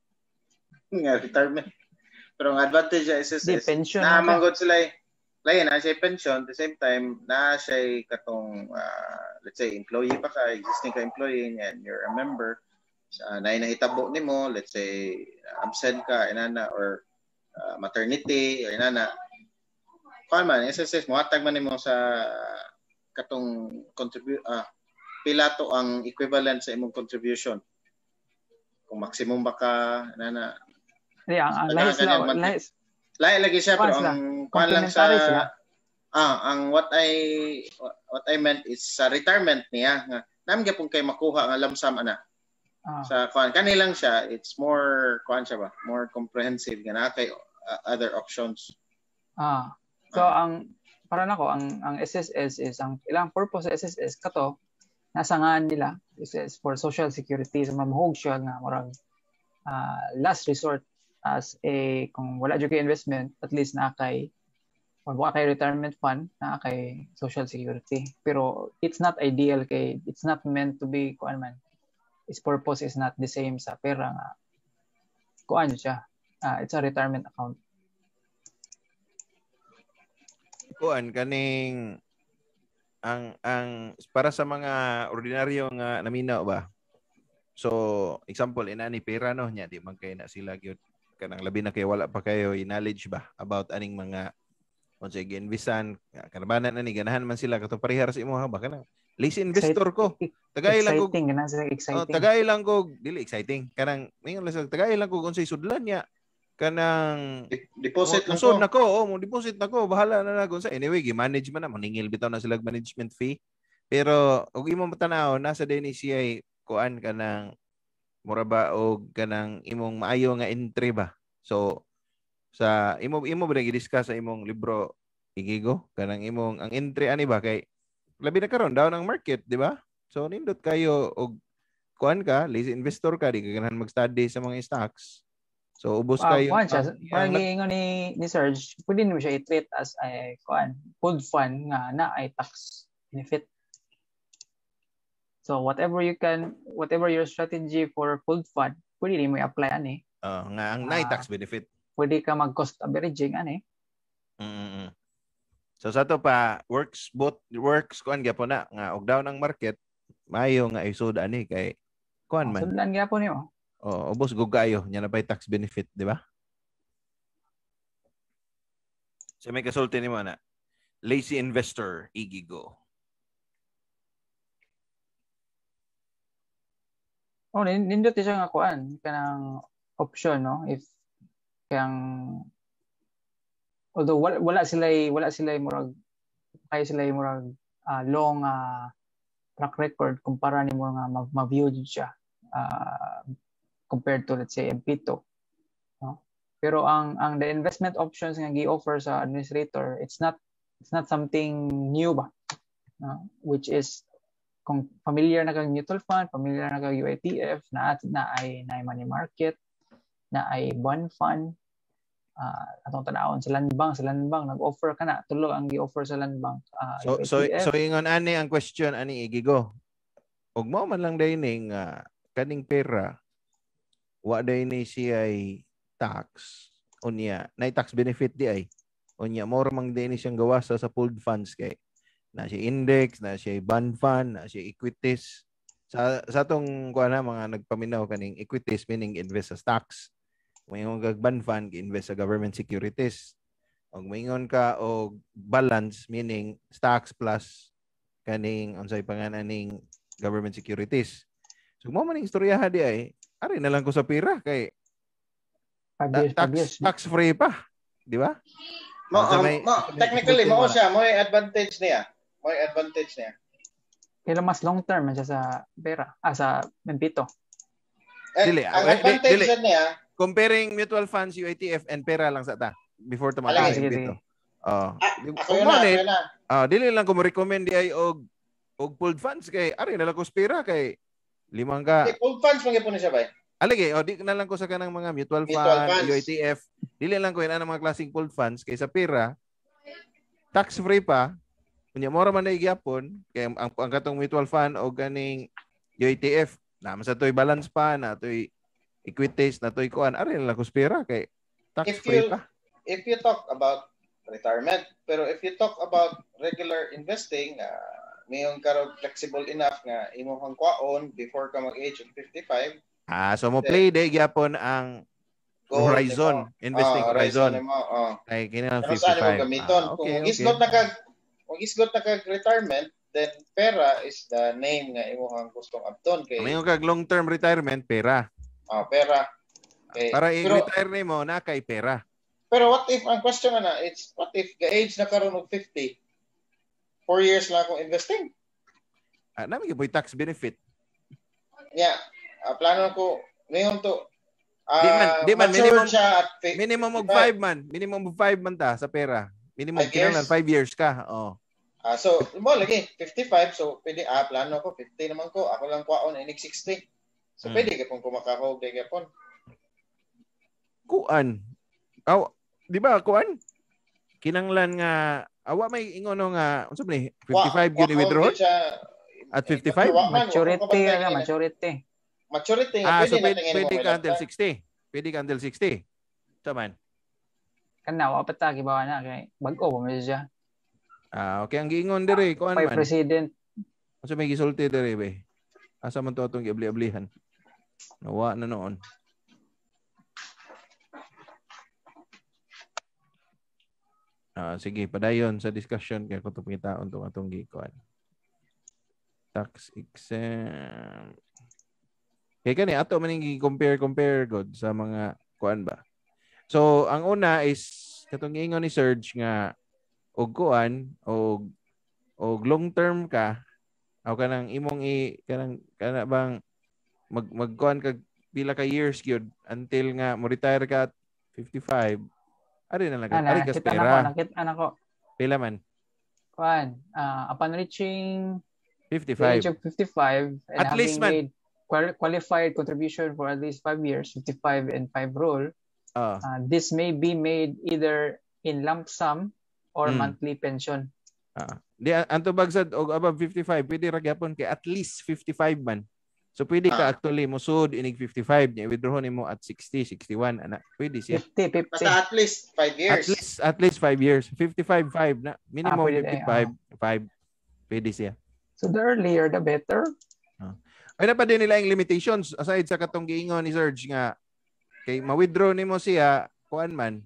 Nga retirement. Pero ang advantage sa S S S, Di, pension na na manggod sila lain na siya pension, at the same time na siya katong uh, let's say employee pa ka, existing ka employee and you're a member sa na nahitabo nimo, let's say absent ka inana or uh, maternity or inana. Kuan man S S S mo hatag man nimo sa katong contribute ah pila to ang equivalent sa imong contribution. Kung maximum ba ka inana. Di ang ang lahi sila lahi Lahi lagi siya pero sila. ang kuan lang sa Complementary sila. ah ang what I what I meant is sa retirement niya nga nami gyapon kay makuha nga lump sum ana. Ah. Sa kuan kanilang siya it's more kuan siya ba more comprehensive nga na kay uh, other options. Ah. So ang para nako ang ang S S S is ang ilang purpose sa S S S kato nasa ngaan nila is, is for social security so mamahog siya nga murag uh, last resort as a kung wala jud kay investment at least na kay or wala kay retirement fund na kay social security pero it's not ideal kay it's not meant to be kuan man its purpose is not the same sa pera nga kuan siya uh, it's a retirement account. Kuan kaning ang ang para sa mga ordinaryo nga naminaw ba. So, example inani pera no nya di man kay na sila gyud kanang labi na kay wala pa kayo knowledge ba about aning mga unsay gi-investan kanabanan na ni ganahan man sila kato parehar sa imo ha ba kanang lazy investor ko. Tagay lang ko exciting gana sa exciting. Oh, tagay lang ko dili exciting kanang mingon lang tagay lang ko unsay sudlan niya kanang deposit lang ko. ko. Nako, oh, mo deposit nako, bahala na na sa anyway, gi-manage man na maningil bitaw na sila management fee. Pero og imo matanaw nasa dinhi siya kuan kanang mura ba og kanang imong maayo nga entry ba. So sa imo imo ba gi-discuss sa imong libro Igigo kanang imong ang entry ani ba kay labi na karon down ang market, di ba? So nindot kayo og kuan ka, lazy investor ka, di ka ganahan mag-study sa mga stocks. So ubos Ah, kayo. kuan siya, ang- parang ang- giingon ni ni Serge, pwede mo siya i-treat as ay kuan, pooled fund nga na ay tax benefit. So whatever you can, whatever your strategy for pooled fund, pwede din mo i-apply ani. Oh, nga ang Ah. na tax benefit. Pwede ka mag-cost averaging ani. Mm. So sa to pa works both works kuan gyapon na nga og daw ng market maayo nga isud ani kay kuan man. Sundan gyapon niyo. Oh, ubos gugayo nya na pay tax benefit, di ba? So may kasulti nimo na. Lazy investor, Igigo. Oh, nin- nindot siya nga kuan kanang option no if kang although wala, wala sila wala sila murag kay sila murag ah, long ah, track record kumpara ni mo nga ma- ma-view jud siya ah, compared to let's say M P two no. Pero ang ang the investment options nga gi-offer sa administrator, it's not it's not something new ba, no? Which is kung familiar na kag mutual fund, familiar na kag U I T F, na na ay na ay money market, na ay bond fund, uh, atong tanawon sa land bank, sa land bank nag-offer ka na tulo ang gi-offer sa land bank. Uh, So so so ingon ani ang question ani Igigo. Ug mo man lang dining uh, kaning pera wa day ni siya ay tax unya na tax benefit di ay unya more mang day ni siyang gawas sa, sa pooled funds kay na siya index, na siya bond fund, na siya equities. Sa sa tong kuan na mga nagpaminaw kaning equities meaning invest sa stocks. Mayingon kag bond fund invest sa government securities. Og mayingon ka og balance meaning stocks plus kaning unsay panganan ning government securities. So mo man ning istorya di ay ari na lang ko sa pira kay five years, tax, five years. tax free pa, di ba? Mo, Sa um, may- mo, sa may- technically, sa may- mo siya, mo yung advantage niya. Mo yung advantage niya. Pero mas long term man siya sa pera, ah, sa M P two. Eh, Dili, ang eh, di- advantage dili. niya, Comparing mutual funds, U I T F and pera lang sa ta before Ala, tumatay sige, dito. sige. Oh. ako yun na, ako yun na. Ah, dili lang ko mo recommend di ay og og pooled funds kay ari na lang ko sa pera kay limang ka. Okay, full funds mga po na siya ba? Aligi, o di na lang ko sa kanang mga mutual, Mutual fund, funds. U I T F. Dili lang ko ina mga klaseng pooled funds kay sa pera tax free pa. Kunya mora man na gyapon kay ang, ang katong mutual fund o ganing U I T F na sa toy balance pa na toy equities na toy kuan ari na lang ko sa pera kay tax If free you, pa. if you talk about retirement, pero if you talk about regular investing, uh, mayroon ka raw flexible enough nga imo kang kwaon before ka mag-age of fifty-five. Ah, so mo play day gyapon ang Goal, horizon, di ba? investing Ah, horizon. horizon mo, oh. Kay kini lang Pero saan mo fifty-five. gamiton? Ah, Kung okay, okay. isgot na kag kung isgot na kag retirement, then pera is the name nga imo kang gustong abton kay Mayon kag long-term retirement pera. ah, pera. Okay. Para pero, i-retire nimo na kay pera. pero what if ang question na it's what if ga-age na karon og fifty? Four years lang akong investing. Ah, nami gyud tax benefit. Yeah. Ah, plano ko ngayon to ah, Di man, di man matured minimum siya at fi- minimum og fifty-five. five man, minimum og five man ta sa pera. Minimum Five kinahanglan years? five years ka. Oh. Ah, so mo lagi fifty-five so pwede ah plano ko fifty naman ko. Ako lang kwaon inig sixty. So Hmm. pwede ka pong kumakahog kay gapon. Kuan. Aw, di ba kuan? Kinanglan nga awa may ingon no nga unsa man ni fifty-five gyud i-withdraw at fifty-five. Maturity na maturity. Maturity Ah, pwede so na pwede, tingin pwede mo ka may until laptop. sixty. Pwede ka until sixty. Taman. Kana wa pa ta gibawa na kay bag-o pa man siya. Ah, okay ang giingon diri kuan Pay man. president. Unsa may gisulti diri be? Asa man to atong giabli-ablihan? Nawa na noon. Ah, sige, padayon sa discussion kay ko tupitaon tong atong gikuan. Tax exempt. Kaya kani ato man ning compare compare god sa mga kuan ba. So, ang una is katong giingon ni Serge nga og kuan og og long term ka o kanang imong i kanang kana bang mag magkuan kag pila ka years gyud until nga mo retire ka at fifty-five. Ari na lang. Ana, Ari ka kita na ko, pera. nakita ana ko. Pila man? Kuan, ah, upon reaching the fifty-five. age of fifty-five and At having least man. made qual- qualified contribution for at least five years, fifty-five and five rule, Ah. Uh, this may be made either in lump sum or Mm. monthly pension. Ah. Di anto bagsad og above fifty-five, pwede ra gyapon kay at least fifty-five man. So pwede ka Ah. actually musud inig fifty-five nya withdraw nimo at sixty, sixty-one ana. Pwede siya. fifty, fifty. Basta at least five years. At least at least five years. fifty-five five na minimum Ah, pwede tayo, fifty-five five. Pwede siya. So the earlier, the better. Ay na pa din nila yung limitations aside sa katong giingon ni Serge nga kay ma-withdraw nimo siya kuan man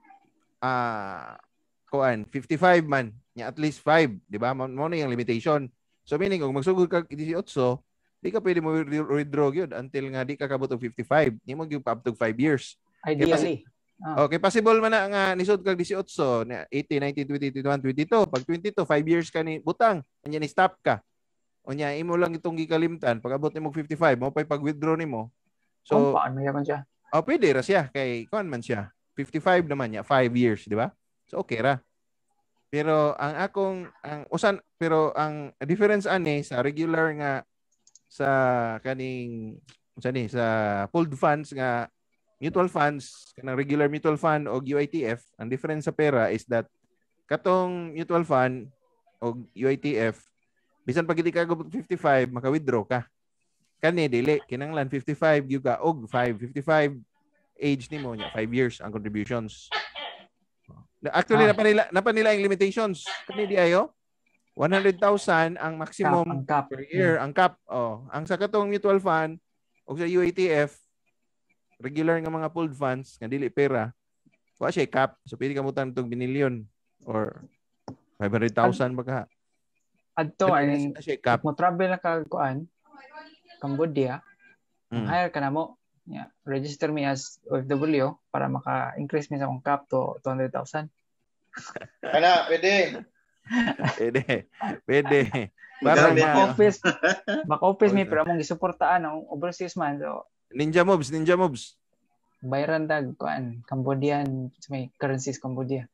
ah kuan fifty-five man nya at least five, di ba? Mo na yung limitation. So meaning kung magsugod ka eighteen, di ka pwede mo withdraw gyud until nga di ka kabot og fifty-five. Di mo gyud up to five years. Ideally. Ah. Okay, possible man na nga nisod kag eighteen, na eighteen, nineteen, twenty, twenty-one, twenty-two. Pag twenty-two, five years ka ni butang, anya ni stop ka. Unya imo lang itong gikalimtan, pag abot nimo fifty-five, mo pay pag-withdraw nimo. So, So, paano yaman siya? oh, pwede ra siya kay kuan man siya. fifty-five naman niya, five years, di ba? So okay ra. Pero ang akong ang usan pero ang difference ani sa regular nga sa kaning unsa ni sa pooled funds nga mutual funds kanang regular mutual fund o U I T F, ang difference sa pera is that katong mutual fund o U I T F bisan pag hindi ka abot fifty-five maka-withdraw ka. Kani dili kinahanglan fifty-five gyud ka og five fifty-five age nimo nya five years ang contributions. Actually, ah. napanila, napanila yung limitations. Kani di ayo? one hundred thousand ang maximum Cap, ang cap. per year. Ang cap. Oh. Ang sa katong mutual fund o sa U A T F, regular nga mga pooled funds, nga dili pera, wa siya cap. So, pwede ka mutang itong binilyon or five hundred thousand baka. Adto, ay, cap. mo travel na kagkuan, Cambodia, Mm. hire ka na mo. Yeah. Register me as O F W para maka-increase me sa akong cap to two hundred thousand. Kana, pwede. Pwede. Pwede. Para maka-office, maka-office me pero among gisuportaan ang overseas man. So, Ninja moves, ninja moves. Bayaran dag kuan, Cambodian, may currencies Cambodia.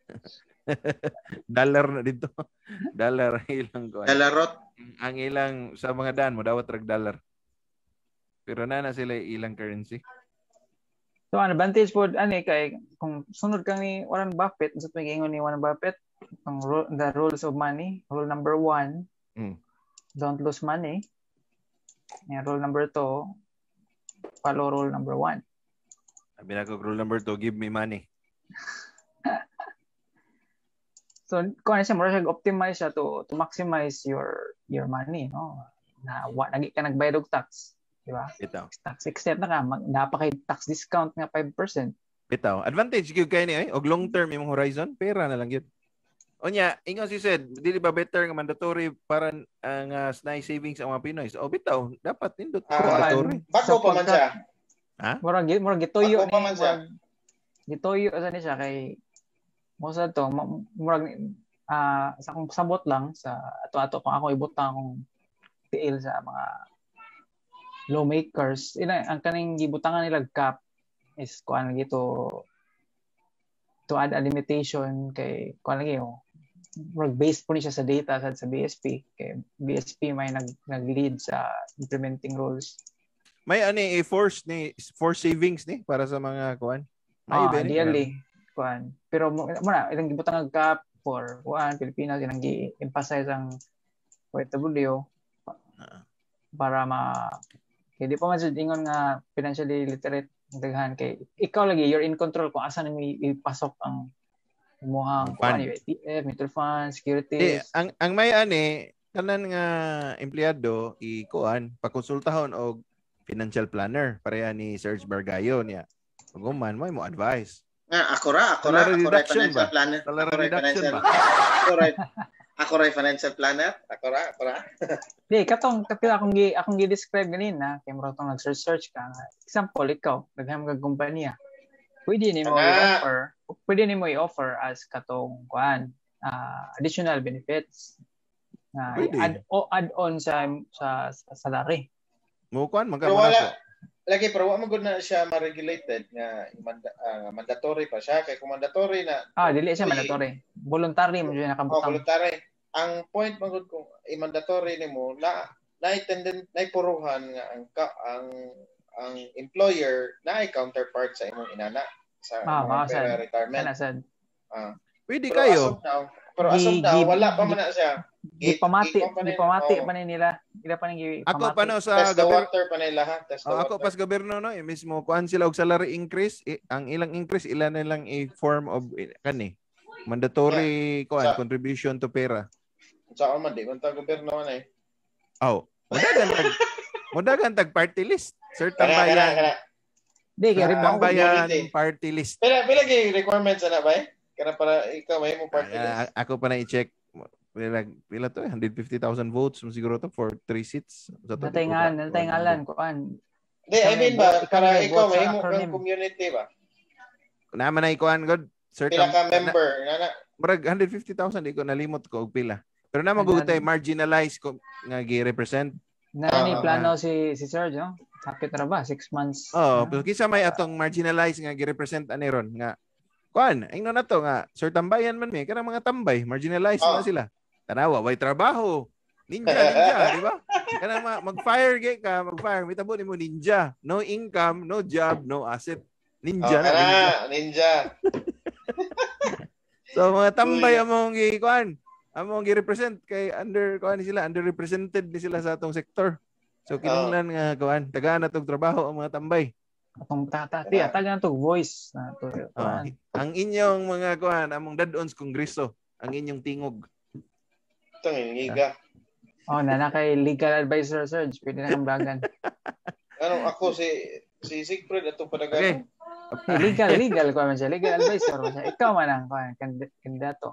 Dollar na dito. Dollar ilang kuan. Dollarot. Ang ilang sa mga daan mo dawat rag dollar. Pero na na sila ilang currency. So, an advantage po, ani, kay, kung sunod kang ni Warren Buffett, sa so, ingon ni Warren Buffett, ang the rules of money, rule number one, mm. don't lose money. And rule number two, follow rule number one. Sabi na ko, rule number two, give me money. So, kung ano siya, mura siya optimize siya to, to maximize your your money, no? Na, wa, nagi ka nagbayad og tax. Diba? Bitaw. Tax exempt na ka, napaka tax discount nga five percent. Bitaw. Advantage gyud kay ni ay og long term imong horizon, pera na lang gyud. Onya, ingon si said, dili ba better nga mandatory para ang uh, S N I savings ang mga Pinoy? So, bitaw, dapat nindot Ah, mandatory. bago pa man siya. Ha? Mura gi mura gituyo Bago pa man siya. Gituyo asa ni siya kay mo sa to, mura ah sa akong sabot lang sa ato-ato kung ako ibutang akong tiil sa mga lawmakers, ina ang kaning gibutangan nila cap is kuan lagi to to add a limitation kay kuan lagi oh work based po ni siya sa data sa, sa B S P kay B S P may nag nag-lead sa implementing rules. May ani eh, force ni force savings ni para sa mga kuan. May Ah, benefit. ideally kuan. Pero mo na ilang gibutangan cap for kuan Pilipinas ilang gi-emphasize ang O F W para ma kay di pa man sa ingon nga financially literate daghan kay ikaw lagi you're in control kung asa nimo ipasok ang imuhang kuan U T F, mutual fund, securities. Eh, ang ang may ani tanan nga empleyado i-kuan pakonsultahon og financial planner pareha ni Serge Bargayo niya. Ug man mo mo advice. Nga ako ra, ako ra, ako ra financial ba? planner. Salary Ako ra reduction financial. ba? Ako ra. Ako ra financial planner. Ako ra, ako ra. Di katong kapila akong gi akong gi-describe ganina kay mura tong nag-search ka. Example ikaw, daghang kag kompanya. Pwede nimo i-offer, pwede nimo i-offer as katong kuan, uh, additional benefits. Na uh, add o add-on sa, sa sa salary. Mo kuan man ka Pero wala lagi pero wa man gud na siya ma-regulated nga manda, uh, mandatory pa siya kay kung mandatory na. Ah, dili siya mandatory. Voluntary mo siya nakabutang. Oh, voluntary. Ang point man gud kung i-mandatory nimo na na-tendent na-puruhan nga ang ka, ang ang employer na ay counterpart sa imong inana sa Ah, mga mga pera sad. retirement. Kana sad. Ah. Pwede Pero as kayo. of now, pero as of Gi- now, gi- wala pa gi- man na siya. Di pamati, Ikaw pa di nila, pamati oh. pa ni nila. Ila pa ni Ako pamati. paano sa Test the gobyerno? water pa nila ha. Test the Oh, ako water. pas gobyerno no, eh, mismo kuan sila og salary increase, eh, ang ilang increase ilan na lang a form of eh, kani mandatory kuan Sa- contribution to pera. Sa man di man ta gobyerno man eh. Oh, mudagan tag mudagan tag party list. Sir Kana kana Tambayan. kana. Di kay Ah, rin ba Tambayan community. party list. Pila pila gi requirements na ba eh? Kana para ikaw may mo party Ah, list. ako pa na i-check pila pila to eh, one hundred fifty thousand votes mo siguro to for three seats. Sa to- natayngan, natayngalan kuan. Di, I mean ba, Ikaw para may ikaw vote sa may mo acronym. kang community ba? Naman na ikuan god. Sir Pila ka Tam- member, nana. Murag one hundred fifty thousand di ko nalimot ko og pila. Pero na magugutay marginalized ko nga gi-represent. Na Ah, ni ah, plano si si Serge, no? Sakit ra ba six months. Oh, pero kisa may atong marginalized nga gi-represent ani ron nga kuan, ingno na to nga Sir Tambayan man mi kanang mga tambay, marginalized Oh. na sila. Tanawa, way trabaho. Ninja, ninja, di ba? Kanang ma- mag-fire gay ka, mag-fire, mitabo nimo ninja. No income, no job, no asset. Ninja Oh, na. Ninja. kana, ninja. So mga tambay among gi kuan, among gi-represent kay under kuan ni sila, underrepresented ni sila sa atong sektor. So kinahanglan nga kuan, tagaan na tog trabaho ang mga tambay. Atong tata, di atagan to voice na to. Ah, ang inyong mga kuan, among dadon sa kongreso, ang inyong tingog. Ito ng ngiga. Oh, na na kay legal advisor Serge, pwede na kang blagan. Ano ako si si Siegfried ato padagan. Okay. Eh, legal, legal ko man siya. Legal advisor man siya. Ikaw man ang kuan kand- kandidato.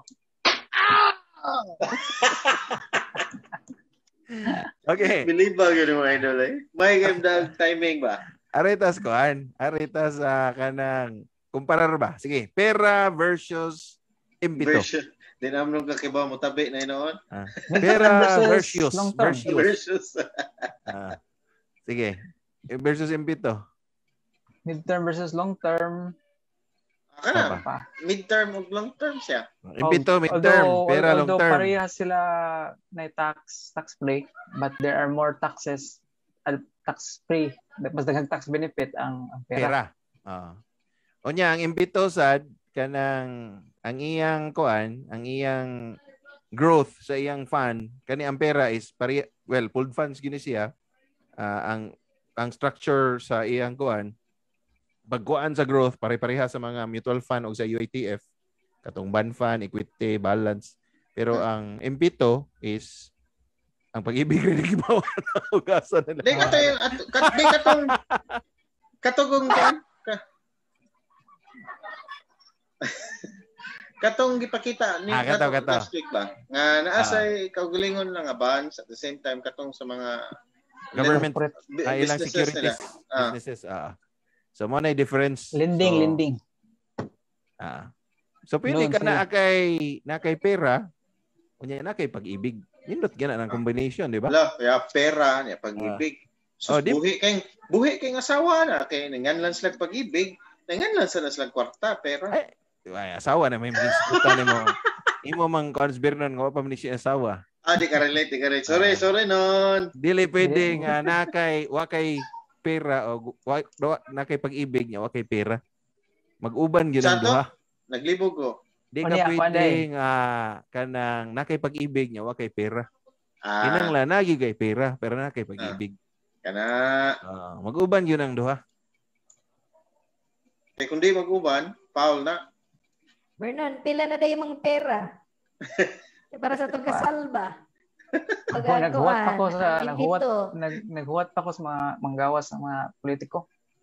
Okay. Believable yun mga idol eh. May ganda timing ba? Aretas kuan, aretas sa kanang kumparar ba? Sige, pera versus imbito. Version. Di naman nung kakiba mo tabi na inoon. Ah, pera Versus versus long term. versus. Versus. Ah, sige. Versus imbito. Midterm versus long term. Kana, Pa. midterm o long term siya. Imbito midterm, Although- pera long although term. parehas sila na tax tax break, but there are more taxes al tax free. Mas daghang tax benefit ang, ang pera. Pera. Ah. Unya ang imbito sad kanang ang iyang kuan, ang iyang growth sa iyang fund kani ang pera is pari well, pooled funds gini siya. Ah, ang ang structure sa iyang kuan pagkuan sa growth pare-pareha sa mga mutual fund o sa U I T F katong bond fund, equity, balance. Pero ang imbito is ang pag-ibig rin gibawa na ugasan nila. Di kato yung, at- kat, di katong, katugong kan? Ka- Katong gipakita ni Ah, kato, katong kato. last week ba? Nga naasay kaugalingon lang nga bonds at the same time katong sa mga Government bi- ah, ilang businesses securities nila. Ah. businesses ah. So mo na yung difference. Lending, so, lending. Ah. So pwede Loan ka na sila. kay na kay pera, unya na kay pag-ibig. Nindot gana ng combination, di ba? Wala, kaya pera, niya pag-ibig. So, Oh, di- buhi kay buhi kay asawa na kay nanganlan sila pag-ibig, nanganlan sila sila kwarta, pera. Ay, ay asawa na may biskutan nimo. Imo mang konsbernon nga wa pa man ni siya asawa. Ah, di ka relate, di ka relate. Sorry, sorry non. Dili pwede nga na kay wa kay pera o wa, wa na kay pag-ibig niya wa kay pera. Mag-uban gyud ang Sato? duha. Naglibog ko. Di Ano ka yan, pwede Panday? nga kanang na kay pag-ibig niya wa kay pera. Ah, Kinanglan na gyud kay pera pero na kay pag-ibig. kana. Ah, mag-uban gyud ang duha. Kay kundi mag-uban, foul na. Vernon, pila na dayo mga pera? Para sa itong kasalba. Ako, naghuwat pa ko sa ang naghuwat, imbito. nag, naghuwat pa ko sa mga manggawas ng mga politiko.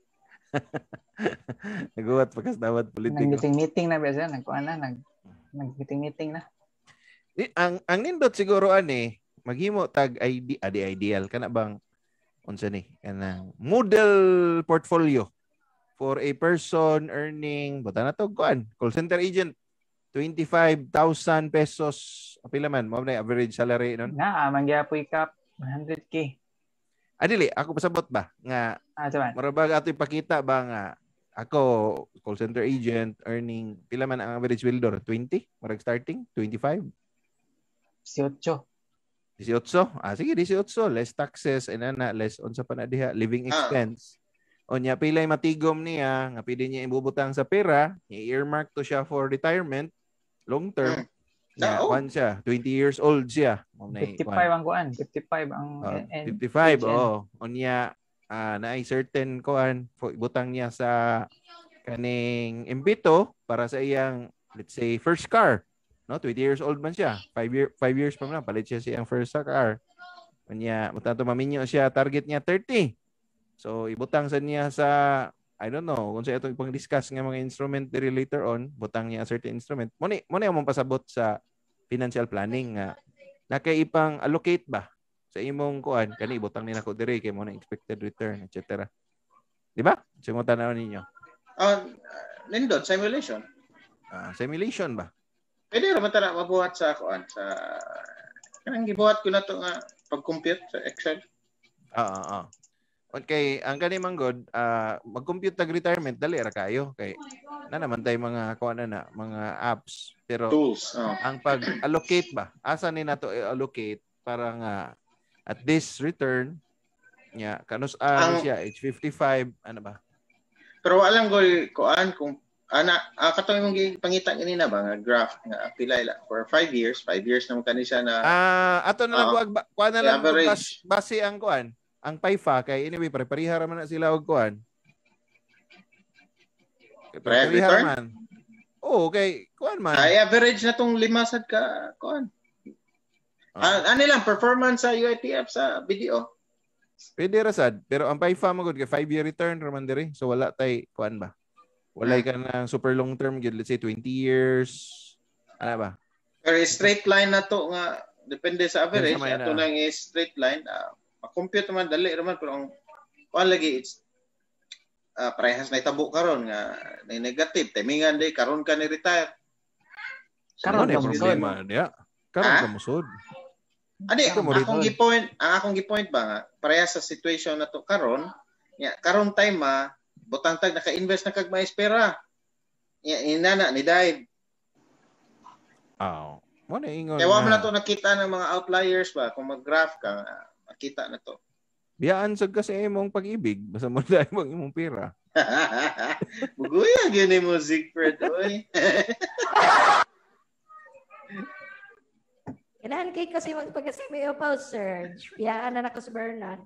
Naguwat pagkas dawat politiko. Nag-meeting-meeting na ba siya? Nagkuhan na, nag, nag-meeting-meeting na. Di, ang ang nindot siguro ani maghimo tag I D adi ideal kana bang unsa ni kanang model portfolio for a person earning buta na to kuan call center agent twenty-five thousand pesos pila man mo na average salary nun Na, mangyapoy cap one hundred K. adili ako pasabot ba nga Ah, saban. marabag ato ipakita ba nga ako call center agent earning pila man ang average wildor twenty marag starting twenty-five eighteen. eighteen? Ah, sige, eighteen. Less taxes, and ana, less unsa pa na diha, living Ah. expense. O niya, pilay matigom niya, nga pwede niya ibubutang sa pera, i-earmark to siya for retirement, long term. Hmm. Niya, Ah, oh. kwan siya, twenty years old siya. O, na- fifty-five kwan. ang kuan, fifty-five ang Uh, and fifty-five, age end. oo. O niya, ah, na ay certain kuan, fo- ibutang niya sa kaning imbito para sa iyang, let's say, first car. No, twenty years old man siya. Five year, five years pa man, palit siya siyang first car. O niya, mutato maminyo siya, target niya thirty. So, ibutang sa niya sa, I don't know, kung sa ito ipang-discuss nga mga instrument diri later on, butang niya a certain instrument. Muna, muna yung pasabot sa financial planning nga, na kay ipang allocate ba sa imong kuan, kani ibutang nila ko diri kay mo na expected return, et cetera. Di ba? So, mo tanaw ninyo. Uh, nindot, simulation. Ah, simulation ba? Pwede raman tara mabuhat sa kuan sa kanang gibuhat ko na to nga pag-compute sa Excel. Ah, ah, ah. Okay, ang kani manggod, ah, mag-compute tag retirement dali ra kayo kay na naman tay mga kuan na, na mga apps pero Tools. Oh. ang pag-allocate ba? Asa ni nato i-allocate para nga at this return nya kanus ano Ang- siya age fifty-five ano ba? Pero alam ko kuan kung ana ah, katong imong gipangita kanina ba nga graph nga pilay la for five years, five years na mo kani siya na Ah, ato na lang Oo. wag ba- kuan na lang Average. bas, base ang kuan. Ang P I F A kay anyway pare-pareha ra man na sila og kuan. Kay Pre- Pare-pareha return? man. Oh, okay, kuan man. ay average na tong lima sad ka kuan. Ah. Ah, ano lang performance sa U I T F sa video. Pwede ra sad, pero ang P I F A mo gud kay five year return ra man diri. So wala tay kuan ba. Wala ka na super long term gud, let's say twenty years. Ano ba? Pero straight line na to nga depende sa average. Yan sa may Ato na. lang is straight line. Uh, ma-compute naman dali raman pero ang kuan lagi it's uh, parehas na itabo karon nga na negative timingan day karon ka ni retire. Karon Karon ka ka problema diya. Karon Ha? ka musod. Ani Ito ang mo akong rin. gipoint, ang akong gipoint ba nga parehas sa situation na to karon. Ya karon time ma butang tag naka-invest na kag maispera. Ya inana ni dive. Ah. Mo na ingon. Kaya wa man na- na to nakita ng mga outliers ba kung mag-graph ka makita na to. Biyaan sad kasi imong pag-ibig, basta mo dai mong imong pera. Buguya gyud mo Siegfried oy. Kailangan kayo kasi magpag-asimiyo pa, sir. Biyaan na ako sa Bernard.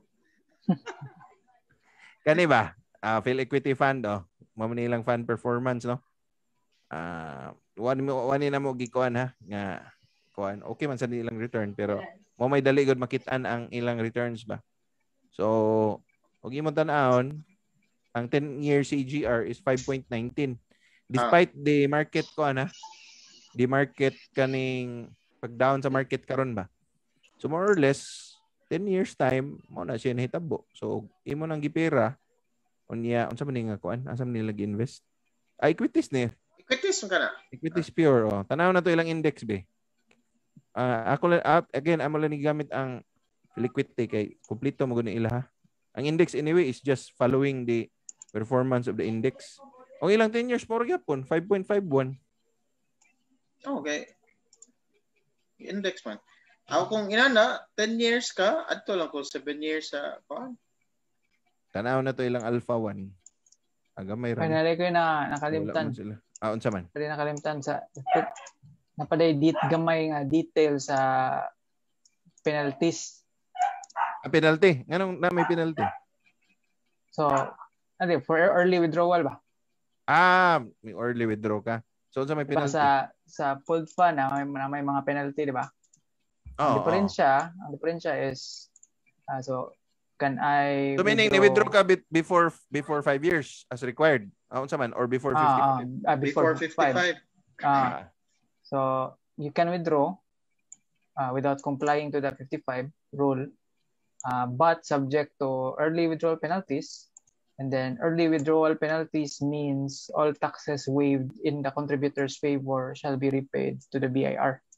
Kani ba? Ah, Phil Equity Fund oh. Mao man ilang fund performance no. Ah, one mo one na mo gikuan ha nga kuan. Okay man sa ilang return pero mo may dali gud makit-an ang ilang returns ba. So, og imong tan-awon, ang ten year C G R is five point one nine. Despite the market ko ana, the market kaning pag-down sa market karon ba. So more or less ten years time mo na siya nahitabo. So imo nang gipera unya unsa man ni nga kuan? Asa man nila gi-invest? Ah, equities ni. Equities mo kana. Equities pure oh. Tanaw na to ilang index be. Ah, ako lang uh, again amo lang ni gamit ang liquidity kay kompleto mo gud ila ha. Ang index anyway is just following the performance of the index. Ang ilang ten years more gyapon five point five one. Okay. Index man. Ako kung inana ten years ka adto lang ko seven years sa kuan. Tanaw na to ilang alpha one. Aga may ra. Finally ko yung na, Wala nakalimtan. man sila. Ah, unsa man? Pwede nakalimtan sa napaday dit gamay nga detail sa penalties. Ah, penalty. Nganong na may penalty? So, ano for early withdrawal ba? Ah, may early withdraw ka. So unsa may Diba penalty? sa sa pooled fund na may, na may mga penalty, di ba? Ang Oo, diferensya, ang diferensya is ah, so can I So meaning ni-withdraw ka bit before before five years as required. Ah, unsa man or before Ah, fifty-five? ah, ah, before, Before fifty-five. Ah, so you can withdraw uh, without complying to the fifty-five rule, uh, but subject to early withdrawal penalties. And then early withdrawal penalties means all taxes waived in the contributor's favor shall be repaid to the B I R.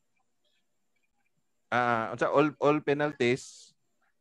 Ah, unsa all all penalties?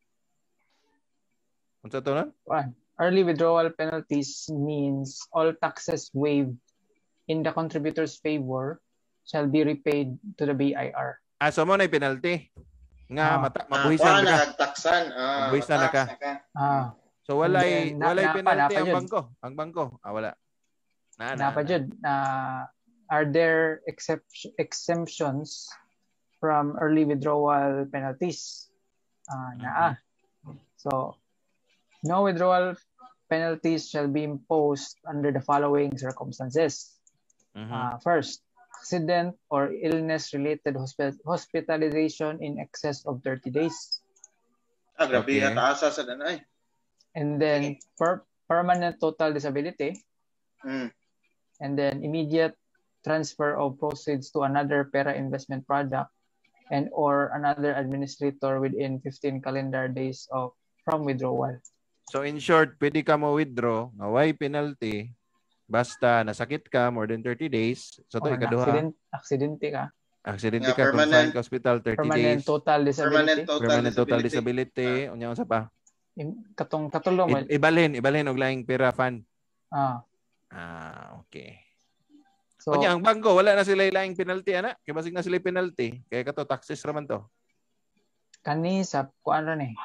Unsa to nun? One, early withdrawal penalties means all taxes waived in the contributor's favor shall be repaid to the B I R. Ah, so mo na penalty. Nga Ah. mata Ah, mabuhisan kuan na ka. nagtaksan. Ah, Mabuhisan na ka. matax na ka. Ah, So walay And then, na- walay napa- penalty napa ang jud. bangko. Ang bangko. Ah wala. Na na. Napa na. jud, uh, are there excep- exemptions from early withdrawal penalties? Uh, naa. So, no withdrawal penalties shall be imposed under the following circumstances. Mhm. Uh, first, accident or illness-related hospi- hospitalization in excess of thirty days. Ah, grabe Okay. na taasa sa nanay. And then, per- permanent total disability. Mm. And then, immediate transfer of proceeds to another pera investment product and or another administrator within fifteen calendar days of from withdrawal. So in short, pwede ka mo withdraw, nga way penalty basta nasakit ka more than thirty days. So to Or ikaduha, accident, aksidente ka. aksidente Nga, ka permanent- confined ka hospital thirty Permanent days. total disability. Permanent total Permanent total disability. disability, unya unsa pa? Im- Katong katulong. I- ibalhin, ibalhin og laing pera fund. Ah, Ah, okay. so, Unya ang bangko wala na sila laing penalty ana, kay basig na sila penalty, kay kato taxes raman to. kani sa kuan ra ni.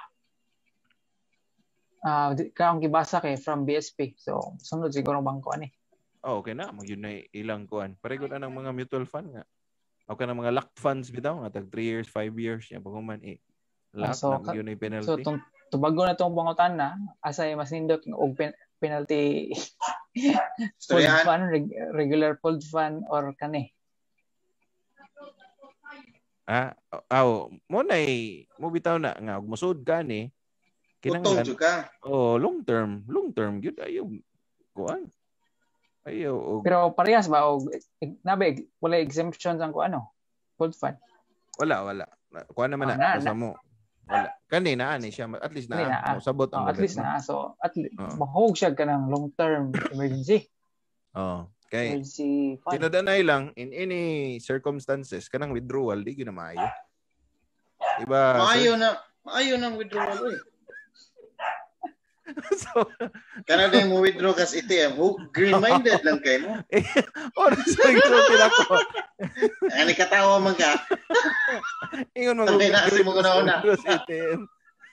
Ah, di ka ang gibasa kay from B S P. So, sunod siguro bangko ani. Oh, okay na, mag yun na ilang kuan. Pareho na ng mga mutual fund nga. O ka ng mga locked funds bitaw nga tag three years, five years yan paguman eh. Lock so, na yun ay penalty. So, tung, tubago na tong pangutan na, asay mas nindot og pen, penalty fold Storyahan. fund, reg- regular fold fund or kani. Ah, aw, mo nay mo bitaw na nga ug musud ka ni Utong jud ka. oh, long term, long term gyud ayo kuan. Ayo og Pero parehas ba og nabe wala exemptions ang kuano? Fold fund. wala wala. Kuan naman Ah, na, na- basta na- mo. Wala. Kani na ani siya at least Kani na na, mo sabot Oh, ang at least gobyerno. na. So, at least, Oo. mahog siya ka ng long-term emergency. Oh, kay Emergency fund. tinadanay lang in any circumstances kanang withdrawal di gyud na maayo. Iba Maayo na, maayo nang withdrawal oy. so, Kana din mo withdraw kas A T M. Ho, green-minded lang kay mo. or sa group ko. Ani katawa man ka. Ingon mo Sabi na kasi mo una-una. A T M.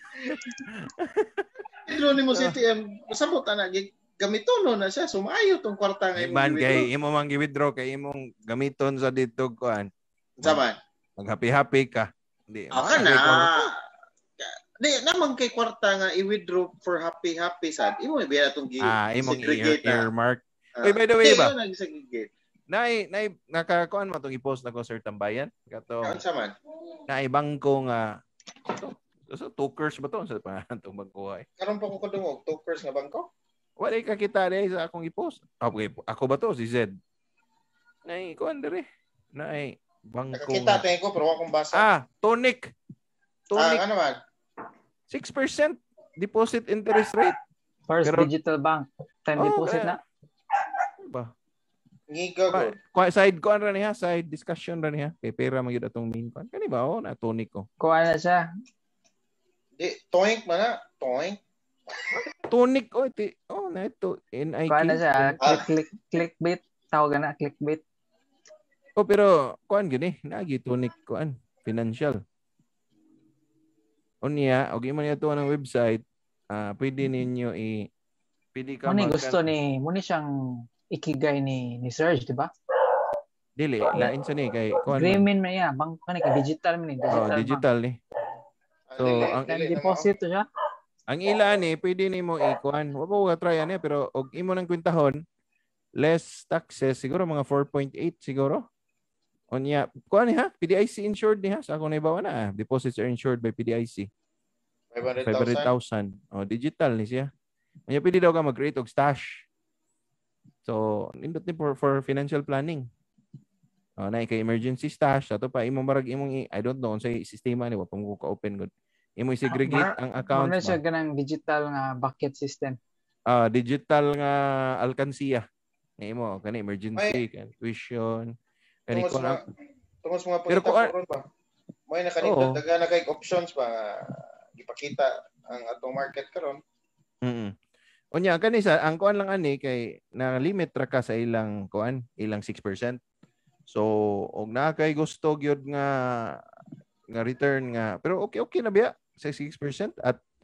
Withdraw ni mo sa A T M. Sabot na gig gamiton no na siya. Sumayo tong kwarta nga Man imong kay withdraw. imo man gi-withdraw kay imong gamiton sa dito kuan. Saman. Mag-happy-happy ka. Hindi. Aka na. Di naman kay kwarta nga i-withdraw for happy-happy sad. Imo biya atong gi Ah, imong segregate ear, na. earmark. Ah, Oy, by the way di, ba? yun ang segregate. Nay, nay nakakuan mo tong i-post na ko sa tambayan. Kato. Ano saman? Na bangko nga to. So, tokers ba to sa pangalan tong bangko ay? Karon pa ko kadungog tokers nga bangko? Wala ka kita dai sa akong i-post. Okay, ako ba to si Zed? Nay, kuan dire. Nay bangko. Nakakita nga- tayo ko pero wa kong basa. Ah, tonic. Ah, Tonic ano man? six percent deposit interest rate. First Pero- digital bank. Time Oh, deposit kaya- na. Ba? Ngiga ko. Kwa side ko ra niya, side discussion ra niya. Kay pera magyud atong main kon. Kani ba oh na tonic ko. Kuha na siya. Di, toink man na. Toink. Tonic oh ti oh na ito N I K. Kuha na siya. Ah. Click, click, clickbait. Tawag na, clickbait. Oh pero kuan gyud eh, nagi tonic kuan financial. Unya, og imo niya to ng website, ah pwede ninyo i pwede ka Muni mag- gusto ni, muni siyang ikigay ni ni Serge, di ba? dili lain sa ni kay kuan. man. Agreement man niya. Bang, kani ka digital man ni. Oh, Digital. digital ni. So, ang Time deposit to siya. ang ila ni pwede nimo i-kuan. Wa pa ka try ani pero og imo nang kwintahon less taxes siguro mga four point eight siguro. Unya, kuan ni ha? P D I C insured ni ha? Sa akong naibawa na. ah. Deposits are insured by P D I C. five five hundred hundred thousand. thousand. Oh, digital ni siya. Unya, pwede daw ka mag-create og stash. So, nindot ni for, for financial planning. Oh, na kay emergency stash. Ato pa, imong marag imong, i- I don't know, unsay sistema ni, wapang ko ka-open good. Imong segregate ang account. Muna siya ganang digital nga bucket system. Ah, digital nga alkansiya. Nga imo, kani emergency, kani tuition, kani Tungos kuan mga, tungos mga Pero pangita kung- ko ron ba? May nakanindot Oo. daga na kay options pa nga gipakita ang atong market karon. Mm. Unya kani sa ang kuan lang ani kay na limit ra ka sa ilang kuan, ilang six percent. So og na kay gusto gyud nga nga return nga pero okay okay na biya sa six percent at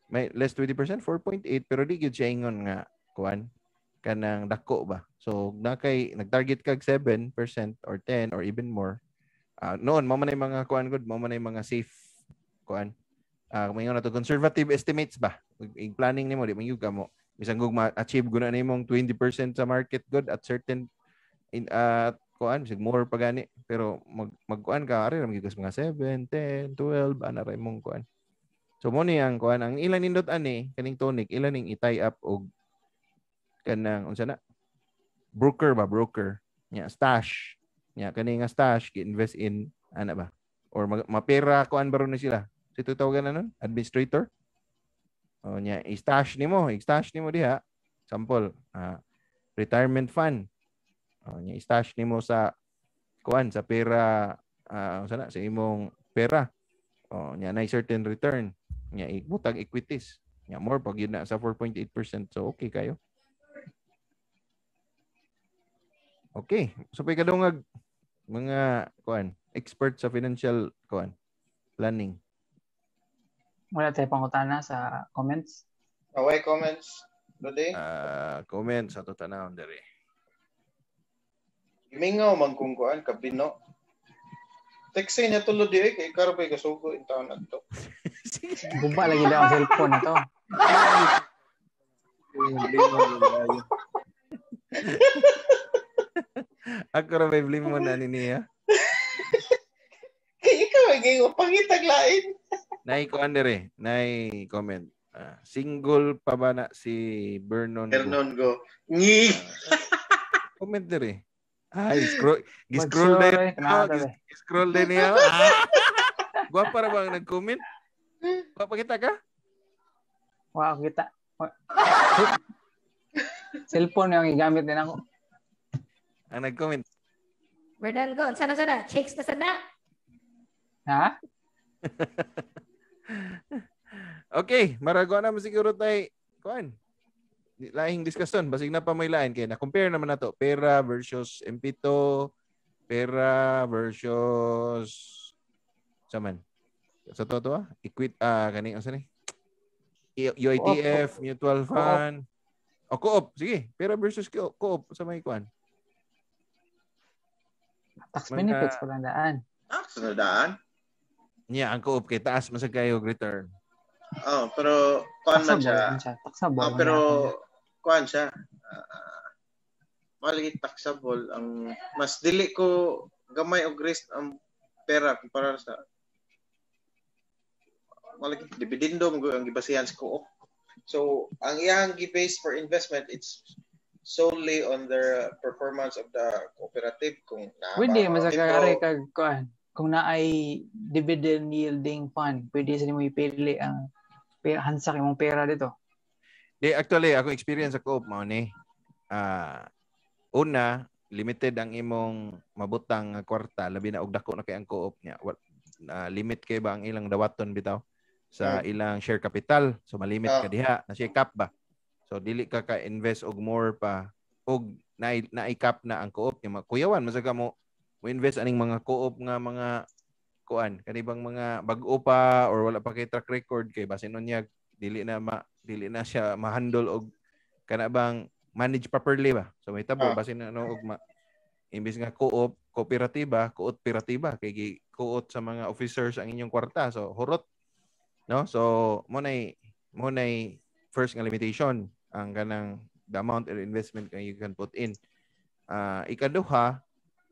may less twenty percent four point eight pero di gyud siya ingon nga kuan kanang dako ba. So nakay nag-target kag seven percent or ten or even more. Uh, noon mo man ay mga kuan good, mo man ay mga safe kuan. Ah, uh, mayon na to conservative estimates ba. Ig planning nimo di man gyud kamo. Bisan gug ma-achieve guna nimong twenty percent sa market good at certain in uh, kuan sig more pa gani pero mag magkuan ka ari ra magigas mga seven, ten, twelve ana ra imong kuan. So mo ni ang kuan ang ilan nindot ani kaning tonic ilan ning i-tie up og kanang unsa na broker ba broker nya stash nya kani nga stash gi-invest in ana ba or mapera kuan baron na sila si tawagan na nun administrator o nya i-stash nimo i-stash nimo diha sample uh, retirement fund o nya i-stash nimo sa kuan sa pera uh, unsa na sa imong pera o nya na certain return nya ibutang equities nya more pag yun na sa four point eight percent so okay kayo. Okay, so pay kadungag mga kuan expert sa financial kuan planning. Wala tayo pangutana sa comments. Away comments today. Ah, uh, comments sa tutanawon dere. Gimingaw man kung kuan kabino. Texting niya tulo di kay karbay kasugo in taon adto. Gumba lagi daw ang cellphone na to. Ako ra may blame mo na niya. Kay ikaw ay pangitag lain. Nay ko andere, nay comment. Uh, single pa ba na si Vernon Vernon go. Ngi. Uh, comment dire. Ay, scroll, gi-scroll din. Gi-scroll din niya. Guwapa ra bang nag-comment? Guwapa kita ka? Wow, kita. Cellphone yung igamit din ako. Ang nag-comment. Vernon go, sana sana, chicks na sana. Ha? Okay, marago na mo siguro tayo. Kuan. Lahing discussion, basig na pa may lain kay na compare naman nato pera versus M P two, pera versus saman. Sa to to ah, equity ah kani unsa ni? U I T F, mutual fund. O co-op, sige, pera versus co-op sa may kuan. Tax benefits pala daan. Tax na daan. Nya ang co-op kay taas man sa kayo return. Oh, pero kuan man siya. Taxable. Oh, pero kuan siya. Uh, maligi taxable ang mas dili ko gamay og risk ang pera kumpara sa malagi dividendo mo ang gibasihan sa co-op. So ang iyang gi-base for investment it's solely on the performance of the cooperative kung na pwede masagari kag kuan kung naay dividend yielding fund pwede sa nimo ipili ang hansak imong pera dito. Di actually ako experience sa co-op mao ni. Ah uh, una limited ang imong mabutang kwarta labi na og dako na kay ang co-op niya. Uh, limit kay ba ang ilang dawaton bitaw sa ilang share capital. So malimit ka diha na siya cap ba. So dili ka ka invest og more pa og na na-cap na ang co-op niya. Kuyawan masaga mo mo invest aning mga co-op nga mga kuan kanibang mga bag-o pa or wala pa kay track record kay basin unya dili na ma dili na siya ma-handle og kana bang manage properly ba. So may tabo basin ano og ma imbis nga co-op kooperatiba, kooperatiba kay co-op sa mga officers ang inyong kwarta. So hurot no. So mo nay mo nay first nga limitation ang kanang the amount of investment that you can put in. Uh, ikaduha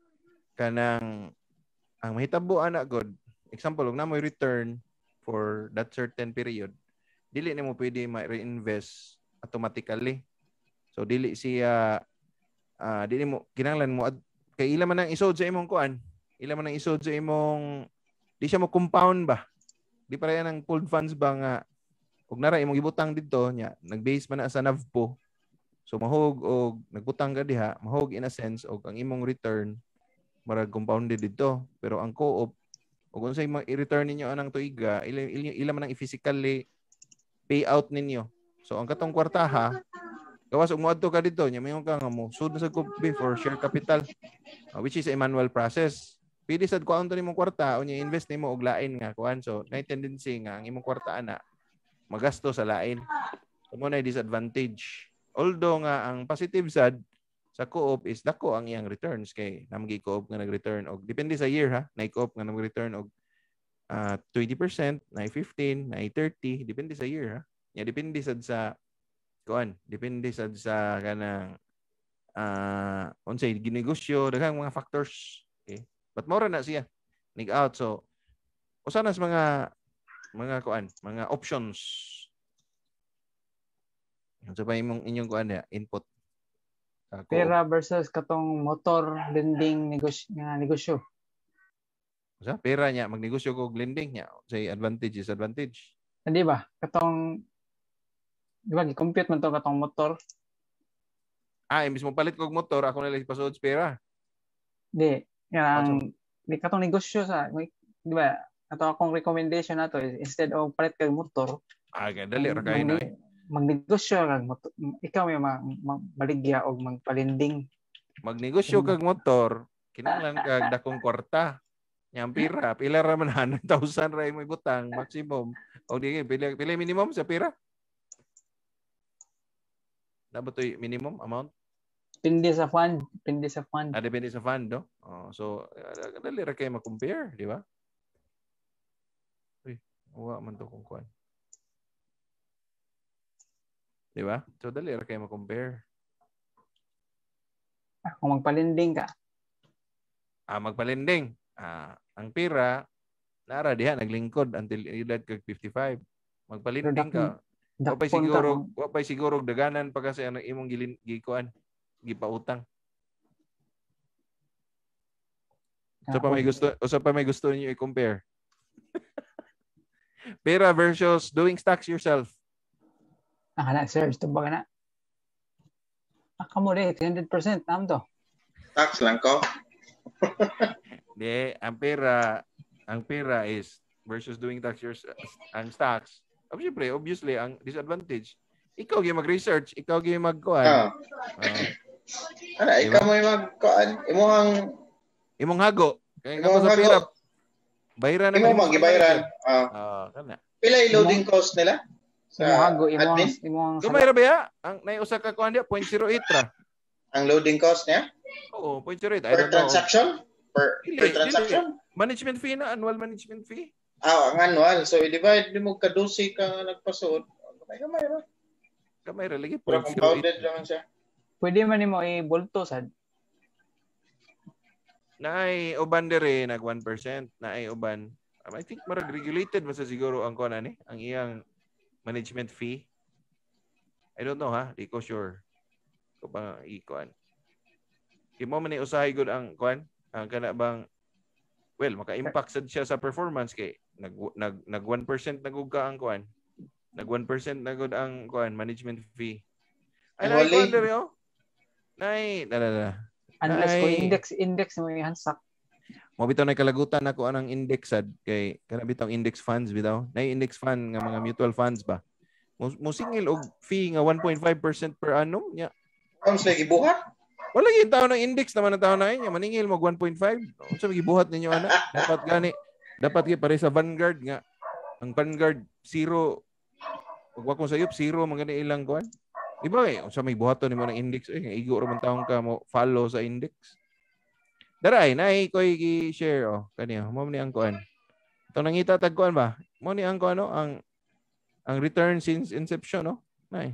kanang ang mahitabo ana god example og namoy return for that certain period dili nimo pwede ma-reinvest automatically. So dili siya uh, dili mo kinahanglan mo kay ila man ang isod sa imong kuan, ila man ang isod sa imong di siya mo compound ba. Di para yan ang pooled funds ba nga ug nara imong gibutang didto nya nag-base man na sa N A V po. So mahog og nagbutang ka diha, mahog in a sense og ang imong return marag compounded didto. Pero ang co-op ug unsay i-return ninyo anang tuiga, ila, ila, ila man ang physically payout ninyo. So ang katong kwartaha gawas og moadto ka dito nya mayon ka nga mo sud sa copy for share capital uh, which is a manual process. Pili sad kuan to nimong kwarta unya invest nimo og lain nga kuan. So na tendency nga ang imong kwarta ana magasto sa lain. So mo na disadvantage. Although nga ang positive side sa co-op is dako ang iyang returns kay namgi co-op nga nag-return og depende sa year ha, na co-op nga nag-return og uh, twenty percent, na fifteen, na thirty, depende sa year ha. Ya depende sad sa kuan, depende sad sa kanang ah uh, unsay ginegosyo, daghang mga factors. Okay? But more na siya nig out so usa na sa mga mga kuan, mga options. Unsa pa imong inyong kuan ya, input. Uh, pera versus katong motor lending negosyo nga negosyo. Sa pera niya magnegosyo kog lending niya, say advantage disadvantage. Hindi ba? Katong di ba gi-compute man to katong motor. Ah, imbis mo palit kog motor, ako na lang ipasud sa pera. Di, yang di katong negosyo sa di ba? Ato akong recommendation nato is instead of palit kag motor, ah, dali ra kay na. Magnegosyo kag motor, ikaw may maligya og magpalending. Magnegosyo kag motor, kinahanglan kag dakong kwarta. Yang pira, pila ra man one hundred thousand ra mo ibutang maximum. O di pila pila minimum sa pira? Dapat to minimum amount? Depende sa fund, depende sa fund. Ah, depende sa fund, no? Oh, so dali ra kay ma-compare, di ba? Uy, wa man to kung kuan. Di ba? So, dali ra kayo ma-compare. Ah, kung magpalending ka. Ah, magpalending. Ah, ang pira, nara diha, naglingkod until edad kag fifty-five. Magpalending ka. Wapay siguro, wapay siguro daganan pa kasi ano imong gilin gikuan, gipautang. So pa may gusto, usa pa may gusto niyo i-compare. Pera versus doing stocks yourself. Ah, na, sir. Ito ba ka na? Aka mo rin, three hundred percent. Naam to. Tax lang ko. Di, ang pera, ang pera is versus doing tax yours, ang stocks. Obviously, obviously, ang disadvantage, ikaw yung mag-research, ikaw yung mag-kuhan. Ah. Uh, ano, ikaw mo yung mag-kuhan. Imuhang... Imong hago. Kaya nga sa pera, bayaran na. Imong mag-ibayaran. Ah, uh, kana. Pila yung loading cost nila? Imong hago, imong imong Gamay ra ba ya? Ang naiusa ka kuan dia zero point zero eight ra. Ang loading cost niya? Oo, zero point zero eight. Per transaction? Per, dili, per transaction? Dili. Management fee na, annual management fee. Ah, ang annual. So i-divide mo ka dosi ka nagpasud. Gamay gamay ra. Gamay ra lagi pero compounded naman siya. Pwede man nimo i-bolto sad. Naay uban dere nag one percent, naay uban. I think marag regulated basta siguro ang kuan ani, ang iyang management fee. I don't know ha, di ko sure. Ko ba i-kuan. Imo man ni usahay gud ang kuan, ang kana bang well, maka-impact sad siya sa performance kay nag nag nag one percent nagug ka ang kuan. Nag one percent nagud ang kuan management fee. Ay naay kuan dere oh. Naay, dala. Unless ko index index mo yung hansak. Mo bitaw na kalagutan nako anang index sad kay kana bitaw index funds bitaw. Nay index fund nga mga mutual funds ba. Mo, mo singil og fee nga one point five percent per annum nya. Ang sige gibuhat? Wala gyud tawo ng index naman na tawo na nya maningil mo one point five. Unsa gibuhat ninyo ana? Dapat gani. Dapat gyud pare sa Vanguard nga. Ang Vanguard zero ug wa ko sayop zero man gani ilang kuan. Iba eh, unsa may buhaton nimo ng index eh igo ra man taong ka mo follow sa index. Daray nay koy gi-share oh kaniya mo ni ang kuan. Ito nangita tag kuan ba? Mo ni ang kuan no ang ang return since inception no. Nay.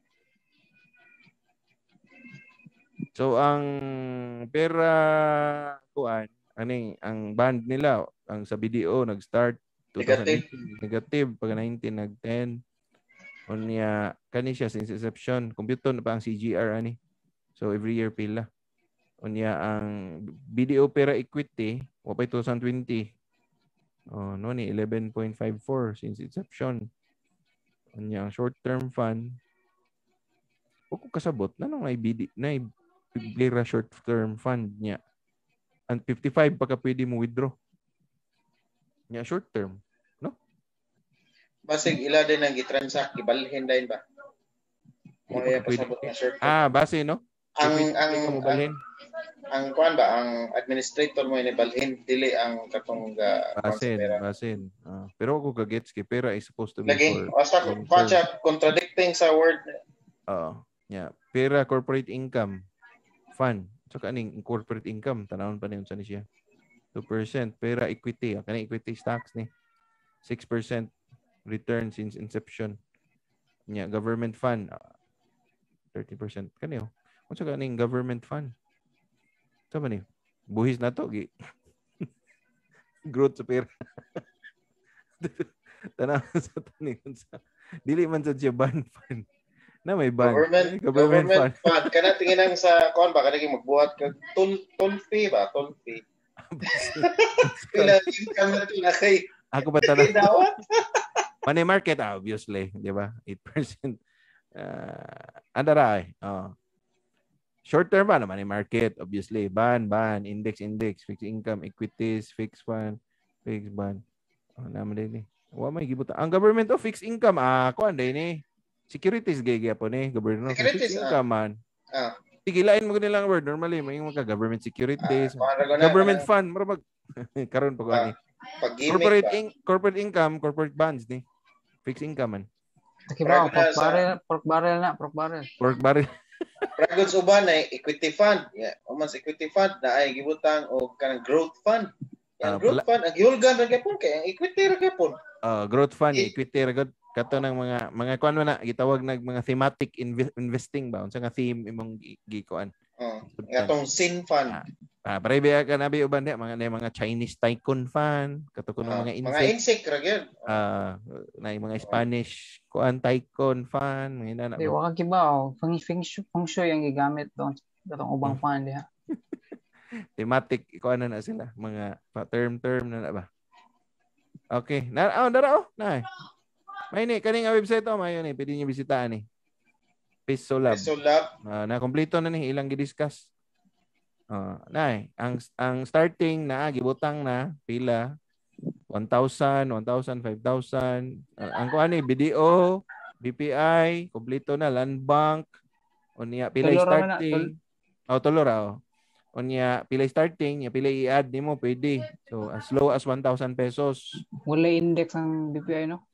So ang pera kuan aning ang band nila ang sa B D O nag-start twenty eighteen negative pag nineteen nag ten unya kani siya since inception computer na pa ang C G R ani so every year pila unya ang B D O pera equity wa pa twenty twenty oh no ni eleven point five four since inception unya ang short term fund ko kasabot na nang B D na pera short term fund niya and fifty-five pa ka pwede mo withdraw niya short term. Basig ila din ang gitransact, ibalhin din ba? Mo iya pasabot na short term. Ah, base no? ang Pwede ang ka mo ang, balhin. ang kuan ba ang administrator mo ini balhin dili ang katong uh, Basin, basin. Ah, pero ako kagets kay pera is supposed to be lagi for basta long kuan term. siya contradicting sa word. Oo. Yeah. Pera corporate income fund. So kaning corporate income tanawon pa niyon sa ni siya. two percent pera equity. Ah, kanang equity stocks ni. six percent return since inception. Yeah, government fund uh, thirty percent kaniyo. Unsa kaning government fund? Sa man ni? Buhis na to gi. Growth sa pera. Tanaw sa tanin sa dili man sa siya bond fund. Na may bond. Government, Ay, government, government fund. fund. Kana tingin sa kuan ba kanang magbuhat kag toll toll fee ba, toll fee. Pila income na tila kay. Ako pa tanaw. Dawat. Money market obviously, di ba? eight percent. Uh, andara ay. Oh. Short term ba na money market obviously. Bond, bond, index, index, fixed income, equities, fixed fund, fixed bond. Oh, naman din eh. Wa may gibuta. Ang government of fixed income ah, kuan din eh. Securities gaya po ni government of fixed income man. Ah. Tigilain mo nilang word normally may mga government securities, Ah, government na, fund, marabag karon pa ko ani. Corporate in, corporate income, corporate bonds ni. Fixed income man. Kibaw, pork barrel, pork barrel na, pork barrel. Pork barrel. Pragod uban ay equity fund. Yeah, uman sa equity fund na ay gibutang og kanang growth fund. Yang uh, growth fund ang gihulgan ra gyapon kay ang equity ra gyapon. Uh, growth fund, yeah. Equity ra gyud kato ng mga mga kuan na gitawag nag mga thematic inv- investing ba unsa nga theme imong gikuan. Oh, atong sin fund. Ah, pare biya ka nabi uban di mga mga Chinese tycoon fund, kato kuno uh, mga insect. Mga insect ra gyud. Ah, uh, na mga Spanish kuan tycoon fund, mga ina. Di wa ka kibaw, feng feng feng shui ang gigamit doon katong ubang fund diha. Thematic kuan na, na sila, mga term term na, na ba. Okay, na oh, dara oh, na. May ni kaning website oh, mayo ni, pwede niyo bisitahan ni. Peso Lab. Peso Lab. Uh, na kompleto na ni ilang gi-discuss. Uh, nay, ang ang starting na gibutang na pila one thousand, one thousand, five thousand. Uh, ang kuan ni B D O, B P I, kompleto na land bank. Unya pila starting. Oh, tulor oh. Unya pila starting, nya pila i-add nimo pwede. So as low as one thousand pesos. Wala index ang B P I no?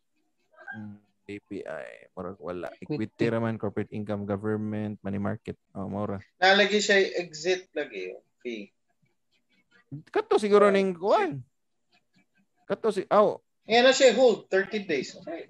B P I, mura wala. Equity raman, corporate income, government, money market. Oh, mura. Nalagi siya exit lagi fee. Kato siguro ning kuan. Kato si aw. Yan na siya hold thirty days. Okay.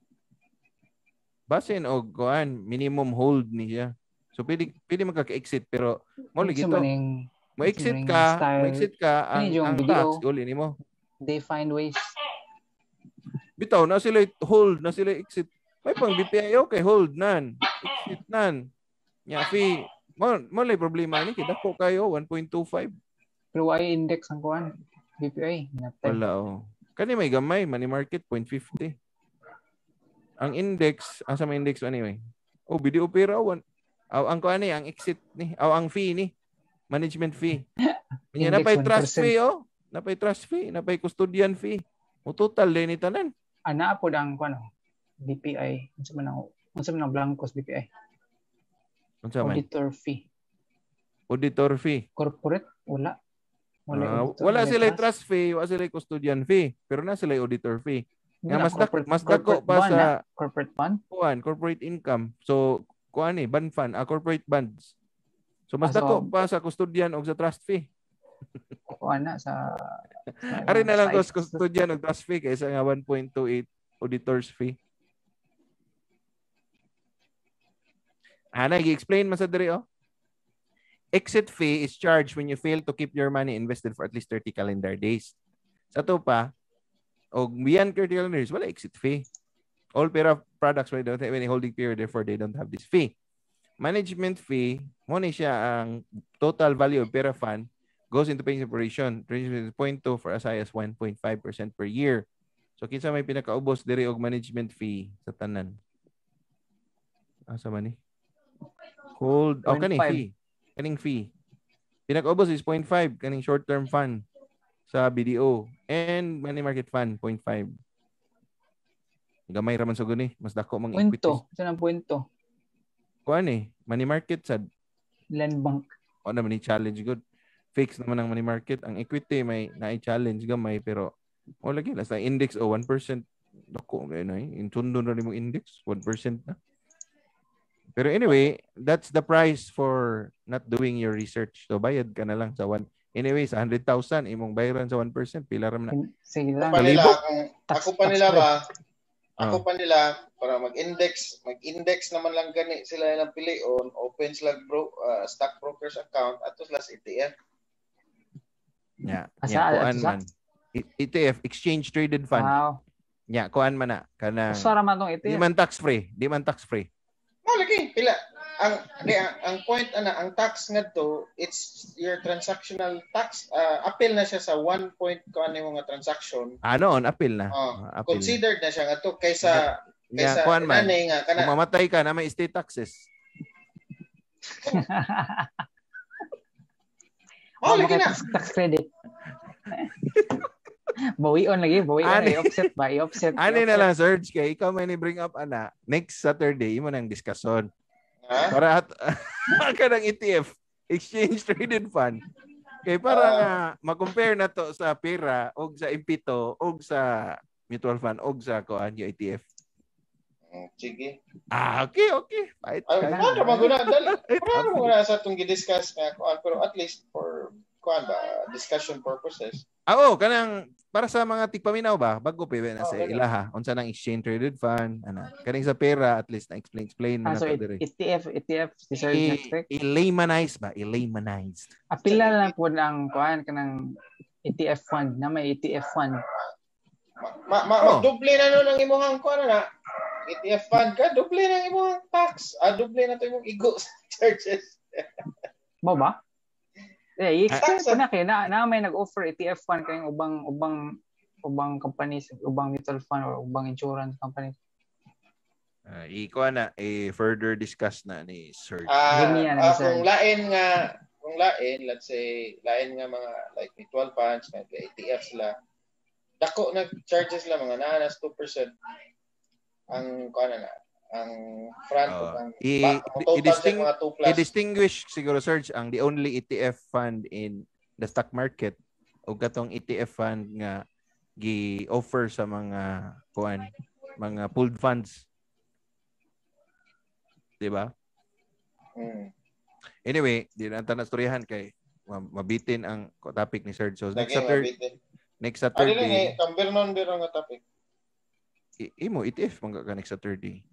Basin og kuan, minimum hold ni siya. So pwede pwede magka-exit pero mo lagi to. Mo exit ka, mo exit ka ang, ang tax uli nimo. They find ways. Bitaw na sila hold, na sila exit. May pang B P I okay, hold nan. Exit nan. Nya fee. Mo mo lay problema ni kay dako kayo one point two five. Pero ay index ang kuan B P I. Wala oh. Kani may gamay money market zero point five zero. Ang index, asa may index anyway. Oh, B D O pera one. Aw ang kuan ni ang exit ni, aw ang fee ni. Management fee. Nya na pay trust fee oh. Na pay trust fee, na pay custodian fee. Mo total din ni tanan. Ana po dang kuno B P I unsa man ang unsa man ang blancos B P I unsa man auditor fee auditor fee corporate wala wala uh, wala sila trust fee wala sila custodian fee pero na sila auditor fee nga mas dako mas dako pa sa corporate fund kuan corporate income so kuan ni bond fund ah, corporate bonds so mas ah, so, dako pa sa custodian og sa trust fee kuan na sa ari na lang kos custodian og trust fee kaysa nga one point two eight auditor's fee. Ana gi-explain man sa diri oh. Exit fee is charged when you fail to keep your money invested for at least thirty calendar days. Sa to pa og beyond thirty calendar days wala exit fee. All pera products right don't have any holding period therefore they don't have this fee. Management fee mo ni siya ang total value of pera fund goes into paying operation, zero point two for as high as one point five percent per year. So, kinsa may pinakaubos diri og management fee sa tanan? Asa man ni? Hold, oh, kaning fee. Kaning fee. Pinakaubos is zero point five, kaning short-term fund sa B D O. And money market fund, zero point five. Gamay raman sa guni. Mas dako mang equities. Punto. Ito ng punto. Kuan eh, money market sad. Land bank. O naman ni challenge good. Fix naman ang money market. Ang equity may na-challenge gamay pero o lagi last index o one percent. Dako na eh. Intundo na rin mong index. one percent na. Pero anyway, that's the price for not doing your research. So bayad ka na lang sa one. Anyway, sa one hundred thousand, imong bayaran sa one percent. Pila ram na. Sige lang. Ako pa nila, ako pa nila ba, ako pa nila, para mag-index, mag-index naman lang gani sila ng pili on, open sila bro, uh, stock brokers account, at sila sa E T F. Yeah, yeah, kuan man. E T F, Exchange Traded Fund. Wow. Yeah, kuan man na. Kana, Usara man tong E T F. Di man tax-free. Di man tax-free. Malaki, pila. Ang, di, ang, ang point, ana, ang tax nga to, it's your transactional tax. Uh, appeal na siya sa one point ko ano yung mga transaction. Ano, on appeal na. Oh, appeal. Considered na siya nga to kaysa, yeah, kaysa, kuan man. Nanay, nga, kana, kung mamatay ka na may estate taxes. Oh, lagi na. Tax, tax credit. Bawion lagi, bawion lagi. I-offset ba? I-offset. Ano na lang, Serge, kay ikaw may ni-bring up, ana, next Saturday, mo nang diskusyon. Huh? Para at, ka ng E T F, Exchange Traded Fund. Kay para uh, nga, mag-compare na to sa pera, o sa impito, o sa mutual fund, o sa kuan yung E T F. Sige. Ah, okay, okay. Ay, paano maguna? Paano maguna sa itong i-discuss nga kuan, pero at least for kuan ba, discussion purposes. Ah, oh, kanang para sa mga tigpaminaw ba, bago pa na oh, sa ilaha, unsa nang exchange traded fund, ana. Kaning sa pera at least na explain explain man ah, so nato dire. E T F, E T F, i-laymanized ba, i-laymanized. Apila lang po ang kuan kanang E T F fund na may E T F fund. Ma, ma, oh. Magduble na no ng imong kuan na. E T F fund ka, duble na imong tax. Ah, duble na to imong igo charges. Mo ba? Eh, i-explain ko na kay na, na may nag-offer E T F fund kayong ubang ubang ubang companies, ubang mutual fund or ubang insurance companies. Uh, ikuha na eh further discuss na ni Sir. Ah, uh, kung lain nga, kung lain, let's say lain nga mga like mutual funds, mga E T F sila. Dako na charges la mga nanas two percent. Ang kuan na ang front uh, ang i, back, ang i-disting, i-distinguish siguro Serge ang the only E T F fund in the stock market o katong E T F fund nga gi-offer sa mga kuan mga pooled funds. Diba? Hmm. Anyway, di na tanan storyahan kay mabitin ang topic ni Serge. So next Saturday next Saturday. Ano ni kambernon biro nga topic. Imo E T F mangga ka next Saturday.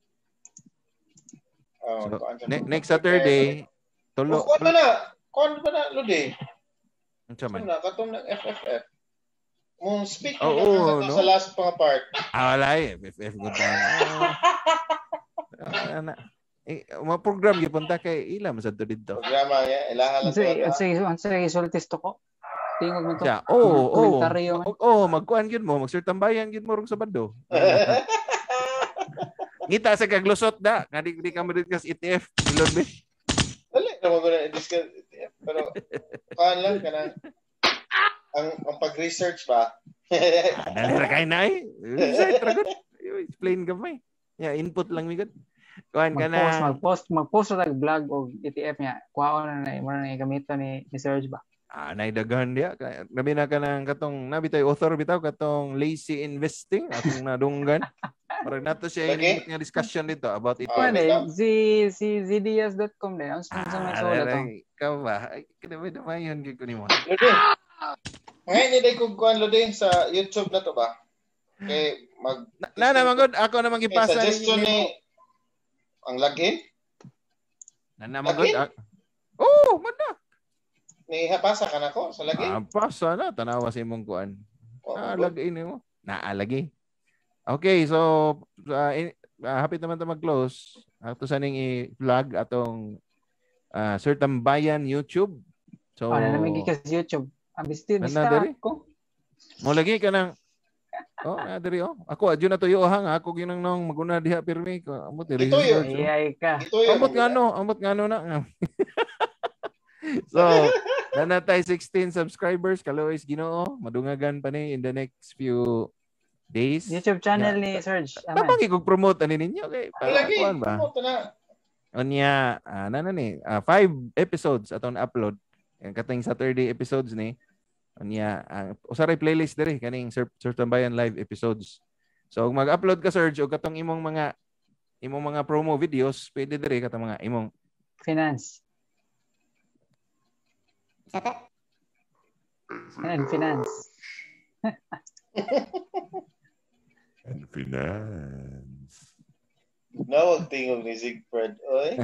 Oh, so, ne- next Saturday, tulo. Kuan na, kuan ba na Lodi? Unsa man? Na katong ng F F F. Mong speak oh, na oh, no? sa last pang part. Ah, wala eh. F F F good time. Ana. Eh, mga program gipunta kay ila man sadto didto. Programa ya, ilaha lang. Sige, sige, sige, sultis to ko. Tingog mo to. Yeah. Oh, oh. Mag, oh, magkuan gyud mo, magsertambayan gyud mo rong Sabado. Ngita sa kaglusot da, nga di, di ka ma-discuss E T F, Milon be. Dali na mo na discuss E T F, pero kuan lang kana ang ang pag-research ba. Ah, dali ra kay nay. Research ra gud. Explain gamay. Yeah, input lang mi gud. Kuan ka na. Mag-post, mag-post ra vlog og E T F niya. Kuhaon na na mo na gamiton ni ni Serge ba. Ah, naidaghan dia. Nabi na ka ng katong nabi tayo author bitaw katong lazy investing atong nadunggan. Para nato siya okay. Yung discussion dito about it. Ano eh, si si z d s dot com din. Ang sa mga sola to. Ikaw ba? Ay, kinabi naman yun ko ni mo. Lodi. Ngayon hindi ko kuan Lodi sa YouTube na to ba? Okay, mag na naman good. Ako naman gipasa ni suggestion ni ang login. Na naman good. Oh, mana. Ni pasa ka na ko sa login. Ah, pasa na tanawa sa imong kuan. Oh, ah, login mo. Naalagi. Okay, so uh, in, uh, hapit naman ta mag-close. Ato sa ning i-vlog atong uh, Sir Tambayan YouTube. So ano na may gikas YouTube. Abistir bista ko. Mo lagi ka nang oh, na diri oh. Ako adyo na tuyo hang ako ginang nang maguna diha pirmi ko. Amo diri. Ito yo. Iyay ka. Amot ngano, amot ngano na. So, nanatay sixteen subscribers kaluoy Ginoo. Madungagan pa ni in the next few days. YouTube channel yeah. Ni Serge. Tapos i-promote ani ninyo kay para kuan ba? Unya, uh, na na ni, uh, five episodes atong upload. Ang kating Saturday episodes ni. Unya, uh, usaray playlist diri kaning Sir, Sir Tambayan live episodes. So kung mag-upload ka Serge og katong imong mga imong mga promo videos, pwede diri katong mga imong finance. And finance. And finance. Nawag tingog ni Siegfried, oy.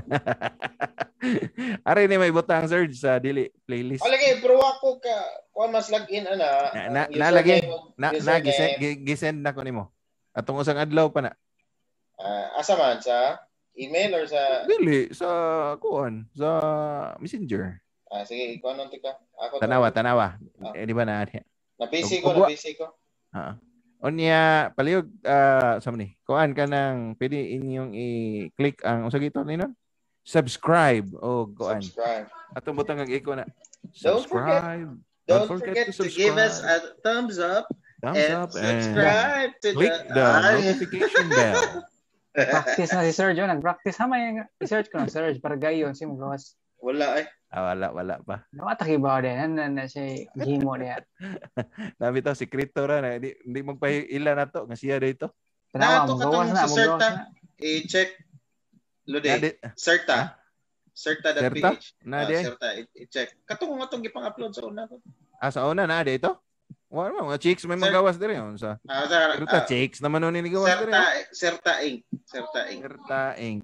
Are ni may butang Serge sa dili playlist. Alagay, pero ako ka, kuha mas login ana. Na, na, na lagi, na, na gisend, gisend na ko nimo. Atong usang adlaw pa na. Uh, asa man sa email or sa dili sa kuan, sa Messenger. Ah, sige, kuha nung tika. Ako tanawa, tanawa. Ah. Eh, di ba na? Na-busy ko, na-busy ko. Ah. Onya, palihog, uh, sa ni, kuan ka nang, pwede inyong i-click ang, usag ito, nino? Subscribe. Oh, kuan. Subscribe. Atong butang ang-iko na. Subscribe. Don't forget, don't forget to, to give us a thumbs up. Thumbs and up subscribe and to click the, the notification bell. Practice na si Serge. Nag-practice. Hamay, i-search ko na, Serge, para gayon. Sino mo gawas? Wala eh. Ah, wala, wala pa. Nakataki ba din? Ano na siya, gimo niya. Nabi to, sekreto ra na. Hindi, hindi magpahila na to. Nga siya dito. Na, ito katong sa Serta. I-check. Lode. Serta. Serta.ph. Na, di. Serta. I-check. Katong nga itong ipang-upload sa una. Ah, sa una na, dito? Wala mo, mga chicks may magawas din yun. Sa, ah, sa, pero ta, uh, chicks naman nun niligawas din yun. Serta Inc. Serta Inc. Serta Inc.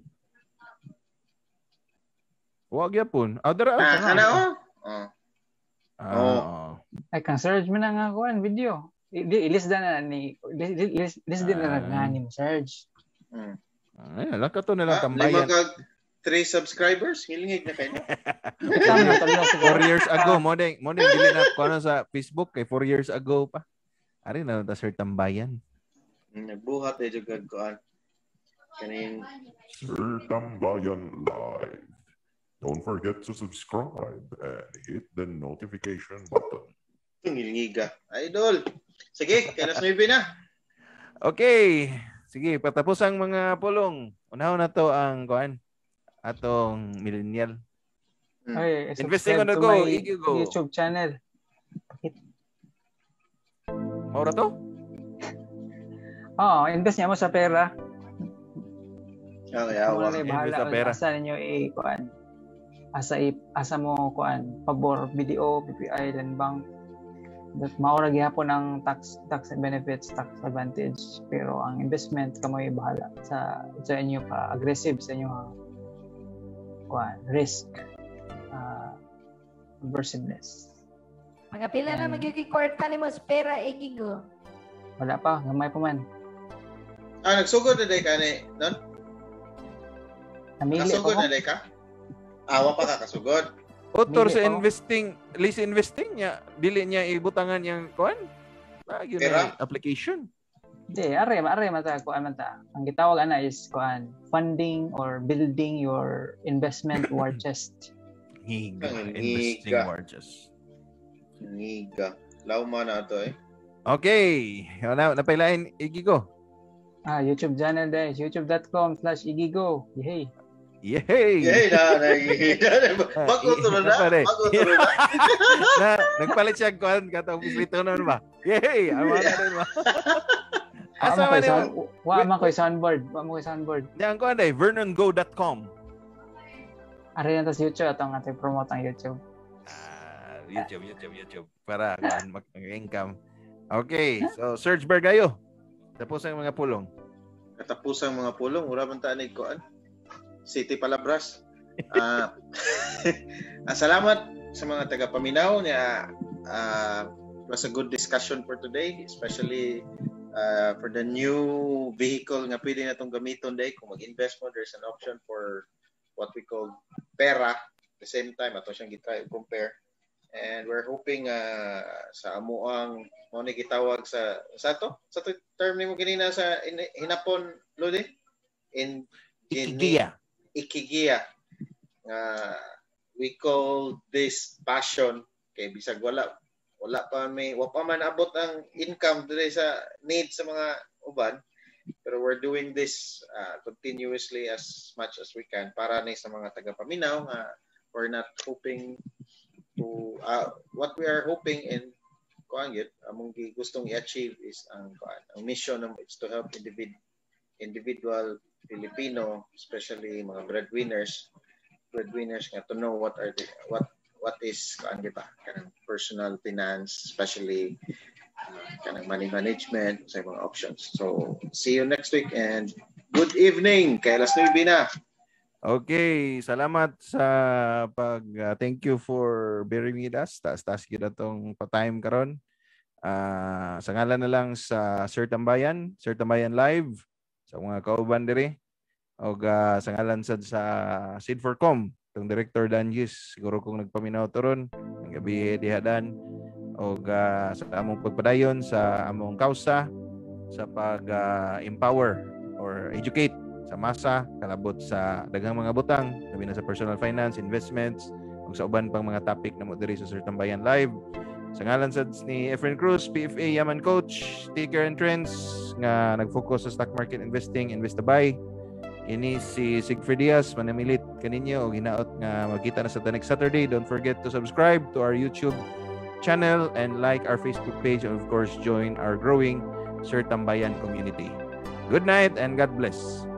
Huwag yapon. Ah, dara. Ah, ano? Oh. Ah, oh. Ay, kang Serge mo na nga kuhan, video. I-list na ni, list din na nga ni Serge. Hmm. Ayun, lang ka to na lang ah, tambayan. Lima kag three subscribers, hilingig na kayo. Four years ago, mo din, mo din, dili na ko sa Facebook, kay four years ago pa. Ari na, ta Sir Tambayan. Nagbuhat eh, jugad ko. Kaning Sir Tambayan Live. Don't forget to subscribe and hit the notification button. Ngilngiga. Idol. Sige, kailas maybe na. Okay. Sige, patapos ang mga pulong. Unaw na to ang kuan atong millennial. Hmm. Ay, investing on the go, go. YouTube channel. Maura to? Oo, oh, invest niya mo sa pera. Okay, awa. Invest sa pera. Asa ninyo i-kuan. Asa i asa mo kuan pabor B D O, B P I, Land Bank. That maura gyapon ang tax tax benefits, tax advantage, pero ang investment kamoy bahala sa sa inyo ka aggressive sa inyo kuan risk uh, aversiveness. Mga pila na magiging kwarta ni mo sa pera igigo. Wala pa, gamay pa man. Ah, nagsugod na day ka ni, non? Namili Nasugod na day ka? Awa pa ka kasugod. Otor sa investing, lease investing niya, dili niya ibutangan yang kuan. Ah, yun na application. Di, are, are mata kuan mata. Ang gitawag ana is kuan funding or building your investment war chest. Higa, investing war chest. Higa. Lauma na to eh. Okay. Na napailain Igigo. Ah, YouTube channel din, youtube dot com slash igigo. Yay. Yay! Yay na, na, magutulog na, magutulog na. na, nagpalit siya kuan katong bisito noon ba? Yay! Ama na rin ba? Asa man mo? Wa man ko soundboard, wa mo ko soundboard. Diyan ko anday vernon go dot com. Are na tas YouTube atong ating promote ang YouTube. Ah, YouTube, YouTube, YouTube para kuan mag-income. Okay, so search Bergayo. Tapos ang mga pulong. Katapos ang mga pulong, ura man ta ni kuan. City Palabras. Uh, uh, salamat sa mga taga-paminaw niya. Uh, it was a good discussion for today, especially uh, for the new vehicle nga pwede natong gamiton day. Kung mag-invest mo, there's an option for what we call pera. At the same time, ato siyang gitry compare. And we're hoping uh, sa amuang mo ni gitawag sa sa to sa to term nimo ganina sa in, hinapon Lodi in Ikigiya. Ikigiya. Uh, we call this passion kay bisag wala wala pa may wa pa man abot ang income diri sa need sa mga uban, Pero we're doing this uh, continuously as much as we can para na sa mga taga-paminaw nga we're not hoping to uh, what we are hoping and kuan gyud among gustong i-achieve is ang kuan ang mission ng is to help individ, individual Filipino, especially mga breadwinners breadwinners nga to know what are the what what is kuan gyud ba kanang personal finance, especially uh, kanang money management sa mga options. So see you next week and good evening kay alas nuwebe na. Okay, salamat sa pag uh, thank you for bearing with us. Taas-taas kita tong pa-time karon. Uh, sa ngalan na lang sa Sir Tambayan, Sir Tambayan Live sa mga kauban diri. Og uh, sa ngalan sad sa Sid for Com, tong Director Danjis, siguro kung nagpaminaw toron ang gabi dihadan. Og uh, sa among pagpadayon sa among kausa sa pag-empower uh, or educate sa masa, kalabot sa daghang mga butang, sabi na sa personal finance, investments, ug sa uban pang mga topic na mo diri sa Sir Tambayan Live. Sa ngalan sad ni Efren Cruz, P F A Yaman Coach, Ticker and Trends, nga nag-focus sa stock market investing, invest to buy. Ini si Sigfrid Diaz, manamilit kaninyo, o ginaot nga magkita na sa the next Saturday. Don't forget to subscribe to our YouTube channel and like our Facebook page, and of course, join our growing Sir Tambayan community. Good night and God bless.